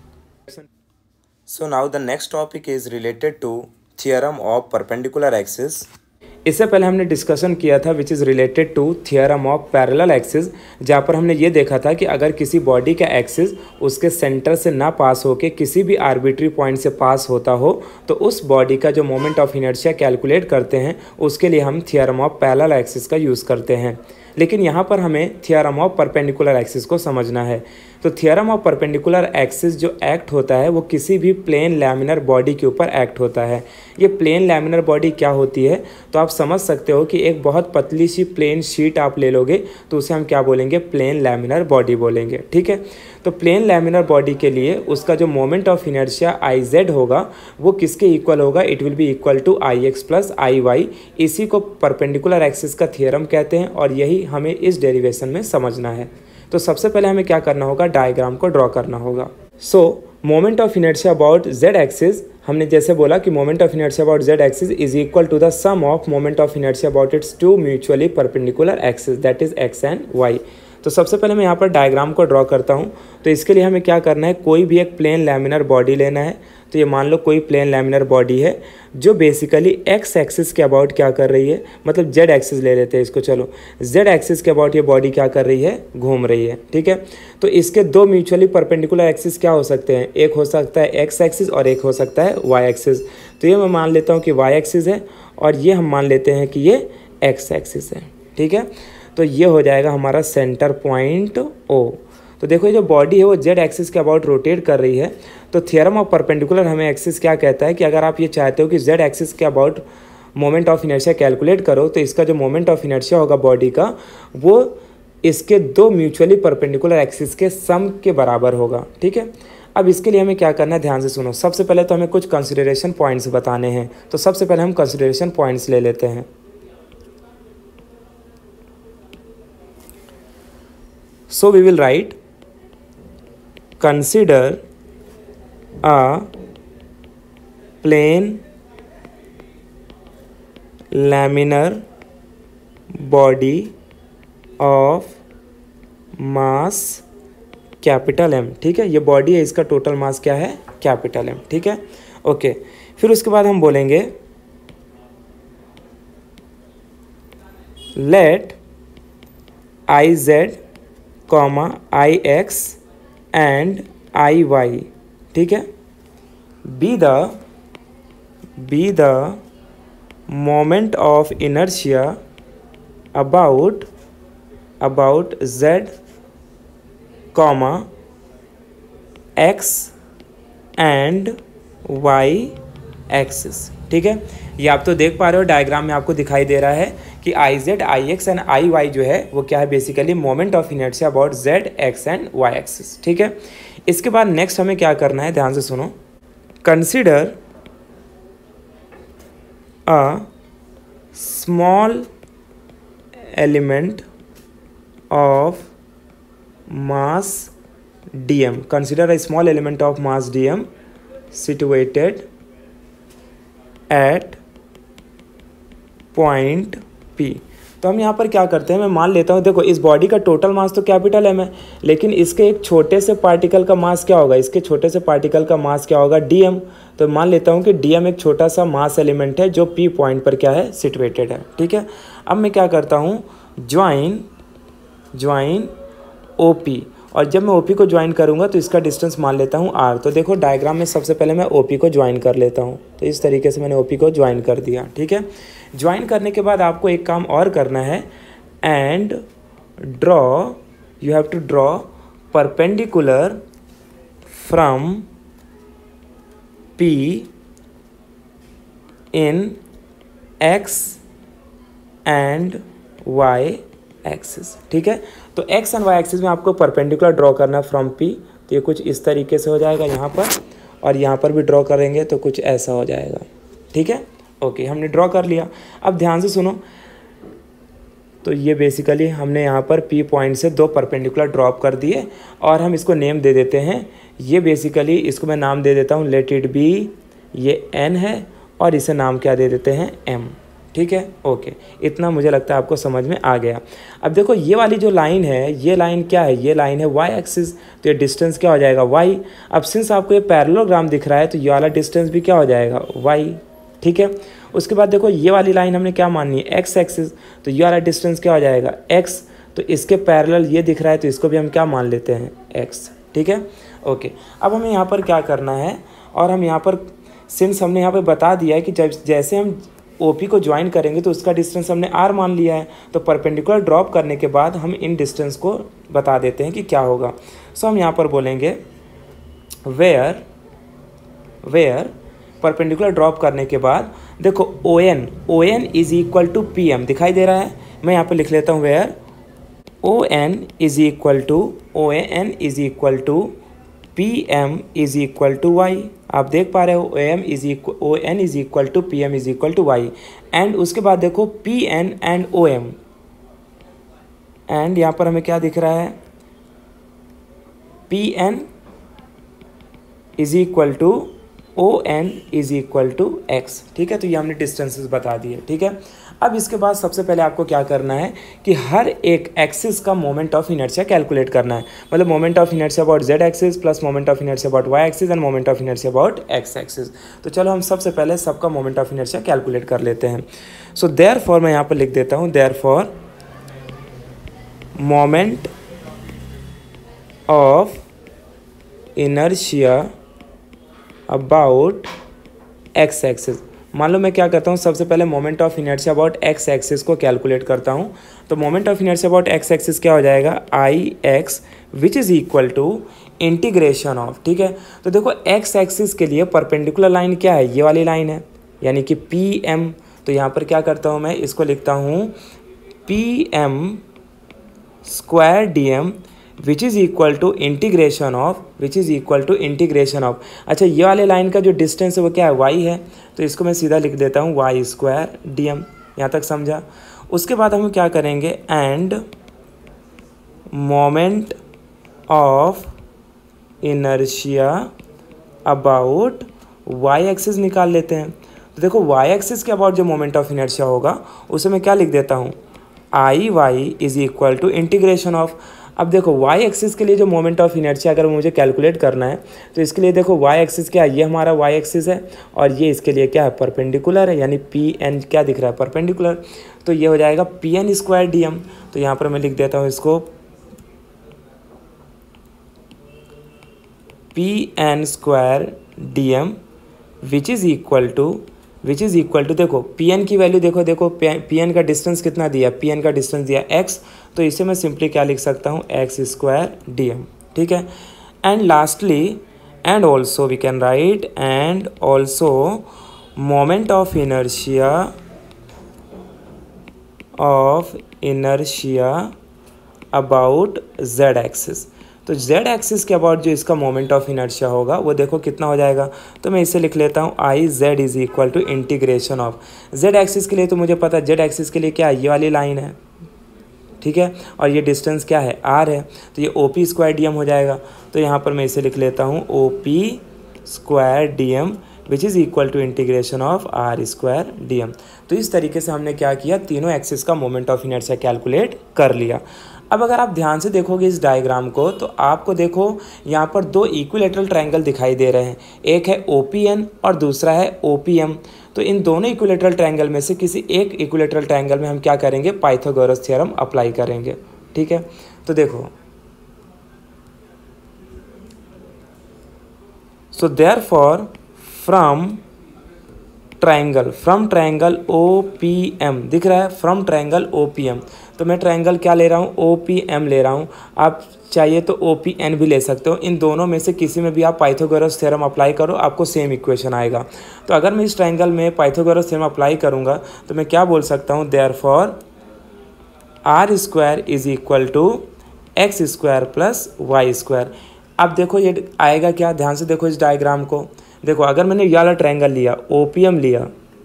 Speaker 2: So now the next topic is related to theorem of perpendicular axis.
Speaker 1: इससे पहले हमने डिस्कशन किया था which is related to theorem of parallel axis, जहाँ पर हमने ये देखा था कि अगर किसी बॉडी का एक्सिस उसके सेंटर से ना पास होके किसी भी आर्बिट्री पॉइंट से पास होता हो तो उस बॉडी का जो मोमेंट ऑफ इनर्शिया कैलकुलेट करते हैं उसके लिए हम थियरम ऑफ पैरेलल एक्सिस का यूज़ करते हैं। लेकिन यहाँ पर हमें थियरम ऑफ परपेंडिकुलर एक्सिस को समझना है। तो थियरम ऑफ परपेंडिकुलर एक्सिस जो एक्ट होता है वो किसी भी प्लेन लैमिनर बॉडी के ऊपर एक्ट होता है। ये प्लेन लैमिनर बॉडी क्या होती है, तो आप समझ सकते हो कि एक बहुत पतली सी प्लेन शीट आप ले लोगे तो उसे हम क्या बोलेंगे, प्लेन लैमिनर बॉडी बोलेंगे, ठीक है। तो प्लेन लैमिनर बॉडी के लिए उसका जो मोमेंट ऑफ इनर्शिया IZ होगा वो किसके इक्वल होगा, it will be equal to IX plus IY। इसी को परपेंडिकुलर एक्सिस का थियरम कहते हैं और यही हमें इस डेरिवेशन में समझना है। तो सबसे पहले हमें क्या करना होगा, डायग्राम को ड्रॉ करना होगा। So moment of inertia about Z axis, हमने जैसे बोला कि moment of inertia about Z axis is equal to the sum of moment of inertia about its two mutually perpendicular axis, that is X and Y। तो सबसे पहले मैं यहाँ पर डायग्राम को ड्रॉ करता हूँ। तो इसके लिए हमें क्या करना है, कोई भी एक प्लेन लैमिनर बॉडी लेना है। तो ये मान लो कोई प्लेन लैमिनर बॉडी है जो बेसिकली एक्स एक्सिस के अबाउट क्या कर रही है, मतलब जेड एक्सिस ले लेते हैं इसको, चलो जेड एक्सिस के अबाउट ये बॉडी क्या कर रही है, घूम रही है, ठीक है। तो इसके दो म्यूचुअली परपेंडिकुलर एक्सिस क्या हो सकते हैं, एक हो सकता है एक्स एक्सिस और एक हो सकता है वाई एक्सिस। तो ये मैं मान लेता हूँ कि वाई एक्सिस है और ये हम मान लेते हैं कि ये एक्स एक्सिस है, ठीक है। तो ये हो जाएगा हमारा सेंटर पॉइंट ओ। तो देखो ये जो बॉडी है वो जेड एक्सिस के अबाउट रोटेट कर रही है। तो थ्योरम ऑफ परपेंडिकुलर हमें एक्सिस क्या कहता है कि अगर आप ये चाहते हो कि जेड एक्सिस के about moment of inertia calculate करो, तो इसका जो मोमेंट ऑफ इनर्शिया होगा बॉडी का, वो इसके दो म्यूचुअली परपेंडिकुलर एक्सिस के सम के बराबर होगा, ठीक है। अब इसके लिए हमें क्या करना है, ध्यान से सुनो। सबसे पहले तो हमें कुछ कंसिडरेशन पॉइंट्स बताने हैं। तो सबसे पहले हम कंसिडरेशन पॉइंट्स ले लेते हैं। So we will write, consider a plane laminar body of mass capital M, ठीक है। ये बॉडी है, इसका टोटल मास क्या है, कैपिटल M, ठीक है, ओके। फिर उसके बाद हम बोलेंगे let I Z comma I X and I Y, ठीक है, be the moment of inertia about Z comma X and Y axis, ठीक है। ये आप तो देख पा रहे हो डायग्राम में, आपको दिखाई दे रहा है कि I Z I X and I Y जो है वो क्या है, basically moment of inertia about Z X and Y axis, ठीक है। इसके बाद नेक्स्ट हमें क्या करना है, ध्यान से सुनो। Consider a small element of mass dm, consider a small element of mass dm situated at point P। तो हम यहाँ पर क्या करते हैं, मैं मान लेता हूँ, देखो इस बॉडी का टोटल मास तो कैपिटल M है, लेकिन इसके एक छोटे से पार्टिकल का मास क्या होगा, इसके छोटे से पार्टिकल का मास क्या होगा, dm। तो मान लेता हूँ कि dm एक छोटा सा मास एलिमेंट है जो P पॉइंट पर क्या है, सिचुएटेड है, ठीक है। अब मैं क्या करता हूँ, ज्वाइन OP, और जब मैं OP को ज्वाइन करूंगा तो इसका डिस्टेंस मान लेता हूं R। तो देखो डायग्राम में सबसे पहले मैं OP को ज्वाइन कर लेता हूं। तो इस तरीके से मैंने OP को ज्वाइन कर दिया, ठीक है। ज्वाइन करने के बाद आपको एक काम और करना है, and you have to draw perpendicular from P in X and Y axis, ठीक है। तो एक्स एंड वाई एक्सिस में आपको परपेंडिकुलर ड्रॉ करना फ्रॉम पी। तो ये कुछ इस तरीके से हो जाएगा यहाँ पर, और यहाँ पर भी ड्रॉ करेंगे तो कुछ ऐसा हो जाएगा, ठीक है, ओके। हमने ड्रॉ कर लिया। अब ध्यान से सुनो, तो ये बेसिकली हमने यहाँ पर पी पॉइंट से दो परपेंडिकुलर ड्रॉप कर दिए, और हम इसको नेम दे देते हैं। ये बेसिकली इसको मैं नाम दे देता हूँ लेट इट बी, ये एन है, और इसे नाम क्या दे देते हैं, एम, ठीक है, ओके। इतना मुझे लगता है आपको समझ में आ गया। अब देखो ये वाली जो लाइन है, ये लाइन क्या है, ये लाइन है वाई एक्सिस। तो ये डिस्टेंस क्या हो जाएगा, वाई। अब सिंस आपको ये पैरेललोग्राम दिख रहा है तो ये वाला डिस्टेंस भी क्या हो जाएगा, वाई, ठीक है। उसके बाद देखो ये वाली लाइन हमने क्या माननी है, एक्स एक्सिस। तो ये वाला डिस्टेंस क्या हो जाएगा, एक्स। तो इसके पैरेलल ये दिख रहा है तो इसको भी हम क्या मान लेते हैं, एक्स, ठीक है, ओके। अब हमें यहाँ पर क्या करना है, और हम यहाँ पर सिंस हमने यहाँ पर बता दिया है कि जब जैसे हम OP को ज्वाइन करेंगे तो उसका डिस्टेंस हमने R मान लिया है। तो परपेंडिकुलर ड्रॉप करने के बाद हम इन डिस्टेंस को बता देते हैं कि क्या होगा। सो हम यहाँ पर बोलेंगे वेयर परपेंडिकुलर ड्रॉप करने के बाद देखो ON is equal to PM दिखाई दे रहा है। मैं यहाँ पर लिख लेता हूँ where ON is equal to PM is equal to Y। आप देख पा रहे हो ON is equal to PM is equal to Y। And उसके बाद देखो PN एंड OM, एंड यहाँ पर हमें क्या दिख रहा है, PN is equal to ON is equal to x, ठीक है। तो ये हमने डिस्टेंसेस बता दिए, ठीक है। अब इसके बाद सबसे पहले आपको क्या करना है कि हर एक एक्सिस का मोमेंट ऑफ इनर्शिया कैलकुलेट करना है, मतलब moment of inertia about z axis plus moment of inertia about y axis and moment of inertia about x axis. तो चलो हम सबसे पहले सबका मोमेंट ऑफ इनर्शिया कैलकुलेट कर लेते हैं। सो देयरफॉर मैं यहाँ पर लिख देता हूँ, therefore moment of inertia about x axis. मान लो मैं क्या करता हूँ, सबसे पहले moment of inertia about x axis को कैलकुलेट करता हूँ। तो moment of inertia about x axis क्या हो जाएगा, IX which is equal to integration of, ठीक है। तो देखो x एक्सिस के लिए परपेंडिकुलर लाइन क्या है, ये वाली लाइन है, यानी कि PM। तो यहाँ पर क्या करता हूँ मैं, इसको लिखता हूँ PM square DM which is equal to integration of, which is equal to integration of. अच्छा, ये वाले लाइन का जो डिस्टेंस है वो क्या है, y है। तो इसको मैं सीधा लिख देता हूँ y स्क्वायर DM। यहाँ तक समझा। उसके बाद हम क्या करेंगे, and moment of inertia about y axis निकाल लेते हैं। तो देखो y एक्सिस के अबाउट जो मोमेंट ऑफ इनर्शिया होगा उसे मैं क्या लिख देता हूँ, IY is equal to integration of. अब देखो y एक्सिस के लिए जो मोमेंट ऑफ इनर्शिया अगर मुझे कैलकुलेट करना है तो इसके लिए देखो y एक्सिस क्या है, ये हमारा y एक्सिस है और ये इसके लिए क्या है, परपेंडिकुलर है, यानी PN क्या दिख रहा है, परपेंडिकुलर। तो ये हो जाएगा PN स्क्वायर DM। तो यहाँ पर मैं लिख देता हूँ इसको PN square DM which is equal to देखो PN की वैल्यू देखो PN का डिस्टेंस कितना दिया, PN का डिस्टेंस दिया x। तो इसे मैं सिंपली क्या लिख सकता हूँ, x स्क्वायर DM, ठीक है। And lastly and also we can write and also moment of inertia about z axis. तो z एक्सिस के अबाउट जो इसका मोमेंट ऑफ इनर्शिया होगा वो देखो कितना हो जाएगा। तो मैं इसे लिख लेता हूँ IZ is equal to integration of z axis के लिए। तो मुझे पता है z एक्सिस के लिए क्या है, ये वाली लाइन है, ठीक है, और ये डिस्टेंस क्या है, r है। तो ये OP स्क्वायर DM हो जाएगा। तो यहाँ पर मैं इसे लिख लेता हूँ OP square DM which is equal to integration of R square DM। तो इस तरीके से हमने क्या किया, तीनों एक्सिस का मोमेंट ऑफ इनर्शिया कैलकुलेट कर लिया। अब अगर आप ध्यान से देखोगे इस डायग्राम को तो आपको देखो यहाँ पर दो इक्विलेटरल ट्रायंगल दिखाई दे रहे हैं, एक है OPN और दूसरा है OPM। तो इन दोनों इक्विलेटरल ट्रायंगल में से किसी एक इक्विलेटरल ट्रायंगल में हम क्या करेंगे, पाइथागोरस थ्योरम अप्लाई करेंगे, ठीक है। तो देखो, so therefore from triangle OPM दिख रहा है, फ्रॉम ट्रायंगल OPM। तो मैं ट्रायंगल क्या ले रहा हूँ, OPM ले रहा हूँ। आप चाहिए तो OPN भी ले सकते हो। इन दोनों में से किसी में भी आप पाइथागोरस थ्योरम अप्लाई करो, आपको सेम इक्वेशन आएगा। तो अगर मैं इस ट्रायंगल में पाइथागोरस थ्योरम अप्लाई करूँगा तो मैं क्या बोल सकता हूँ, therefore R square is equal to x square plus y square. अब देखो ये आएगा क्या, ध्यान से देखो इस डायग्राम को। देखो अगर मैंने ये वाला ट्रायंगल लिया, OPM लिया,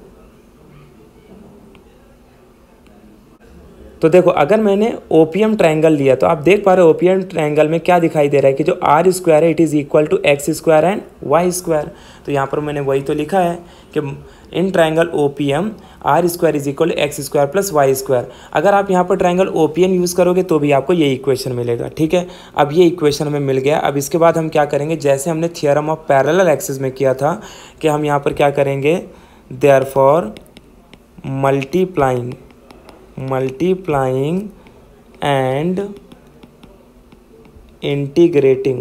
Speaker 1: तो देखो अगर मैंने OPM ट्रायंगल लिया तो आप देख पा रहे हो OPM ट्रायंगल में क्या दिखाई दे रहा है कि जो R स्क्वायर है it is equal to x square and y square. तो यहाँ पर मैंने वही तो लिखा है कि in triangle OPM R square is equal to x square plus y square. अगर आप यहाँ पर ट्रायंगल OPN यूज़ करोगे तो भी आपको ये इक्वेशन मिलेगा, ठीक है। अब ये इक्वेशन हमें मिल गया। अब इसके बाद हम क्या करेंगे, जैसे हमने थियरम ऑफ पैरेलल एक्सिस में किया था कि हम यहाँ पर क्या करेंगे, therefore multiplying and integrating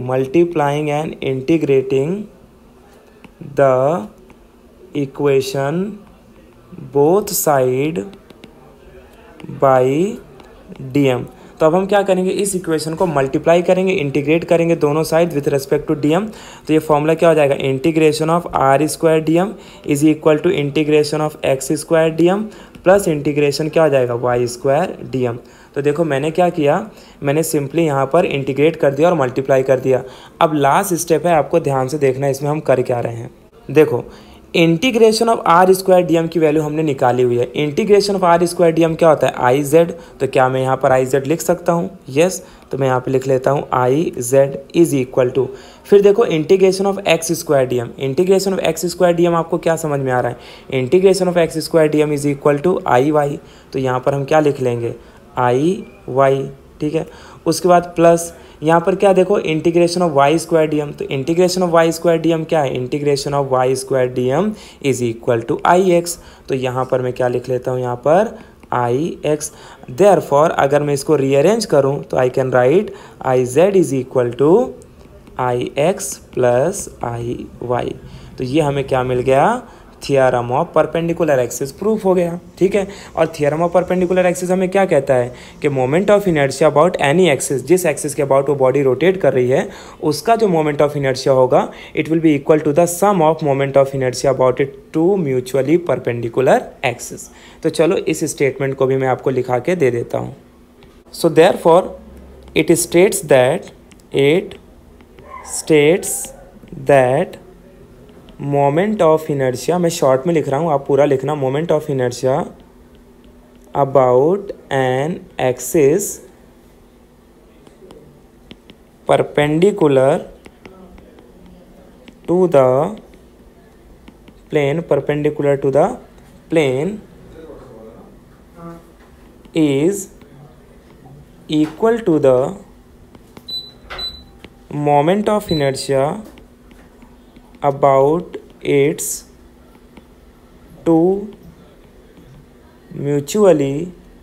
Speaker 1: the equation both side by dm। तो अब हम क्या करेंगे, इस इक्वेशन को मल्टीप्लाई करेंगे, इंटीग्रेट करेंगे दोनों side with respect to DM. तो ये फॉर्मूला क्या हो जाएगा, integration of R square DM is equal to integration of x square DM plus integration क्या हो जाएगा, y स्क्वायर डीएम। तो देखो मैंने क्या किया, मैंने सिंपली यहाँ पर इंटीग्रेट कर दिया और मल्टीप्लाई कर दिया। अब लास्ट स्टेप है, आपको ध्यान से देखना है इसमें हम कर क्या रहे हैं। देखो integration of R square D M की वैल्यू हमने निकाली हुई है। Integration of R square D M क्या होता है, आई जेड। तो क्या मैं यहाँ पर आई जेड लिख सकता हूँ, यस। तो मैं यहाँ पे लिख लेता हूँ I Z is equal to, फिर देखो integration of X square D M. Integration of X square D M आपको क्या समझ में आ रहा है, integration of X square D M is equal to I Y. तो यहाँ पर हम क्या लिख लेंगे, आई वाई, ठीक है। उसके बाद प्लस यहाँ पर क्या देखो integration of Y square D M. तो integration of Y square D M क्या है, integration of Y square D M is equal to I X. तो यहाँ पर मैं क्या लिख लेता हूँ, यहाँ पर आई एक्स। देयरफॉर अगर मैं इसको रीअरेंज करूँ तो I can write I Z is equal to I X plus I Y. तो ये हमें क्या मिल गया, theorem of perpendicular axis proof हो गया, ठीक है। और थियरम ऑफ परपेंडिकुलर एक्सिस हमें क्या कहता है कि moment of inertia about any axis, जिस एक्सिस के अबाउट वो बॉडी रोटेट कर रही है उसका जो मोमेंट ऑफ इनर्शिया होगा it will be equal to the sum of moment of inertia about it two mutually perpendicular axis. तो चलो इस स्टेटमेंट को भी मैं आपको लिखा के दे देता हूँ। So therefore it states that moment of inertia, मैं शॉर्ट में लिख रहा हूँ, आप पूरा लिखना, moment of inertia about an axis perpendicular to the plane is equal to the moment of inertia about its two mutually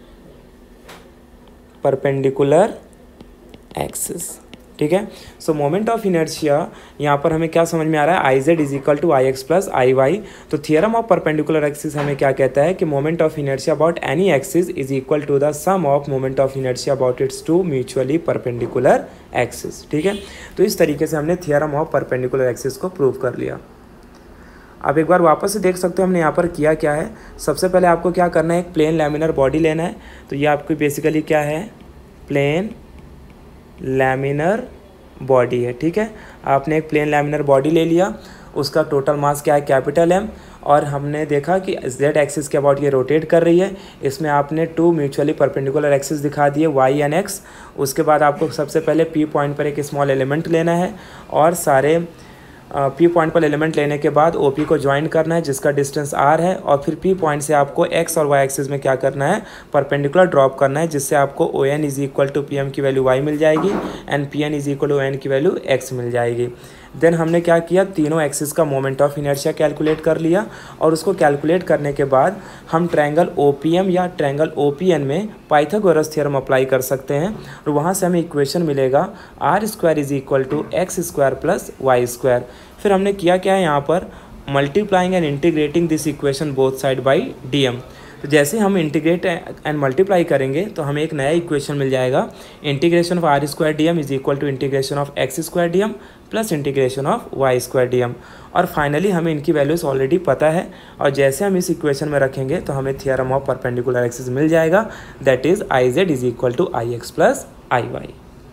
Speaker 1: perpendicular axes। ठीक है। सो मोमेंट ऑफ इनर्शिया यहाँ पर हमें क्या समझ में आ रहा है, I Z is equal to I X plus I Y. तो थियरम ऑफ परपेंडिकुलर एक्सिस हमें क्या कहता है कि moment of inertia about any axis is equal to the sum of moment of inertia about its two mutually perpendicular axis. ठीक है। तो इस तरीके से हमने थियरम ऑफ परपेंडिकुलर एक्सिस को प्रूव कर लिया। अब एक बार वापस से देख सकते हो हमने यहाँ पर किया क्या है। सबसे पहले आपको क्या करना है, एक प्लेन लैमिनर बॉडी लेना है। तो ये आपकी बेसिकली क्या है, प्लेन लैमिनर बॉडी है। ठीक है। आपने एक प्लेन लैमिनर बॉडी ले लिया, उसका टोटल मास क्या है, कैपिटल एम, और हमने देखा कि जेड एक्सिस के अबाउट ये रोटेट कर रही है। इसमें आपने टू म्यूचुअली परपेंडिकुलर एक्सिस दिखा दिए, वाई एंड एक्स। उसके बाद आपको सबसे पहले पी पॉइंट पर एक स्मॉल एलिमेंट लेना है और सारे पी पॉइंट पर एलिमेंट लेने के बाद ओ पी को ज्वाइन करना है जिसका डिस्टेंस आर है, और फिर पी पॉइंट से आपको एक्स और वाई एक्सिस में क्या करना है, परपेंडिकुलर ड्रॉप करना है, जिससे आपको O N is equal to P M की वैल्यू वाई मिल जाएगी and P N is equal to O N की वैल्यू एक्स मिल जाएगी। देन हमने क्या किया, तीनों एक्सिस का मोमेंट ऑफ इनर्शिया कैलकुलेट कर लिया, और उसको कैलकुलेट करने के बाद हम ट्रायंगल ओ पी एम या ट्रायंगल ओ पी एन में पाइथागोरस थ्योरम अप्लाई कर सकते हैं, और वहाँ से हमें इक्वेशन मिलेगा R square is equal to X square plus Y square. फिर हमने किया क्या है, यहाँ पर multiplying and integrating this equation both side by D M. तो जैसे हम इंटीग्रेट एंड मल्टीप्लाई करेंगे तो हमें एक नया इक्वेशन मिल जाएगा, integration of R square D M is equal to integration of X square D M plus integration of Y square D M. और फाइनली हमें इनकी वैल्यूज़ ऑलरेडी पता है, और जैसे हम इस इक्वेशन में रखेंगे तो हमें थियरम ऑफ परपेंडिकुलर एक्सिस मिल जाएगा, that is I Z is equal to I X plus I Y.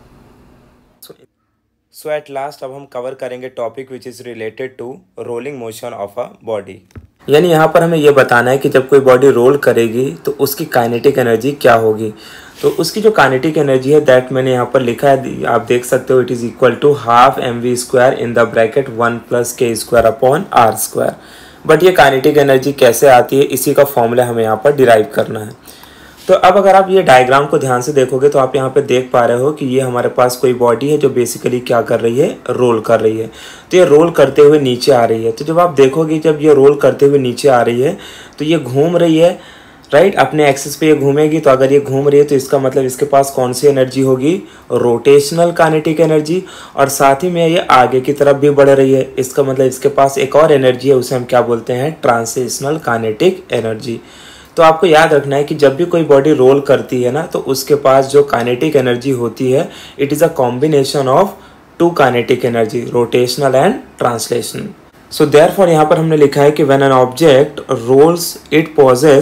Speaker 2: So at last अब हम कवर करेंगे topic which is related to rolling motion of a body.
Speaker 1: यानी यहाँ पर हमें यह बताना है कि जब कोई बॉडी रोल करेगी तो उसकी काइनेटिक एनर्जी क्या होगी। तो उसकी जो काइनेटिक एनर्जी है दैट मैंने यहाँ पर लिखा है, आप देख सकते हो, it is equal to half M V square in the bracket 1 plus K square upon R square. But ये काइनेटिक एनर्जी कैसे आती है, इसी का फॉर्मूला हमें यहाँ पर डिराइव करना है। तो अब अगर आप ये डायग्राम को ध्यान से देखोगे तो आप यहाँ पे देख पा रहे हो कि ये हमारे पास कोई बॉडी है जो बेसिकली क्या कर रही है, रोल कर रही है। तो ये रोल करते हुए नीचे आ रही है। तो जब आप देखोगे जब ये रोल करते हुए नीचे आ रही है तो ये घूम रही है, राइट, अपने एक्सिस पे ये घूमेगी। तो अगर ये घूम रही है तो इसका मतलब इसके पास कौन सी एनर्जी होगी, रोटेशनल काइनेटिक एनर्जी। और साथ ही में ये आगे की तरफ भी बढ़ रही है, इसका मतलब इसके पास एक और एनर्जी है, उसे हम क्या बोलते हैं, ट्रांसलेशनल काइनेटिक एनर्जी। तो आपको याद रखना है कि जब भी कोई बॉडी रोल करती है ना तो उसके पास जो काइनेटिक एनर्जी होती है it is a combination of two kinetic energy, rotational and translational. So therefore यहाँ पर हमने लिखा है कि when an object rolls it possesses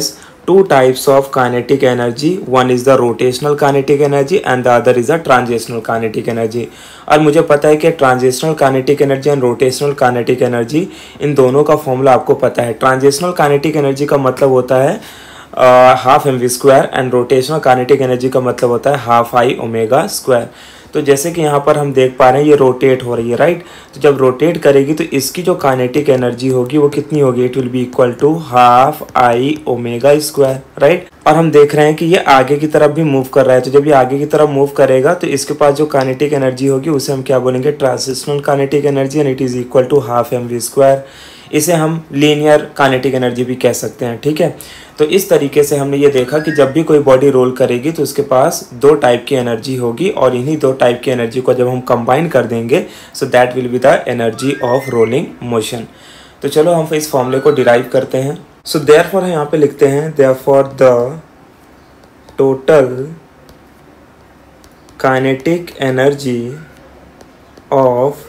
Speaker 1: two types of kinetic energy. One is the rotational kinetic energy and the other is the translational kinetic energy. और मुझे पता है कि transitional kinetic energy and rotational kinetic energy, इन दोनों का फॉर्मूला आपको पता है. ट्रांजिशनल काइनेटिक एनर्जी का मतलब होता है half M V square and rotational kinetic energy का मतलब होता है हाफ आई ओमेगा स्क्वायर. तो जैसे कि यहाँ पर हम देख पा रहे हैं ये रोटेट हो रही है, राइट. तो जब रोटेट करेगी तो इसकी जो काइनेटिक एनर्जी होगी वो कितनी होगी, it will be equal to half I omega square, right. और हम देख रहे हैं कि ये आगे की तरफ भी मूव कर रहा है. तो जब ये आगे की तरफ मूव करेगा तो इसके पास जो काइनेटिक एनर्जी होगी उसे हम क्या बोलेंगे, transitional kinetic energy, and it is equal to half M V square. इसे हम लीनियर काइनेटिक एनर्जी भी कह सकते हैं, ठीक है. तो इस तरीके से हमने ये देखा कि जब भी कोई बॉडी रोल करेगी तो उसके पास दो टाइप की एनर्जी होगी और इन्हीं दो टाइप की एनर्जी को जब हम कंबाइन कर देंगे so that will be the energy of rolling motion. तो चलो हम इस फॉर्मूले को डिराइव करते हैं. सो देयरफॉर यहाँ पे लिखते हैं therefore the total kinetic energy of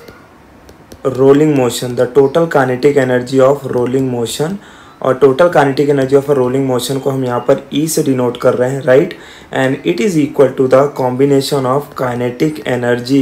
Speaker 1: rolling motion, the total kinetic energy of rolling motion. और total kinetic energy of rolling motion को हम यहाँ पर ई से डिनोट कर रहे हैं, right. And it is equal to the combination of kinetic energy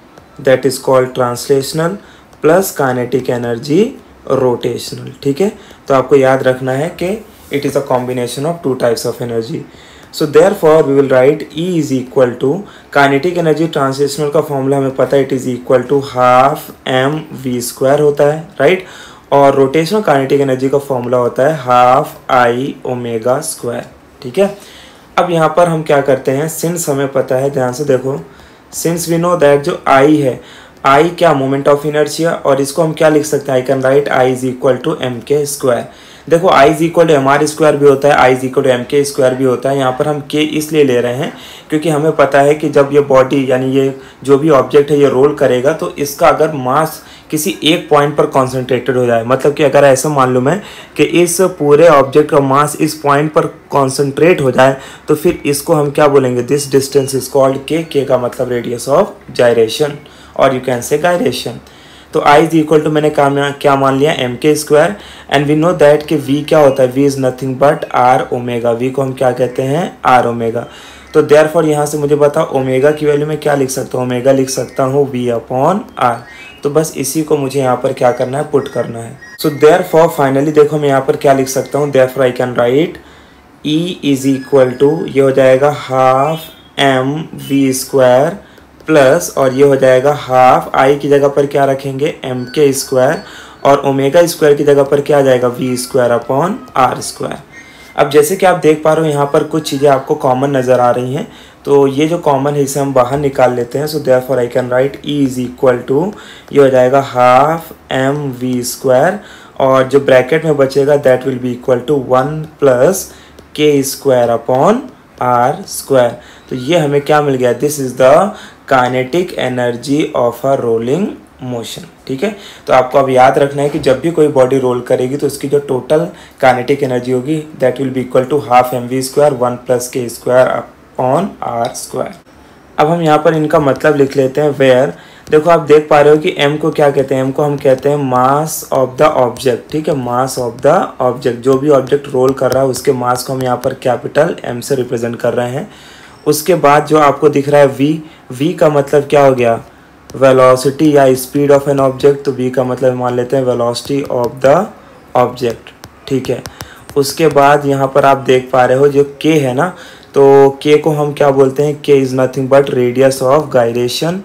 Speaker 1: that is called translational plus kinetic energy rotational, ठीक है. तो आपको याद रखना है कि it is a combination of two types of energy. So therefore we will write E is equal to kinetic energy translational का फॉर्मूला हमें पता है, it is equal to half M V square होता है, राइट. और रोटेशनल काइनेटिक एनर्जी का फॉर्मूला होता है हाफ आई ओमेगा स्क्वायर, ठीक है. अब यहाँ पर हम क्या करते हैं, सिंस हमें पता है, ध्यान से देखो, सिंस वी नो दैट जो आई है, आई क्या मोमेंट ऑफ इनर्शिया, और इसको हम क्या लिख सकते हैं, I can write I is equal to M K square. देखो I is equal to M R square भी होता है, I is equal to M K square भी होता है. यहाँ पर हम के इसलिए ले रहे हैं क्योंकि हमें पता है कि जब ये बॉडी यानी ये जो भी ऑब्जेक्ट है ये रोल करेगा तो इसका अगर मास किसी एक पॉइंट पर कॉन्सेंट्रेटेड हो जाए, मतलब कि अगर ऐसा मालूम है कि इस पूरे ऑब्जेक्ट का मास इस पॉइंट पर कॉन्सेंट्रेट हो जाए तो फिर इसको हम क्या बोलेंगे, this distance is called K का मतलब रेडियस ऑफ जायरेशन और यू कैन से गायरेशन. तो आई इज इक्वल टू मैंने क्या मान लिया, M K square. And we know that कि वी क्या होता है, V is nothing but R omega. V को हम क्या कहते हैं, आर ओमेगा. तो देयरफॉर यहाँ से मुझे बताओ ओमेगा की वैल्यू में क्या लिख सकता हूँ, ओमेगा लिख सकता हूँ वी अपॉन आर. तो बस इसी को मुझे यहाँ पर क्या करना है, पुट करना है. सो देयरफॉर फाइनली देखो मैं यहाँ पर क्या लिख सकता हूँ, therefore I can write E is equal to, ये हो जाएगा half M V square plus, और ये हो जाएगा हाफ आई की जगह पर क्या रखेंगे, एम के स्क्वायर, और ओमेगा स्क्वायर की जगह पर क्या आ जाएगा, V square upon R square. अब जैसे कि आप देख पा रहे हो यहाँ पर कुछ चीज़ें आपको कॉमन नज़र आ रही हैं, तो ये जो कॉमन है इसे हम बाहर निकाल लेते हैं. So therefore I can write E is equal to, ये हो जाएगा हाफ एम वी स्क्वायर, और जो ब्रैकेट में बचेगा that will be equal to 1 plus K square upon R square. तो ये हमें क्या मिल गया, this is the kinetic energy of a rolling motion, ठीक है. तो आपको अब याद रखना है कि जब भी कोई बॉडी रोल करेगी तो उसकी जो टोटल काइनेटिक एनर्जी होगी that will be equal to half M V square 1 plus K square upon R square. अब हम यहाँ पर इनका मतलब लिख लेते हैं. वेयर देखो आप देख पा रहे हो कि m को क्या कहते हैं, m को हम कहते हैं मास ऑफ द ऑब्जेक्ट, ठीक है. मास ऑफ द ऑब्जेक्ट, जो भी ऑब्जेक्ट रोल कर रहा है उसके मास को हम यहाँ पर कैपिटल m से रिप्रेजेंट कर रहे हैं. उसके बाद जो आपको दिख रहा है v का मतलब क्या हो गया, वेलोसिटी या स्पीड ऑफ एन ऑब्जेक्ट. तो v का मतलब मान लेते हैं वेलोसिटी ऑफ द ऑब्जेक्ट, ठीक है. उसके बाद यहाँ पर आप देख पा रहे हो जो k है ना, तो k को हम क्या बोलते हैं, k is nothing but radius of gyration,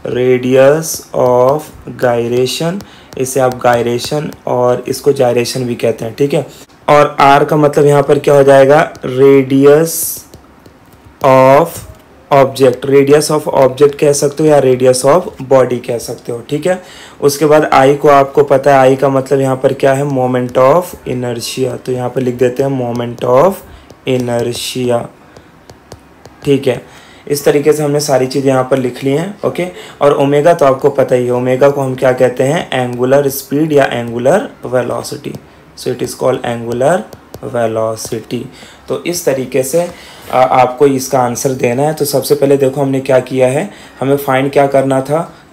Speaker 1: radius of gyration. इसे आप गायरेशन और इसको जायरेशन भी कहते हैं, ठीक है. और r का मतलब यहाँ पर क्या हो जाएगा, radius of object, radius of object कह सकते हो या रेडियस ऑफ बॉडी कह सकते हो, ठीक है. उसके बाद आई को आपको पता है, आई का मतलब यहाँ पर क्या है, मोमेंट ऑफ इनर्शिया. तो यहाँ पर लिख देते हैं मोमेंट ऑफ इनर्शिया, ठीक है. इस तरीके से हमने सारी चीज़ें यहाँ पर लिख ली हैं, ओके. और ओमेगा तो आपको पता ही है, ओमेगा को हम क्या कहते हैं, एंगुलर स्पीड या angular velocity. So it is called angular velocity. तो इस तरीके से आपको इसका आंसर देना है. तो सबसे पहले देखो हमने क्या किया है, हमें फाइंड क्या करना था,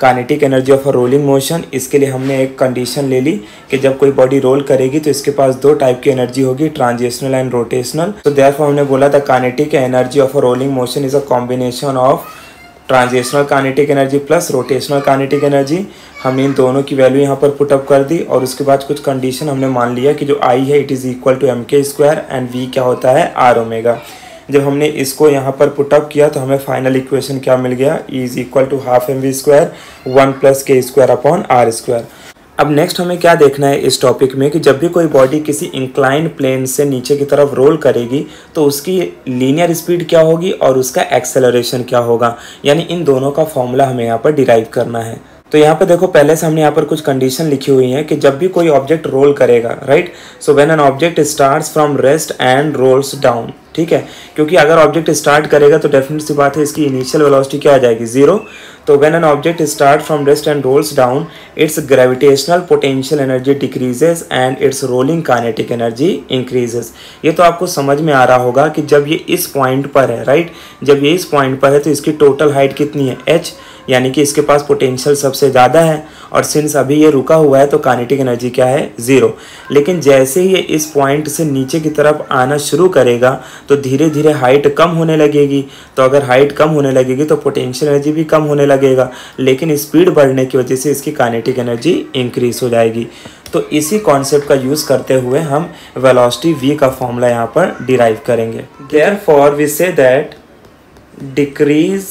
Speaker 1: kinetic energy of a rolling motion. इसके लिए हमने एक कंडीशन ले ली कि जब कोई बॉडी रोल करेगी तो इसके पास दो टाइप की एनर्जी होगी, ट्रांजिशनल एंड रोटेशनल। तो देयरफॉर हमने बोला the kinetic energy of a rolling motion is a combination of transitional kinetic energy plus rotational kinetic energy. हमने इन दोनों की वैल्यू यहाँ पर पुटअप कर दी और उसके बाद कुछ कंडीशन हमने मान लिया कि जो आई है it is equal to mk² and v क्या होता है r ओमेगा। जब हमने इसको यहाँ पर पुटअप किया तो हमें फाइनल इक्वेशन क्या मिल गया, E is equal to half mv² 1 + k² upon r²। अब नेक्स्ट हमें क्या देखना है इस टॉपिक में कि जब भी कोई बॉडी किसी इंक्लाइंड प्लेन से नीचे की तरफ रोल करेगी तो उसकी लीनियर स्पीड क्या होगी और उसका एक्सेलरेशन क्या होगा, यानी इन दोनों का फॉर्मूला हमें यहाँ पर डिराइव करना है। तो यहाँ पर देखो पहले से हमने यहाँ पर कुछ कंडीशन लिखी हुई है कि जब भी कोई ऑब्जेक्ट रोल करेगा, right, so when an object starts from rest and rolls down, ठीक है, क्योंकि अगर ऑब्जेक्ट स्टार्ट करेगा तो डेफिनेट सी बात है इसकी इनिशियल वेलोसिटी क्या आ जाएगी, 0। तो when an object start from rest and rolls down its gravitational potential energy decreases and its rolling kinetic energy increases. ये तो आपको समझ में आ रहा होगा कि जब ये इस पॉइंट पर है, राइट, जब ये इस पॉइंट पर है तो इसकी टोटल हाइट कितनी है, h, यानी कि इसके पास पोटेंशियल सबसे ज़्यादा है और सिंस अभी ये रुका हुआ है तो काइनेटिक एनर्जी क्या है, 0। लेकिन जैसे ही ये इस पॉइंट से नीचे की तरफ आना शुरू करेगा तो धीरे धीरे हाइट कम होने लगेगी। तो अगर हाइट कम होने लगेगी तो पोटेंशियल एनर्जी भी कम होने लगेगा, लेकिन स्पीड बढ़ने की वजह से इसकी काइनेटिक एनर्जी इंक्रीज हो जाएगी। तो इसी कॉन्सेप्ट का यूज़ करते हुए हम वेलोसिटी v का फॉर्मूला यहाँ पर डिराइव करेंगे। Therefore we say that decrease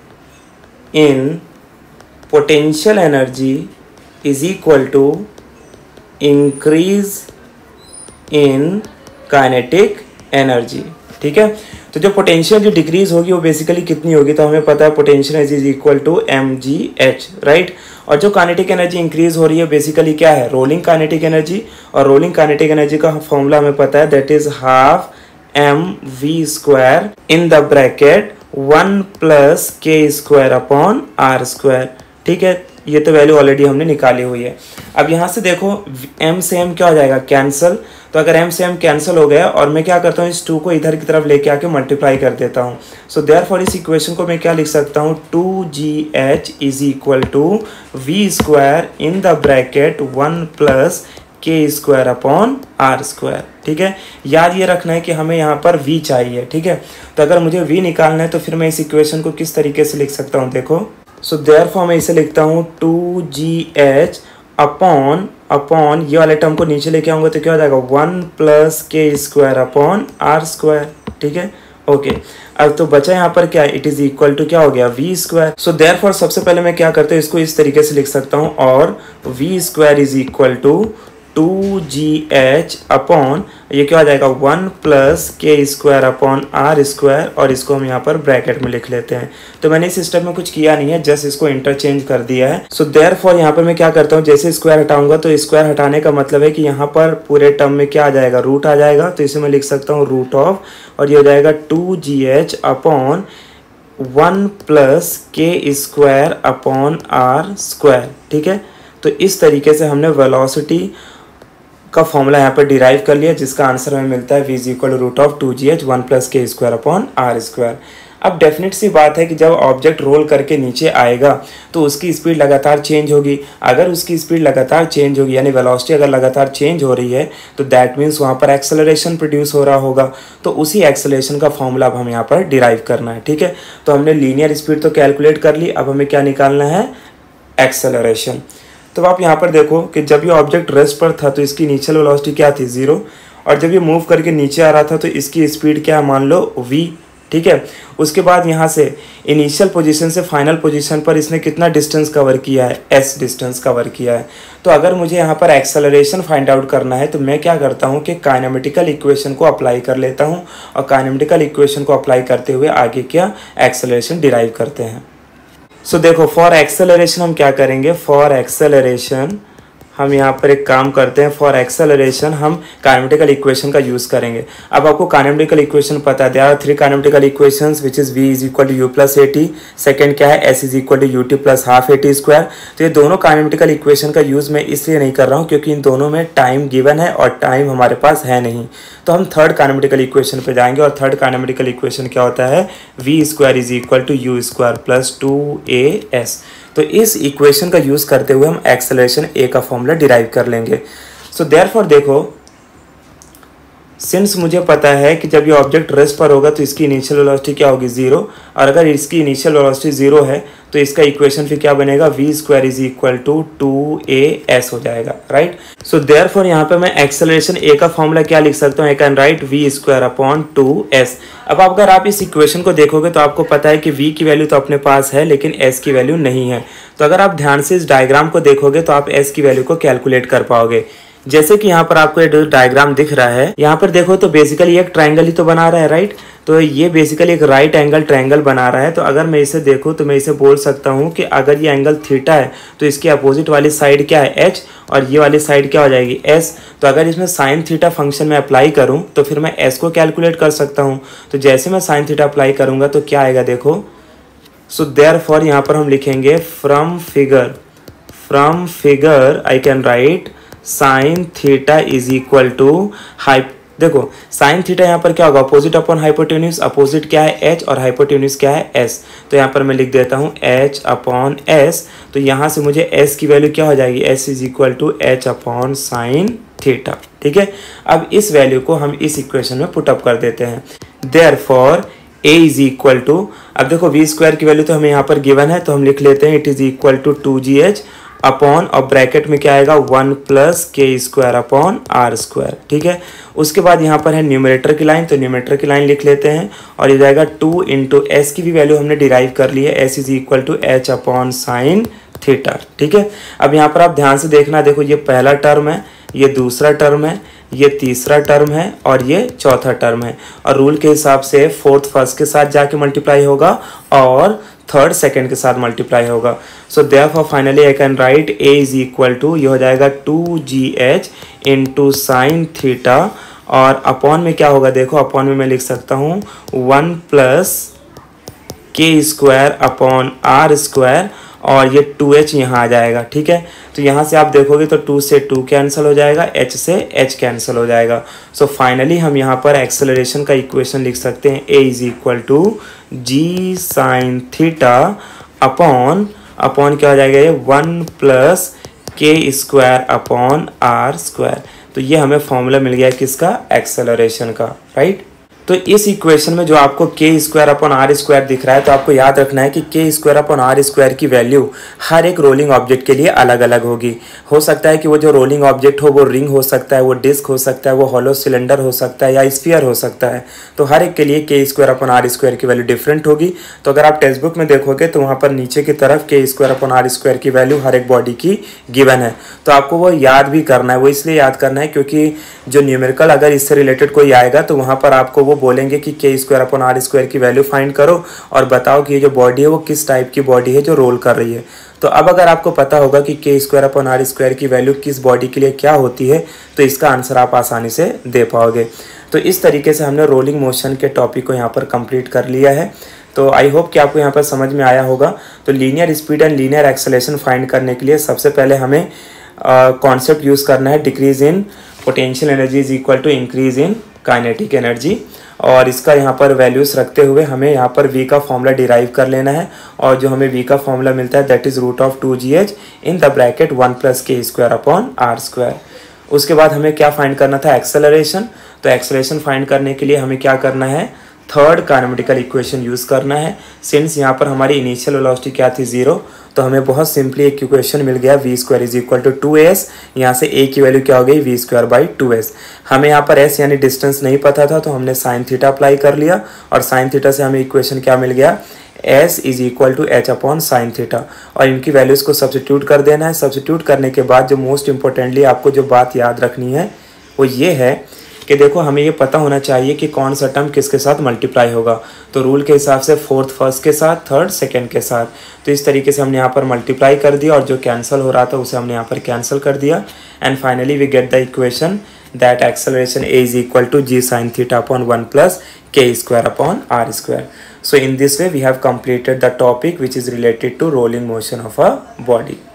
Speaker 1: in potential energy is equal to increase in kinetic energy, ठीक है। तो जो पोटेंशियल जो डिक्रीज होगी वो बेसिकली कितनी होगी, तो हमें पता है potential energy is equal to mgh, right. और जो काइनेटिक एनर्जी इंक्रीज हो रही है बेसिकली क्या है, रोलिंग काइनेटिक एनर्जी, और रोलिंग काइनेटिक एनर्जी का फॉर्मूला हमें पता है that is half mv² in the bracket 1 + k² upon r², ठीक है। ये तो वैल्यू ऑलरेडी हमने निकाली हुई है। अब यहाँ से देखो m से m क्या हो जाएगा, कैंसिल। तो अगर m से m कैंसिल हो गया और मैं क्या करता हूँ इस 2 को इधर की तरफ लेके आके मल्टीप्लाई कर देता हूँ। सो देयरफॉर इस इक्वेशन को मैं क्या लिख सकता हूँ, 2gh is equal to v² in the bracket 1 + k² upon r², ठीक है। याद ये रखना है कि हमें यहाँ पर v चाहिए, ठीक है। तो अगर मुझे v निकालना है तो फिर मैं इस इक्वेशन को किस तरीके से लिख सकता हूँ, देखो। सो देयरफॉर मैं इसे लिखता हूँ 2gh अपॉन ये वाले टर्म को नीचे लेके आऊँगा तो क्या हो जाएगा 1 + k² अपॉन r², ठीक है, ओके। अब तो बचा यहाँ पर क्या, इट इज इक्वल टू क्या हो गया, v²। सो देयरफॉर सबसे पहले मैं क्या करता हूँ इसको इस तरीके से लिख सकता हूँ, और v² is equal to 2gh upon ये क्या हो जाएगा 1 + k² अपॉन r², और इसको हम यहाँ पर ब्रैकेट में लिख लेते हैं। तो मैंने इस स्टेप में कुछ किया नहीं है, जस्ट इसको इंटरचेंज कर दिया है। सो देयरफॉर यहाँ पर मैं क्या करता हूँ, जैसे स्क्वायर हटाऊंगा तो स्क्वायर हटाने का मतलब है कि यहाँ पर पूरे टर्म में क्या आ जाएगा, रूट आ जाएगा। तो इसे मैं लिख सकता हूँ रूट ऑफ, और ये हो जाएगा 2gh upon 1 + k² upon r², ठीक है। तो इस तरीके से हमने वेलोसिटी का फॉर्मूला यहाँ पर डिराइव कर लिया, जिसका आंसर हमें मिलता है v is equal root of 2gh 1 + k² upon r²। अब डेफिनेट सी बात है कि जब ऑब्जेक्ट रोल करके नीचे आएगा तो उसकी स्पीड लगातार चेंज होगी। अगर उसकी स्पीड लगातार चेंज होगी यानी वेलोसिटी अगर लगातार चेंज हो रही है तो दैट मीन्स वहाँ पर एक्सेलरेशन प्रोड्यूस हो रहा होगा। तो उसी एक्सेलरेशन का फॉर्मूला अब हम यहाँ पर डिराइव करना है, ठीक है। तो हमने लीनियर स्पीड तो कैलकुलेट कर ली, अब हमें क्या निकालना है, एक्सेलरेशन। तो आप यहाँ पर देखो कि जब ये ऑब्जेक्ट रेस्ट पर था तो इसकी इनिशियल वेलोसिटी क्या थी, 0, और जब ये मूव करके नीचे आ रहा था तो इसकी स्पीड क्या, मान लो v, ठीक है। उसके बाद यहाँ से इनिशियल पोजीशन से फाइनल पोजीशन पर इसने कितना डिस्टेंस कवर किया है, s डिस्टेंस कवर किया है। तो अगर मुझे यहाँ पर एक्सेलरेशन फाइंड आउट करना है तो मैं क्या करता हूँ कि काइनेमेटिकल इक्वेशन को अप्लाई कर लेता हूँ, और काइनेमेटिकल इक्वेशन को अप्लाई करते हुए आगे क्या एक्सेलरेशन डिराइव करते हैं। सो देखो फॉर एक्सेलरेशन हम क्या करेंगे, फॉर एक्सेलरेशन हम यहाँ पर एक काम करते हैं, फॉर एक्सेलरेशन हम काइनेमेटिकल इक्वेशन का यूज़ करेंगे। अब आपको काइनेमेटिकल इक्वेशन पता है, there are 3 kinematical equations which is v is equal to u + at, second क्या है s is equal to ut + half at²। तो ये दोनों काइनेमेटिकल इक्वेशन का यूज़ मैं इसलिए नहीं कर रहा हूँ क्योंकि इन दोनों में टाइम गिवन है और टाइम हमारे पास है नहीं। तो हम थर्ड काइनेमेटिकल इक्वेशन पे जाएंगे, और थर्ड काइनेमेटिकल इक्वेशन क्या होता है, v² is equal to u² + 2as। तो इस इक्वेशन का यूज़ करते हुए हम एक्सेलरेशन ए का फॉर्मूला डिराइव कर लेंगे। सो देयरफॉर देखो, सिंस मुझे पता है कि जब ये ऑब्जेक्ट रेस्ट पर होगा तो इसकी इनिशियल वेलोसिटी क्या होगी, 0, और अगर इसकी इनिशियल वेलोसिटी 0 है तो इसका इक्वेशन फिर क्या बनेगा, v² is equal to 2as हो जाएगा, राइट। सो देयरफॉर यहाँ पे मैं एक्सेलरेशन a का फॉर्मूला क्या लिख सकता हूँ, आई can right v² upon 2s। अब अगर आप इस इक्वेशन को देखोगे तो आपको पता है कि v की वैल्यू तो अपने पास है लेकिन s की वैल्यू नहीं है। तो अगर आप ध्यान से इस डायग्राम को देखोगे तो आप s की वैल्यू को कैलकुलेट कर पाओगे। जैसे कि यहाँ पर आपको ये डायग्राम दिख रहा है, यहाँ पर देखो तो बेसिकली एक ट्रायंगल ही तो बना रहा है, राइट। तो ये बेसिकली एक राइट एंगल ट्रायंगल बना रहा है। तो अगर मैं इसे देखूँ तो मैं इसे बोल सकता हूँ कि अगर ये एंगल थीटा है तो इसकी अपोजिट वाली साइड क्या है, h, और ये वाली साइड क्या हो जाएगी, s। तो अगर इसमें साइन थीटा फंक्शन में अप्लाई करूँ तो फिर मैं s को कैलकुलेट कर सकता हूँ। तो जैसे मैं साइन थीटा अप्लाई करूँगा तो क्या आएगा देखो। सो देयरफॉर यहाँ पर हम लिखेंगे from figure I can write sine theta is equal to देखो साइन थीटा यहाँ पर क्या होगा, अपोजिट अपॉन हाइपोटेन्यूज। अपोजिट क्या है, h, और हाइपोटेन्यूज क्या है, s। तो यहाँ पर मैं लिख देता हूँ h अपॉन s। तो यहाँ से मुझे s की वैल्यू क्या हो जाएगी, s is equal to h upon sine theta, ठीक है। अब इस वैल्यू को हम इस इक्वेशन में पुटअप कर देते हैं। Therefore a is equal to, अब देखो v² की वैल्यू तो हमें यहाँ पर गिवन है तो हम लिख लेते हैं it is equal to 2gh upon, और ब्रैकेट में क्या आएगा, 1 प्लस k² अपॉन r², ठीक है। उसके बाद यहाँ पर है न्यूमरेटर की लाइन, तो न्यूमरेटर की लाइन लिख लेते हैं और ये जाएगा 2 इंटू s की भी वैल्यू हमने डिराइव कर ली है, s is equal to h upon sine theta, ठीक है। अब यहाँ पर आप ध्यान से देखना, देखो ये पहला टर्म है, ये दूसरा टर्म है, ये तीसरा टर्म है और ये चौथा टर्म है। और रूल के हिसाब से फोर्थ फर्स्ट के साथ जाके मल्टीप्लाई होगा और थर्ड सेकंड के साथ मल्टीप्लाई होगा। So therefore finally I can write a is equal to, ये हो जाएगा 2gh इंटू साइन थीटा, और अपॉन में क्या होगा देखो, अपॉन में मैं लिख सकता हूँ 1 प्लस k² अपॉन r², और ये 2h यहाँ आ जाएगा, ठीक है। तो यहाँ से आप देखोगे तो 2 से 2 कैंसिल हो जाएगा, h से h कैंसिल हो जाएगा। सो फाइनली हम यहाँ पर एक्सेलरेशन का इक्वेशन लिख सकते हैं a is equal to g sine theta upon क्या हो जाएगा, ये 1 प्लस k² अपॉन r²। तो ये हमें फॉर्मूला मिल गया किसका, एक्सेलरेशन का, राइट। तो इस इक्वेशन में जो आपको k² अपॉन r² दिख रहा है, तो आपको याद रखना है कि k² अपॉन r² की वैल्यू हर एक रोलिंग ऑब्जेक्ट के लिए अलग अलग होगी। हो सकता है कि वो जो रोलिंग ऑब्जेक्ट हो वो रिंग हो सकता है, वो डिस्क हो सकता है, वो हॉलो सिलेंडर हो सकता है या स्फीयर हो सकता है। तो हर एक के लिए k² अपॉन r² की वैल्यू डिफरेंट होगी। तो अगर आप टेक्स्ट बुक में देखोगे तो वहाँ पर नीचे की तरफ k² अपॉन r² की वैल्यू हर एक बॉडी की गिवन है। तो आपको वो याद भी करना है, वो इसलिए याद करना है क्योंकि जो न्यूमेरिकल अगर इससे रिलेटेड कोई आएगा तो वहाँ पर आपको वो बोलेंगे कि k² अपॉन r² की वैल्यू फाइंड करो और बताओ कि ये जो बॉडी है वो किस टाइप की बॉडी है जो रोल कर रही है। तो अब अगर आपको पता होगा कि k² अपॉन r² की वैल्यू किस बॉडी के लिए क्या होती है तो इसका आंसर आप आसानी से दे पाओगे। तो इस तरीके से हमने रोलिंग मोशन के टॉपिक को यहाँ पर कंप्लीट कर लिया है। तो आई होप कि आपको यहाँ पर समझ में आया होगा। तो linear speed and linear acceleration find करने के लिए सबसे पहले हमें कॉन्सेप्ट यूज़ करना है decrease in potential energy is equal to increase in kinetic energy, और इसका यहाँ पर वैल्यूज़ रखते हुए हमें यहाँ पर v का फॉर्मूला डिराइव कर लेना है। और जो हमें v का फॉर्मूला मिलता है that is root of 2gh in the bracket 1 plus k² upon r²। उसके बाद हमें क्या फाइंड करना था, एक्सेलरेशन। तो एक्सेलरेशन फाइंड करने के लिए हमें क्या करना है, थर्ड काइनेमेटिकल इक्वेशन यूज़ करना है। सिंस यहाँ पर हमारी इनिशियल वेलोसिटी क्या थी, 0, तो हमें बहुत सिंपली एक इक्वेशन मिल गया v² is equal to 2s। यहाँ से a की वैल्यू क्या हो गई, v² बाई 2s। हमें यहाँ पर s यानी डिस्टेंस नहीं पता था तो हमने साइन थीटा अप्लाई कर लिया, और साइन थीटा से हमें इक्वेशन क्या मिल गया, s is equal to h upon sine theta. और इनकी वैल्यूज़ को सब्स्टिट्यूट कर देना है। सब्स्टिट्यूट करने के बाद जो मोस्ट इंपॉर्टेंटली आपको जो बात याद रखनी है वो ये है कि देखो हमें ये पता होना चाहिए कि कौन सा टर्म किसके साथ मल्टीप्लाई होगा। तो रूल के हिसाब से फोर्थ फर्स्ट के साथ, थर्ड सेकंड के साथ। तो इस तरीके से हमने यहाँ पर मल्टीप्लाई कर दिया और जो कैंसिल हो रहा था उसे हमने यहाँ पर कैंसिल कर दिया। And finally we get the equation that acceleration a is equal to g sine theta upon 1 plus k² upon r²। So in this way we have completed the topic which is related to rolling motion of a body.